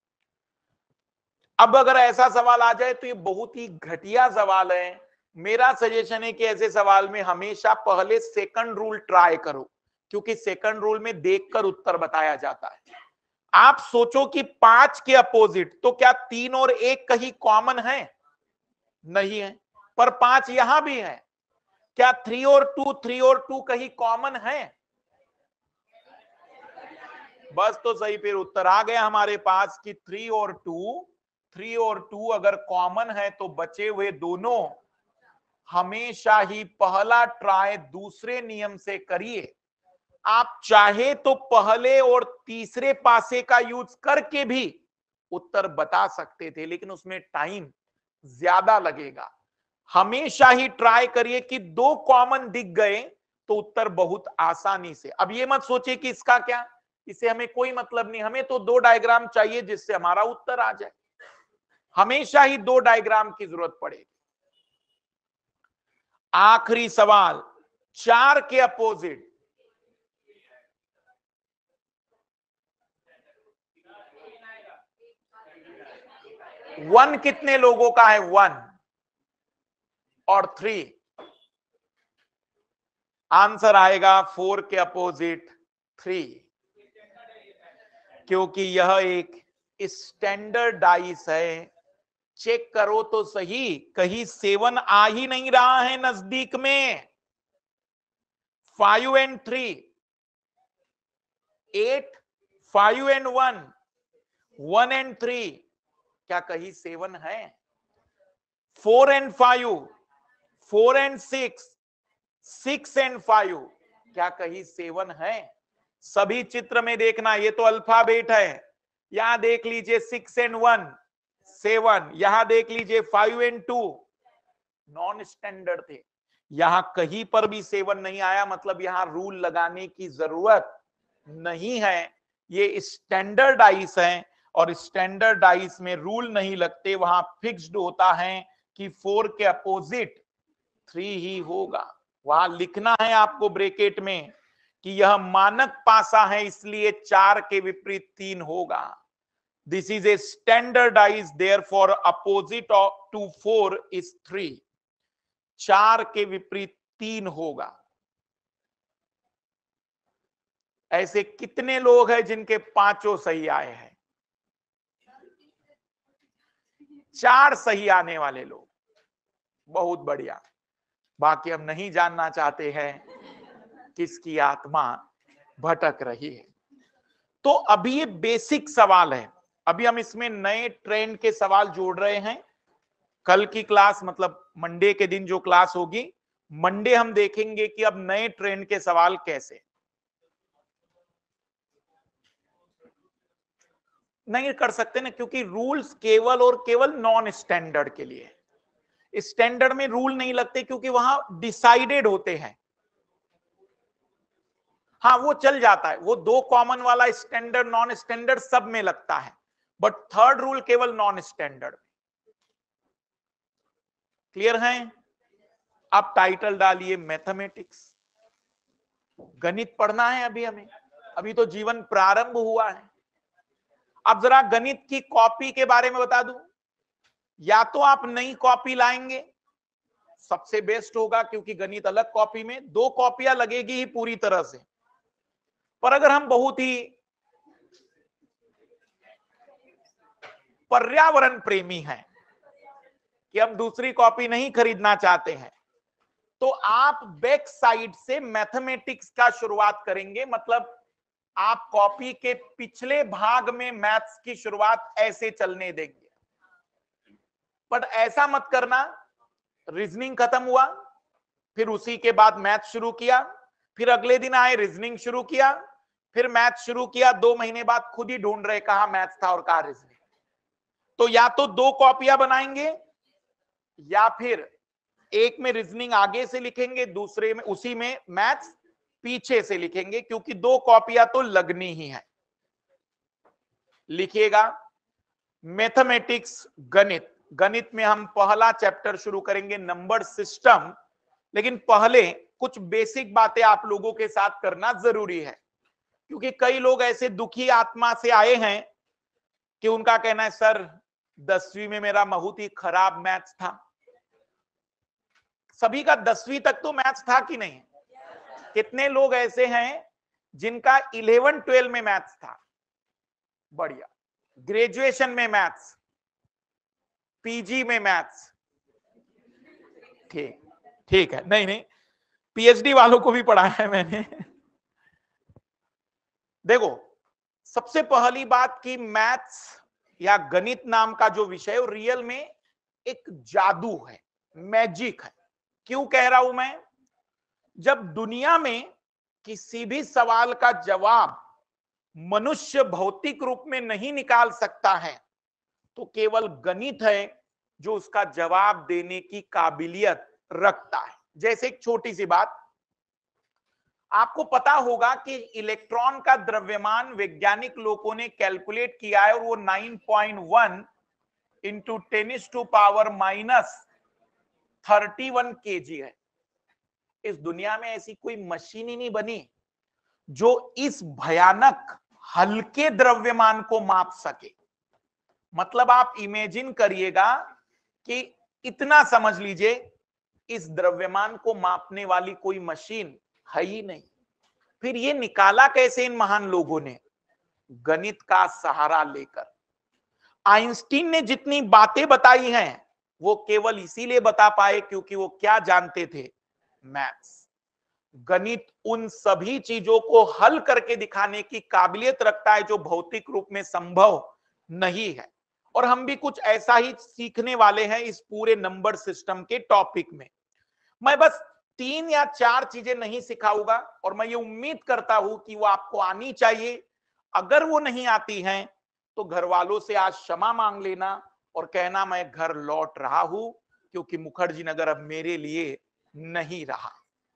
अब अगर ऐसा सवाल आ जाए तो ये बहुत ही घटिया सवाल है। मेरा सजेशन है कि ऐसे सवाल में हमेशा पहले सेकंड रूल ट्राई करो, क्योंकि सेकंड रूल में देखकर उत्तर बताया जाता है। आप सोचो कि 5 के अपोजिट, तो क्या 3 और 1 कहीं कॉमन है? नहीं है, पर 5 यहां भी है। क्या 3 और 2 कहीं कॉमन है? बस तो सही, फिर उत्तर आ गया हमारे पास कि 3 और 2 अगर कॉमन है तो बचे हुए दोनों हमेशा ही पहला ट्राई दूसरे नियम से करिए। आप चाहे तो पहले और तीसरे पासे का यूज करके भी उत्तर बता सकते थे, लेकिन उसमें टाइम ज्यादा लगेगा। हमेशा ही ट्राई करिए कि दो कॉमन दिख गए तो उत्तर बहुत आसानी से। अब ये मत सोचिए कि इसका क्या, इसे हमें कोई मतलब नहीं, हमें तो दो डायग्राम चाहिए जिससे हमारा उत्तर आ जाए। हमेशा ही दो डायग्राम की जरूरत पड़ेगी। आखिरी सवाल 4 के अपोजिट वन कितने लोगों का है? 1 और 3। आंसर आएगा 4 के अपोजिट 3, क्योंकि यह एक स्टैंडर्ड डाइस है। चेक करो तो सही, कहीं 7 आ ही नहीं रहा है नजदीक में। 5 and 3, 8, 5 and 1, 1 and 3, क्या कहीं 7 है? 4 and 5, 4 and 6, 6 and 5, क्या कहीं 7 है? सभी चित्र में देखना, ये तो अल्फाबेट है। यहां देख लीजिए 6 and 1, 7, यहां देख लीजिए 5 and 2, नॉन स्टैंडर्ड थे। यहां कहीं पर भी 7 नहीं आया, मतलब यहां रूल लगाने की जरूरत नहीं है। ये स्टैंडर्ड डाइस है, और स्टैंडर्ड डाइस में रूल नहीं लगते, वहां फिक्स्ड होता है कि 4 के अपोजिट 3 ही होगा। वहां लिखना है आपको ब्रैकेट में कि यह मानक पासा है, इसलिए 4 के विपरीत 3 होगा। This is a standardize, therefore opposite to 4 is 3। 4 के विपरीत 3 होगा। ऐसे कितने लोग हैं जिनके पांचों सही आए हैं? 4 सही आने वाले लोग, बहुत बढ़िया। बाकी हम नहीं जानना चाहते हैं किसकी आत्मा भटक रही है। तो अभी ये बेसिक सवाल है, अभी हम इसमें नए ट्रेंड के सवाल जोड़ रहे हैं। कल की क्लास, मतलब मंडे के दिन जो क्लास होगी, मंडे हम देखेंगे कि अब नए ट्रेंड के सवाल कैसे। नहीं कर सकते ना, क्योंकि रूल्स केवल और केवल नॉन स्टैंडर्ड के लिए है। स्टैंडर्ड में रूल नहीं लगते क्योंकि वहां डिसाइडेड होते हैं। हाँ वो चल जाता है, वो 2 कॉमन वाला स्टैंडर्ड नॉन स्टैंडर्ड सब में लगता है, बट थर्ड रूल केवल नॉन स्टैंडर्ड। क्लियर है? आप टाइटल डालिए मैथमेटिक्स। गणित पढ़ना है अभी हमें, अभी तो जीवन प्रारंभ हुआ है। अब जरा गणित की कॉपी के बारे में बता दूं, या तो आप नई कॉपी लाएंगे, सबसे बेस्ट होगा, क्योंकि गणित अलग कॉपी में 2 कॉपियां लगेगी ही पूरी तरह से। पर अगर हम बहुत ही पर्यावरण प्रेमी हैं कि हम दूसरी कॉपी नहीं खरीदना चाहते हैं, तो आप बैक साइड से मैथमेटिक्स का शुरुआत करेंगे। मतलब आप कॉपी के पिछले भाग में मैथ्स की शुरुआत ऐसे चलने देंगे। बट ऐसा मत करना, रीजनिंग खत्म हुआ, फिर उसी के बाद मैथ शुरू किया, फिर अगले दिन आए रीजनिंग शुरू किया, फिर मैथ शुरू किया, 2 महीने बाद खुद ही ढूंढ रहे कहां मैथ था और कहां रीजनिंग। तो या तो 2 कॉपियां बनाएंगे, या फिर एक में रीजनिंग आगे से लिखेंगे, दूसरे में उसी में मैथ्स पीछे से लिखेंगे, क्योंकि 2 कॉपियां तो लगनी ही है। लिखिएगा मैथमेटिक्स गणित। गणित में हम पहला चैप्टर शुरू करेंगे नंबर सिस्टम, लेकिन पहले कुछ बेसिक बातें आप लोगों के साथ करना जरूरी है, क्योंकि कई लोग ऐसे दुखी आत्मा से आए हैं कि उनका कहना है सर 10वीं में मेरा बहुत ही खराब मैथ्स था। सभी का 10वीं तक तो मैथ्स था कि नहीं? कितने लोग ऐसे हैं जिनका 11-12 में मैथ्स था? बढ़िया। ग्रेजुएशन में मैथ्स, पीजी में मैथ्स, ठीक ठीक है। नहीं नहीं, पीएचडी वालों को भी पढ़ाया है मैंने। देखो, सबसे पहली बात कि मैथ्स या गणित नाम का जो विषय है रियल में एक जादू है, मैजिक है। क्यों कह रहा हूं मैं? जब दुनिया में किसी भी सवाल का जवाब मनुष्य भौतिक रूप में नहीं निकाल सकता है, तो केवल गणित है जो उसका जवाब देने की काबिलियत रखता है। जैसे एक छोटी सी बात, आपको पता होगा कि इलेक्ट्रॉन का द्रव्यमान वैज्ञानिक लोगों ने कैलकुलेट किया है, और वो 9.1 इंटू 10⁻31 kg है। इस दुनिया में ऐसी कोई मशीन ही नहीं बनी जो इस भयानक हल्के द्रव्यमान को माप सके। मतलब आप इमेजिन करिएगा कि इतना समझ लीजिए, इस द्रव्यमान को मापने वाली कोई मशीन है ही नहीं। फिर ये निकाला कैसे इन महान लोगों ने? गणित का सहारा लेकर। आइंस्टीन ने जितनी बातें बताई हैं वो केवल इसीलिए बता पाए क्योंकि वो क्या जानते थे? मैथ्स। गणित उन सभी चीजों को हल करके दिखाने की काबिलियत रखता है जो भौतिक रूप में संभव नहीं है। और हम भी कुछ ऐसा ही सीखने वाले हैं इस पूरे नंबर सिस्टम के टॉपिक में। मैं बस 3 या 4 चीजें नहीं सिखाऊंगा, और मैं ये उम्मीद करता हूं कि वो आपको आनी चाहिए। अगर वो नहीं आती हैं तो घर वालों से आज क्षमा मांग लेना और कहना मैं घर लौट रहा हूं, क्योंकि मुखर्जी नगर अब मेरे लिए नहीं रहा।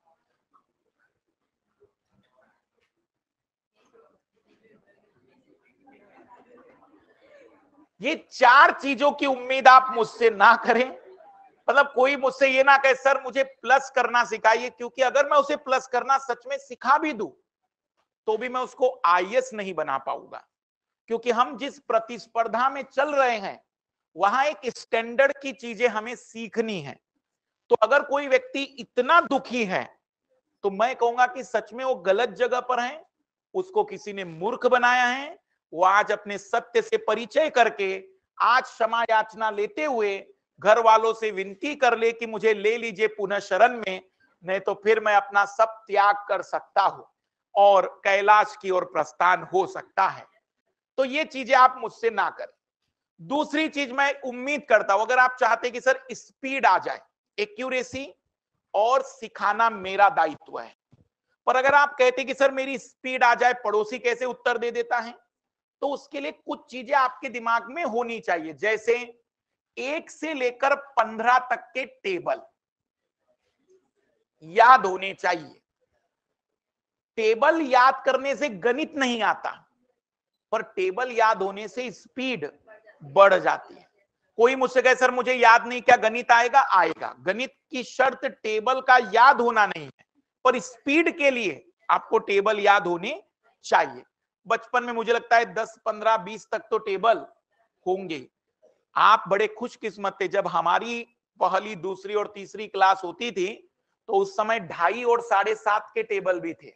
ये 4 चीजों की उम्मीद आप मुझसे ना करें। मतलब कोई मुझसे ये ना कहे सर मुझे प्लस करना सिखाइए, क्योंकि अगर मैं उसे प्लस करना सच में सिखा भी दूं तो भी मैं उसको आईएएस नहीं बना पाऊंगा, क्योंकि हम जिस प्रतिस्पर्धा में चल रहे हैं वहां एक स्टैंडर्ड की चीजें हमें सीखनी है। तो अगर कोई व्यक्ति इतना दुखी है तो मैं कहूंगा कि सच में वो गलत जगह पर है, उसको किसी ने मूर्ख बनाया है। वो आज अपने सत्य से परिचय करके आज क्षमा याचना लेते हुए घर वालों से विनती कर ले कि मुझे ले लीजिए पुनः शरण में, नहीं तो फिर मैं अपना सब त्याग कर सकता हूं और कैलाश की ओर प्रस्थान हो सकता है। तो ये चीजें आप मुझसे ना करें। दूसरी चीज मैं उम्मीद करता हूं, अगर आप चाहते कि सर स्पीड आ जाए, एक्यूरेसी और सिखाना मेरा दायित्व है, पर अगर आप कहते कि सर मेरी स्पीड आ जाए, पड़ोसी कैसे उत्तर दे देता है, तो उसके लिए कुछ चीजें आपके दिमाग में होनी चाहिए, जैसे 1 से लेकर 15 तक के टेबल याद होने चाहिए। टेबल याद करने से गणित नहीं आता, पर टेबल याद होने से स्पीड बढ़ जाती है। कोई मुझसे कहे सर मुझे याद नहीं, क्या गणित आएगा? आएगा। गणित की शर्त टेबल का याद होना नहीं है, पर स्पीड के लिए आपको टेबल याद होने चाहिए। बचपन में मुझे लगता है 10, 15, 20 तक तो टेबल होंगे। आप बड़े खुशकिस्मत थे, जब हमारी पहली, दूसरी और तीसरी क्लास होती थी तो उस समय 2.5 और 7.5 के टेबल भी थे,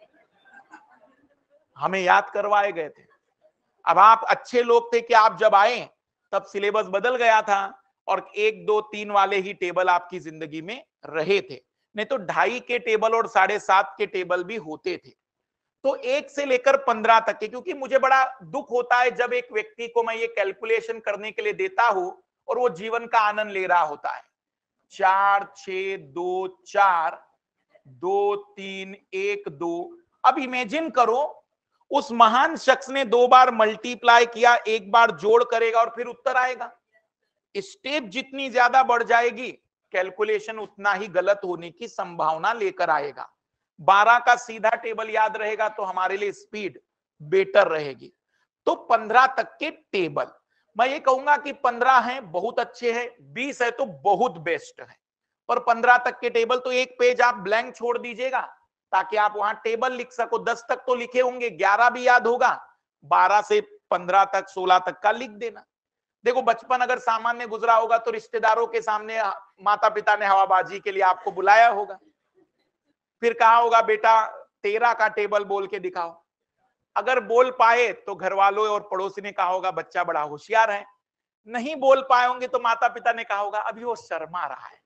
हमें याद करवाए गए थे। अब आप अच्छे लोग थे कि आप जब आए तब सिलेबस बदल गया था और 1, 2, 3 वाले ही टेबल आपकी जिंदगी में रहे थे, नहीं तो 2.5 के टेबल और 7.5 के टेबल भी होते थे। तो 1 से लेकर 15 तक के, क्योंकि मुझे बड़ा दुख होता है जब एक व्यक्ति को मैं ये कैलकुलेशन करने के लिए देता हूं और वो जीवन का आनंद ले रहा होता है। 4, 6, 2, 4, 2, 3, 1, 2। अब इमेजिन करो उस महान शख्स ने 2 बार मल्टीप्लाई किया, 1 बार जोड़ करेगा और फिर उत्तर आएगा। स्टेप जितनी ज्यादा बढ़ जाएगी, कैलकुलेशन उतना ही गलत होने की संभावना लेकर आएगा। 12 का सीधा टेबल याद रहेगा तो हमारे लिए स्पीड बेटर रहेगी। तो 15 तक के टेबल, मैं ये कहूंगा कि 15 है बहुत अच्छे हैं, 20 है तो बहुत बेस्ट है, पर 15 तक के टेबल तो एक पेज आप ब्लैंक छोड़ दीजिएगा ताकि आप वहां टेबल लिख सको। 10 तक तो लिखे होंगे, 11 भी याद होगा, 12 से 15 तक, 16 तक का लिख देना। देखो बचपन अगर सामान्य गुजरा होगा तो रिश्तेदारों के सामने माता पिता ने हवाबाजी के लिए आपको बुलाया होगा, फिर कहा होगा बेटा 13 का टेबल बोल के दिखाओ। अगर बोल पाए तो घर वालों और पड़ोसी ने कहा होगा बच्चा बड़ा होशियार है। नहीं बोल पाए होंगे तो माता पिता ने कहा होगा अभी वो शर्मा रहा है।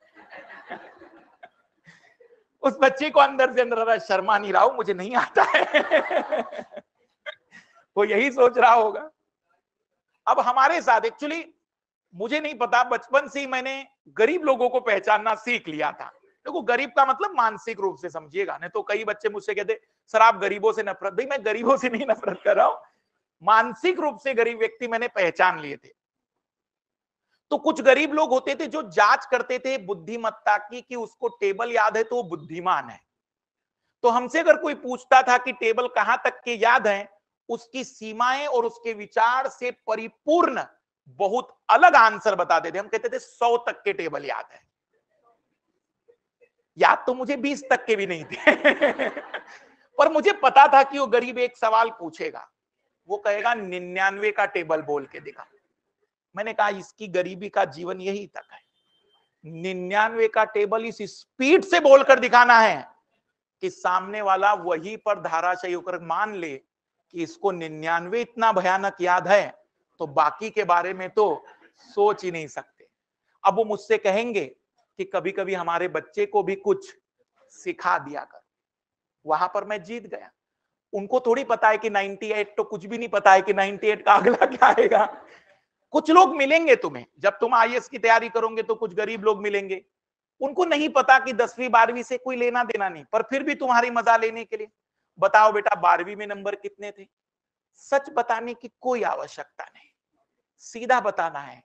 उस बच्चे को अंदर से अंदर शर्मा नहीं रहा हूं, मुझे नहीं आता है। वो यही सोच रहा होगा। अब हमारे साथ एक्चुअली मुझे नहीं पता, बचपन से ही मैंने गरीब लोगों को पहचानना सीख लिया था। देखो गरीब का मतलब मानसिक रूप से समझिएगा, नहीं तो कई बच्चे मुझसे कहते सर आप गरीबों से नफरत। भाई मैं गरीबों से नहीं नफरत कर रहा हूं, मानसिक रूप से गरीब व्यक्ति मैंने पहचान लिए थे। तो कुछ गरीब लोग होते थे जो जांच करते थे बुद्धिमत्ता की कि उसको टेबल याद है तो वो बुद्धिमान है। तो हमसे अगर कोई पूछता था कि टेबल कहां तक के याद है, उसकी सीमाएं और उसके विचार से परिपूर्ण बहुत अलग आंसर बताते थे। हम कहते थे 100 तक के टेबल याद है। याद तो मुझे 20 तक के भी नहीं थे। पर मुझे पता था कि वो गरीब एक सवाल पूछेगा, वो कहेगा 99 का टेबल बोल के दिखा। मैंने कहा इसकी गरीबी का जीवन यही तक है, 99 का टेबल इस स्पीड से बोलकर दिखाना है कि सामने वाला वहीं पर धाराशायी होकर मान ले कि इसको 99 इतना भयानक याद है तो बाकी के बारे में तो सोच ही नहीं सकते। अब वो मुझसे कहेंगे कि कभी कभी हमारे बच्चे को भी कुछ सिखा दिया कर। वहां पर मैं जीत गया। उनको थोड़ी पता है कि 98 तो कुछ भी नहीं पता है कि 98 का अगला क्या आएगा। कुछ लोग मिलेंगे तुम्हें जब तुम आईएएस की तैयारी करोगे, तो कुछ गरीब लोग मिलेंगे, उनको नहीं पता कि 10वीं 12वीं से कोई लेना देना नहीं, पर फिर भी तुम्हारी मजा लेने के लिए बताओ बेटा 12वीं में नंबर कितने थे। सच बताने की कोई आवश्यकता नहीं, सीधा बताना है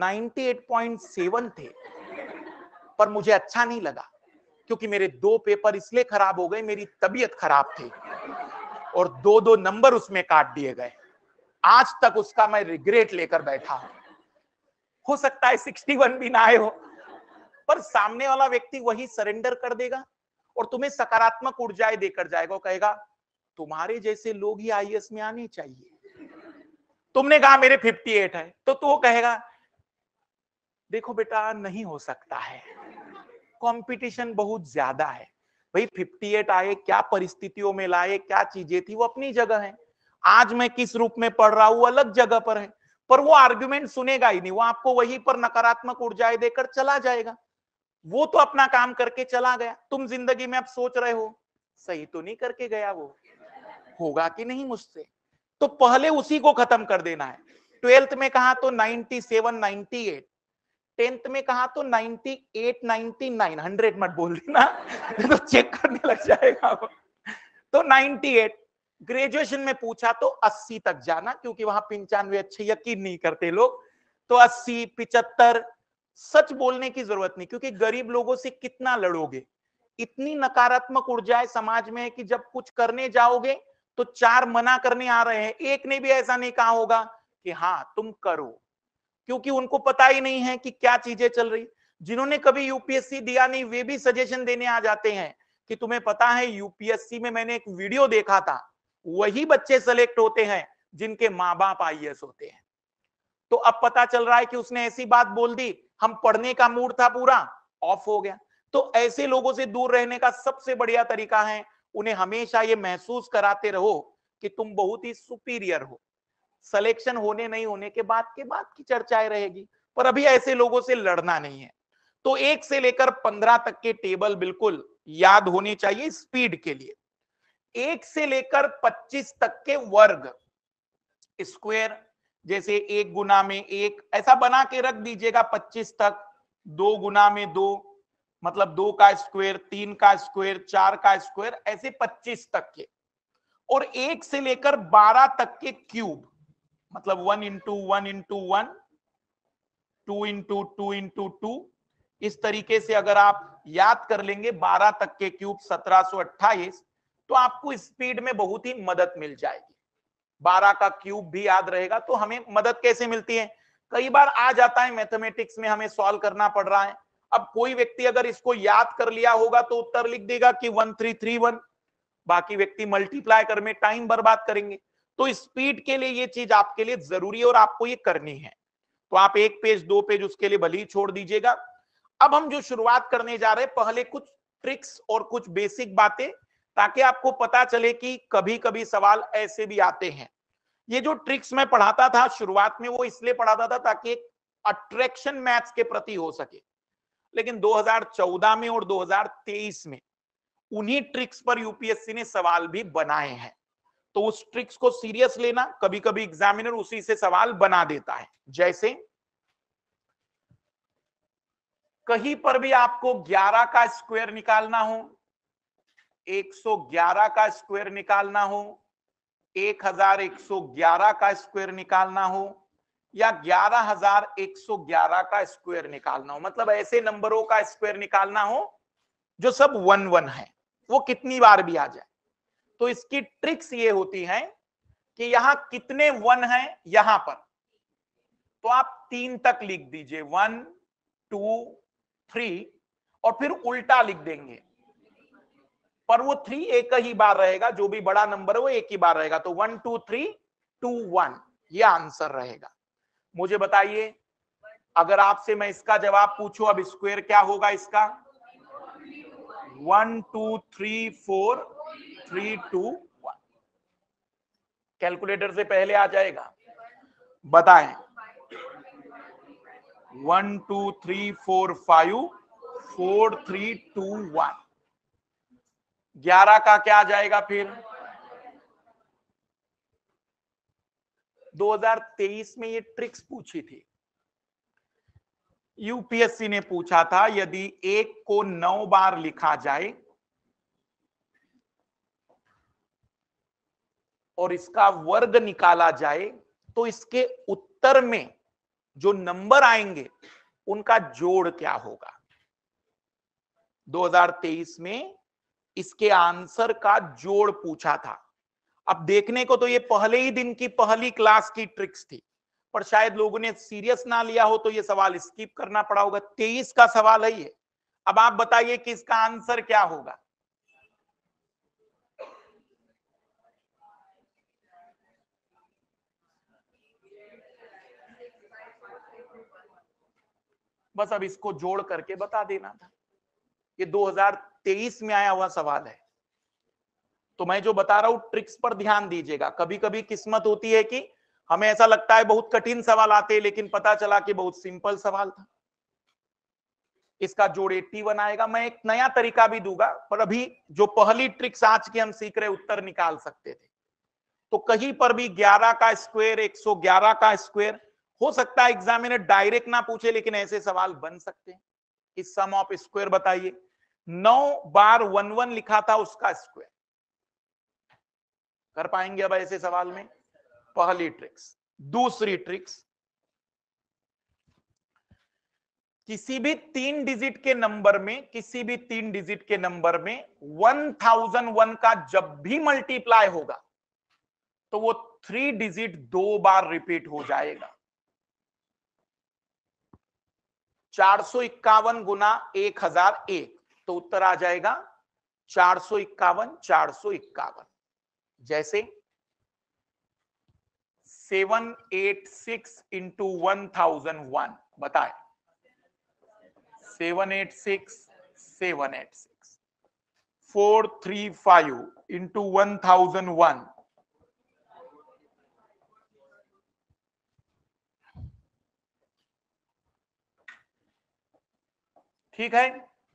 98.7 थे। पर मुझे अच्छा नहीं लगा क्योंकि मेरे 2 पेपर इसलिए खराब हो गए, मेरी तबीयत खराब थी और 2-2 नंबर उसमें काट दिए गए। आज तक उसका मैं रिग्रेट लेकर बैठा हूं। हो सकता है 61 भी ना आए हो, पर सामने वाला व्यक्ति वही सरेंडर कर देगा और तुम्हें सकारात्मक ऊर्जाएं देकर जाएगा। कहेगा तुम्हारे जैसे लोग ही आईएएस में आने चाहिए। तुमने कहा मेरे 58 है तो वो कहेगा देखो बेटा नहीं हो सकता है, कंपटीशन बहुत ज्यादा है। भाई 58 आए, क्या परिस्थितियों में लाए, क्या चीजें थी, वो अपनी जगह है। आज मैं किस रूप में पढ़ रहा हूं अलग जगह पर है, पर वो आर्गुमेंट सुनेगा ही नहीं, वो आपको वहीं पर नकारात्मक ऊर्जाएं देकर चला जाएगा। वो तो अपना काम करके चला गया। तुम जिंदगी में अब सोच रहे हो सही तो नहीं करके गया, वो होगा कि नहीं मुझसे, तो पहले उसी को खत्म कर देना है। 12th में कहा तो 97, 98, 10th में कहा तो 98, 99, 100 मत बोल देना तो चेक करने लग जाएगा वो। तो 98, ग्रेजुएशन में पूछा तो 80 तक जाना, क्योंकि वहां 95 अच्छे यकीन नहीं करते लोग, तो 80 75। सच बोलने की जरूरत नहीं, क्योंकि गरीब लोगों से कितना लड़ोगे। इतनी नकारात्मक ऊर्जाएं समाज में है कि जब कुछ करने जाओगे तो 4 मना करने आ रहे हैं, एक ने भी ऐसा नहीं कहा होगा कि हाँ तुम करो, क्योंकि उनको पता ही नहीं है कि क्या चीजें चल रही। जिन्होंने कभी यूपीएससी दिया नहीं वे भी सजेशन देने आ जाते हैं कि तुम्हें पता है यूपीएससी में मैंने एक वीडियो देखा था, वही बच्चे सेलेक्ट होते हैं जिनके माँ बाप आईएएस होते हैं। तो अब पता चल रहा है कि उसने ऐसी बात बोल दी, हम पढ़ने का मूड था पूरा ऑफ हो गया। तो ऐसे लोगों से दूर रहने का सबसे बढ़िया तरीका है उन्हें हमेशा ये महसूस कराते रहो कि तुम बहुत ही सुपीरियर हो। सिलेक्शन होने नहीं होने के बाद की चर्चाएं रहेगी, पर अभी ऐसे लोगों से लड़ना नहीं है। तो 1 से लेकर 15 तक के टेबल बिल्कुल याद होने चाहिए स्पीड के लिए। 1 से लेकर 25 तक के वर्ग, स्क्वायर, जैसे 1 गुना में 1 ऐसा बना के रख दीजिएगा 25 तक। 2 गुना में 2 मतलब 2 का स्क्वायर, 3 का स्क्वायर, 4 का स्क्वायर, ऐसे 25 तक के। और 1 से लेकर 12 तक के क्यूब, मतलब 1 इंटू 1 इंटू 1, 2 इंटू 2 इंटू 2, इस तरीके से अगर आप याद कर लेंगे 12 तक के क्यूब 1728, तो आपको स्पीड में बहुत ही मदद मिल जाएगी। 12 का क्यूब भी याद रहेगा। तो हमें मदद कैसे मिलती है? कई बार आ जाता है मैथमेटिक्स में हमें सॉल्व करना पड़ रहा है, अब कोई व्यक्ति अगर इसको याद कर लिया होगा तो उत्तर लिख देगा कि 1331, बाकी व्यक्ति मल्टीप्लाई कर में टाइम बर्बाद करेंगे। तो स्पीड के लिए ये चीज आपके लिए जरूरी है और आपको ये करनी है। तो आप 1 पेज 2 पेज उसके लिए भले ही छोड़ दीजिएगा। अब हम जो शुरुआत करने जा रहे हैं, पहले कुछ ट्रिक्स और कुछ बेसिक बातें, ताकि आपको पता चले कि कभी कभी सवाल ऐसे भी आते हैं। ये जो ट्रिक्स मैं पढ़ाता था शुरुआत में, वो इसलिए पढ़ाता था ताकि एक अट्रैक्शन मैथ्स के प्रति हो सके। लेकिन 2014 में और 2023 में उन्हीं ट्रिक्स पर यूपीएससी ने सवाल भी बनाए हैं। तो उस ट्रिक्स को सीरियस लेना, कभी कभी एग्जामिनर उसी से सवाल बना देता है। जैसे कहीं पर भी आपको 11 का स्क्वायर निकालना हो, 111 का स्क्वायर निकालना हो, 1111 का स्क्वायर निकालना हो, या 11111 का स्क्वायर निकालना हो, मतलब ऐसे नंबरों का स्क्वायर निकालना हो जो सब 1 1 है, वो कितनी बार भी आ जाए। तो इसकी ट्रिक्स ये होती है कि यहां कितने 1 हैं, यहां पर तो आप 3 तक लिख दीजिए, 1 2 3, और फिर उल्टा लिख देंगे, पर वो 3 एक ही बार रहेगा, जो भी बड़ा नंबर है वो एक ही बार रहेगा। तो 1 2 3 2 1 ये आंसर रहेगा। मुझे बताइए, अगर आपसे मैं इसका जवाब पूछूं, अब स्क्वायर क्या होगा इसका? 1 2 3 4 3 2 1। कैलकुलेटर से पहले आ जाएगा, बताएं। 1 2 3 4 5 4 3 2 1। 11 का क्या आ जाएगा फिर? 2023 में ये ट्रिक्स पूछी थी, यूपीएससी ने पूछा था यदि 1 को 9 बार लिखा जाए और इसका वर्ग निकाला जाए तो इसके उत्तर में जो नंबर आएंगे उनका जोड़ क्या होगा। 2023 में इसके आंसर का जोड़ पूछा था। अब देखने को तो ये पहले ही दिन की पहली क्लास की ट्रिक्स थी, पर शायद लोगों ने सीरियस ना लिया हो तो ये सवाल स्किप करना पड़ा होगा। 23 का सवाल है ये। अब आप बताइए कि इसका आंसर क्या होगा। बस अब इसको जोड़ करके बता देना था। ये 2023 में आया हुआ सवाल है। तो मैं जो बता रहा हूं ट्रिक्स पर ध्यान दीजिएगा। कभी कभी किस्मत होती है कि हमें ऐसा लगता है बहुत कठिन सवाल आते हैं, लेकिन पता चला कि बहुत सिंपल सवाल था। इसका जोड़ 81 आएगा। मैं एक नया तरीका भी दूंगा, पर अभी जो पहली ट्रिक्स आज की हम सीख रहे उत्तर निकाल सकते थे। तो कहीं पर भी 11 का स्क्वायर, 111 का स्क्वायर, हो सकता है एग्जामिनर डायरेक्ट ना पूछे, लेकिन ऐसे सवाल बन सकते हैं। इस सम ऑफ स्क्वायर बताइए। 9 बार 1 1 लिखा था उसका स्क्वायर, कर पाएंगे अब ऐसे सवाल में? पहली ट्रिक्स। दूसरी ट्रिक्स, किसी भी 3 डिजिट के नंबर में, किसी भी 3 डिजिट के नंबर में 1001 का जब भी मल्टीप्लाई होगा तो वो 3 डिजिट 2 बार रिपीट हो जाएगा। 451 गुना 1001, तो उत्तर आ जाएगा 451 451। जैसे 786 इंटू 1001 बताए, 786 786। 435 इंटू 1001, ठीक है।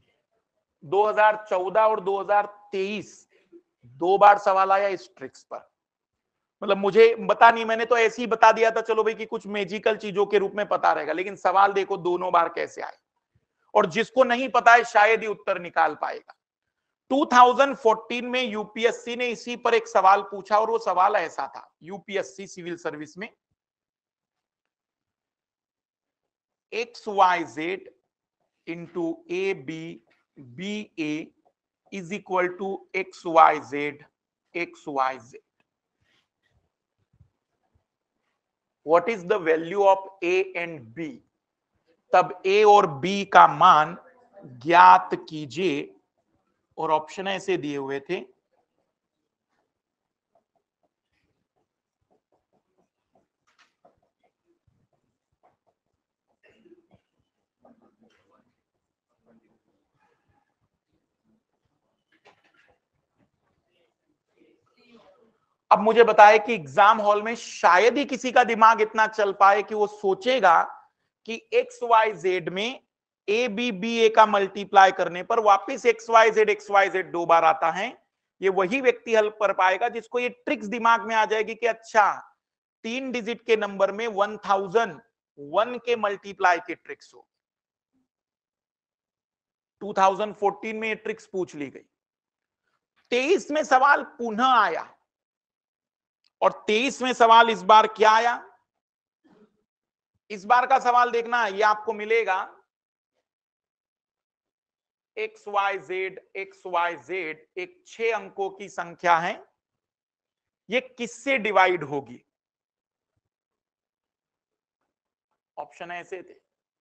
2014 और 2023 2 बार सवाल आया इस ट्रिक्स पर। मतलब मुझे बता नहीं, मैंने तो ऐसे ही बता दिया था चलो भाई कि कुछ मैजिकल चीजों के रूप में पता रहेगा, लेकिन सवाल देखो दोनों बार कैसे आए, और जिसको नहीं पता है शायद ही उत्तर निकाल पाएगा। 2014 में यूपीएससी ने इसी पर एक सवाल पूछा और वो सवाल ऐसा था, यूपीएससी सिविल सर्विस में, XYZ into ABBA is equal to XYZ XYZ। What is the value of A and B? तब A और B का मान ज्ञात कीजिए, और ऑप्शन ऐसे दिए हुए थे, अब मुझे बताए कि एग्जाम हॉल में शायद ही किसी का दिमाग इतना चल पाए कि वो सोचेगा कि XYZ में ABBA का मल्टीप्लाई करने पर वापस XYZ 2 बार आता है। ये वही व्यक्ति हल कर पाएगा जिसको ये ट्रिक्स दिमाग में आ जाएगी कि अच्छा 3 डिजिट के नंबर में 1001 के मल्टीप्लाई की ट्रिक्स हो। 2014 में ये ट्रिक्स पूछ ली गई। 23 में सवाल पुनः आया, और 23 में सवाल इस बार क्या आया? इस बार का सवाल देखना, ये आपको मिलेगा XYZ एक 6 अंकों की संख्या है, ये किससे डिवाइड होगी? ऑप्शन ऐसे थे,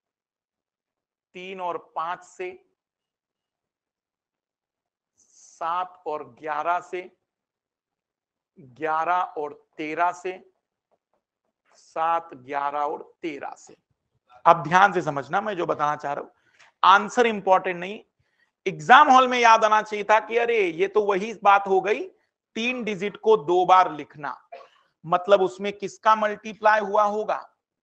3 और 5 से, 7 और 11 से, 11 और 13 से, 7 11 और 13 से। अब ध्यान से समझना मैं जो बताना चाह रहा हूं, आंसर इंपॉर्टेंट नहीं, एग्जाम हॉल में याद आना चाहिए था कि अरे ये तो वही बात हो गई, 3 डिजिट को 2 बार लिखना, मतलब उसमें किसका मल्टीप्लाई हुआ होगा?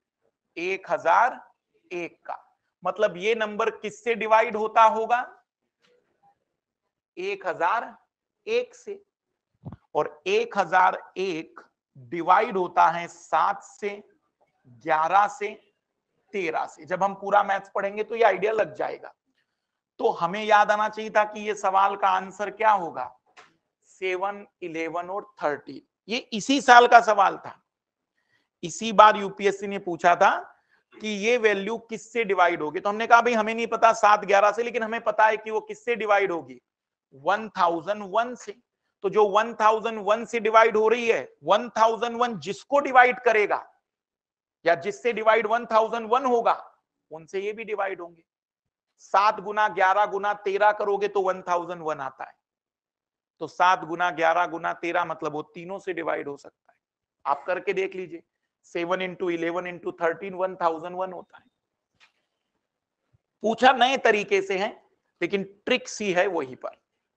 1001 का। मतलब ये नंबर किससे डिवाइड होता होगा? 1001 से, और 1001 डिवाइड होता है 7 से, 11 से, 13 से। जब हम पूरा मैथ्स पढ़ेंगे तो ये आइडिया लग जाएगा। तो हमें याद आना चाहिए था कि ये सवाल का आंसर क्या होगा? 7, 11 और 13। ये इसी साल का सवाल था, इसी बार यूपीएससी ने पूछा था कि ये वैल्यू किससे डिवाइड होगी। तो हमने कहा भाई हमें नहीं पता 7 11 से, लेकिन हमें पता है कि वो किससे डिवाइड होगी? 1001 से। तो जो 1001 से डिवाइड हो रही है, 1001 जिसको डिवाइड करेगा या जिससे डिवाइड 1001 होगा, उनसे ये भी डिवाइड होंगे। 7 गुना 11 गुना 13 करोगे तो 1001 आता है, तो 7 गुना 11 गुना 13 मतलब वो तीनों से डिवाइड हो सकता है। आप करके देख लीजिए, 7 इंटू 11 इंटू 13 1001 होता है। पूछा नए तरीके से है, लेकिन ट्रिक्स ही है वहीं पर।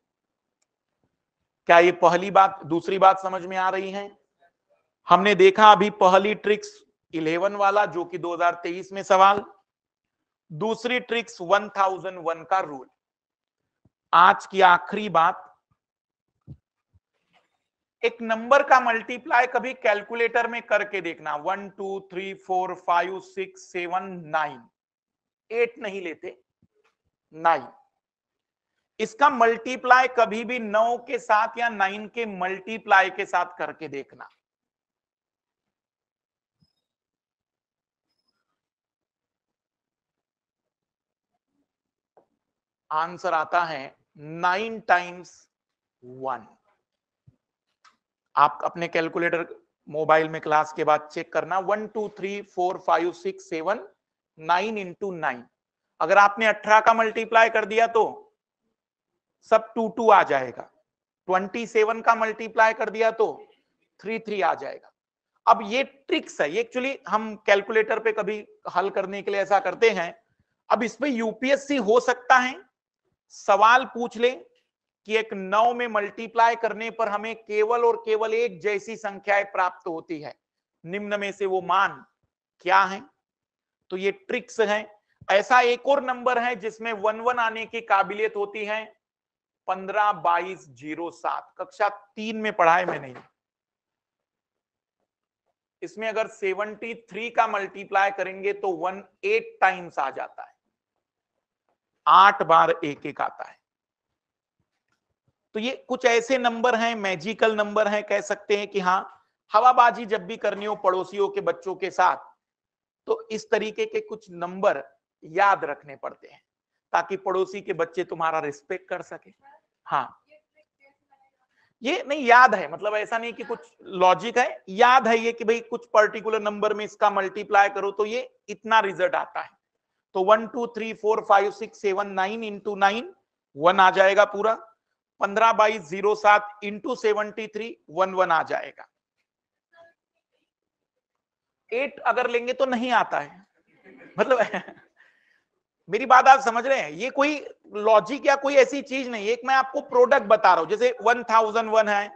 क्या ये पहली बात? दूसरी बात समझ में आ रही है? हमने देखा अभी पहली ट्रिक्स 11 वाला, जो कि 2023 में सवाल। दूसरी ट्रिक्स 1001 का रूल। आज की आखिरी बात, एक नंबर का मल्टीप्लाई कभी कैलकुलेटर में करके देखना। 1 2 3 4 5 6 7 9, 8 नहीं लेते, 9। इसका मल्टीप्लाई कभी भी 9 के साथ या 9 के मल्टीप्लाई के साथ करके देखना। आंसर आता है 9 टाइम्स 1। आप अपने कैलकुलेटर मोबाइल में क्लास के बाद चेक करना। 1 2 3 4 5 6 7 9 इंटू 9। अगर आपने 18 का मल्टीप्लाई कर दिया तो सब 2 2 आ जाएगा। 27 का मल्टीप्लाई कर दिया तो 3 3 आ जाएगा। अब ये ट्रिक्स है, ये एक्चुअली हम कैलकुलेटर पे कभी हल करने के लिए ऐसा करते हैं। अब इसमें यूपीएससी हो सकता है सवाल पूछ ले कि एक 9 में मल्टीप्लाई करने पर हमें केवल और केवल एक जैसी संख्याएं प्राप्त होती है, निम्न में से वो मान क्या है। तो ये ट्रिक्स है। ऐसा एक और नंबर है जिसमें 1 1 आने की काबिलियत होती है, 15 22 07। कक्षा 3 में पढ़ा है मैंने। इसमें अगर 73 का मल्टीप्लाई करेंगे तो 1 8 टाइम्स आ जाता है, 8 बार 1 1 आता है। तो ये कुछ ऐसे नंबर हैं, मैजिकल नंबर हैं, कह सकते हैं कि हाँ, हवाबाजी जब भी करनी हो पड़ोसियों के बच्चों के साथ तो इस तरीके के कुछ नंबर याद रखने पड़ते हैं ताकि पड़ोसी के बच्चे तुम्हारा रिस्पेक्ट कर सके। हाँ, ये नहीं याद है, मतलब ऐसा नहीं कि कुछ लॉजिक है, याद है ये कि भाई कुछ पर्टिकुलर नंबर में इसका मल्टीप्लाई करो तो ये इतना रिजल्ट आता है। तो 1 2 3 4 5 6 7 9 इंटू 9 1 आ जाएगा पूरा। 15 22 07 इंटू 73 1 1 आ जाएगा। 8 अगर लेंगे तो नहीं आता है, मतलब मेरी बात आप समझ रहे हैं। ये कोई लॉजिक या कोई ऐसी चीज नहीं, एक मैं आपको प्रोडक्ट बता रहा हूं। जैसे 1001 है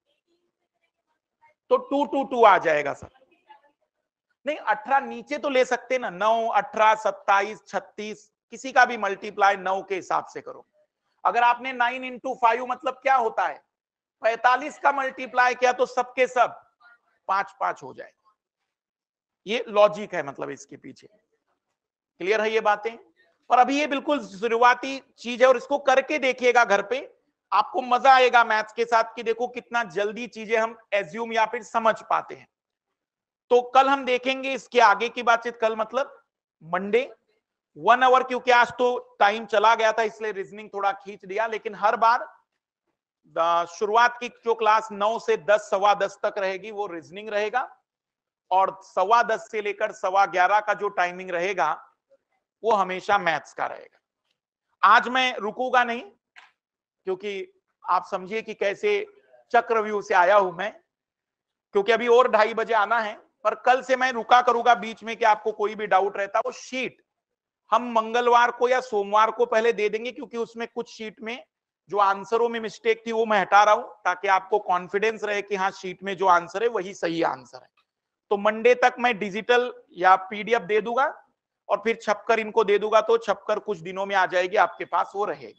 तो 222 आ जाएगा सर। नहीं 18 नीचे तो ले सकते ना, 9 18 27 36 किसी का भी मल्टीप्लाई 9 के हिसाब से करो। अगर आपने 9 इंटू 5 मतलब क्या होता है, 45 का मल्टीप्लाई किया तो सबके सब 5 5 हो जाएगा। ये लॉजिक है मतलब इसके पीछे। क्लियर है ये बातें। और अभी ये बिल्कुल शुरुआती चीज है और इसको करके देखिएगा घर पे, आपको मजा आएगा मैथ्स के साथ कि देखो कितना जल्दी चीजें हम एज्यूम या फिर समझ पाते हैं। तो कल हम देखेंगे इसके आगे की बातचीत। कल मतलब मंडे 1 आवर, क्योंकि आज तो टाइम चला गया था इसलिए रीजनिंग थोड़ा खींच दिया। लेकिन हर बार शुरुआत की जो क्लास 9 से 10 सवा 10 तक रहेगी वो रीजनिंग रहेगा, और सवा 10 से लेकर सवा 11 का जो टाइमिंग रहेगा वो हमेशा मैथ्स का रहेगा। आज मैं रुकूंगा नहीं, क्योंकि आप समझिए कि कैसे चक्रव्यूह से आया हूं मैं, क्योंकि अभी और 2:30 बजे आना है। पर कल से मैं रुका करूंगा बीच में कि आपको कोई भी डाउट रहता वो शीट हम मंगलवार को या सोमवार को पहले दे देंगे, क्योंकि उसमें कुछ शीट में जो आंसरों में मिस्टेक थी वो मैं हटा रहा हूं ताकि आपको कॉन्फिडेंस रहे कि हाँ शीट में जो आंसर है वही सही आंसर है। तो मंडे तक मैं डिजिटल या पीडीएफ दे दूंगा और फिर छपकर इनको दे दूंगा, तो छपकर कुछ दिनों में आ जाएगी आपके पास, वो रहेगी।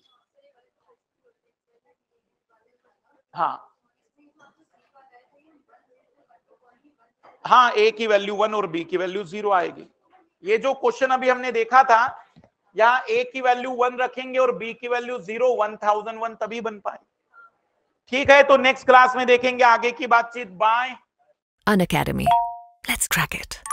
हाँ हाँ, ए की वैल्यू 1 और बी की वैल्यू 0 आएगी। ये जो क्वेश्चन अभी हमने देखा था, यहाँ ए की वैल्यू 1 रखेंगे और बी की वैल्यू 0, 1001 तभी बन पाए। ठीक है, तो नेक्स्ट क्लास में देखेंगे आगे की बातचीत। Bye. Unacademy. Let's crack it.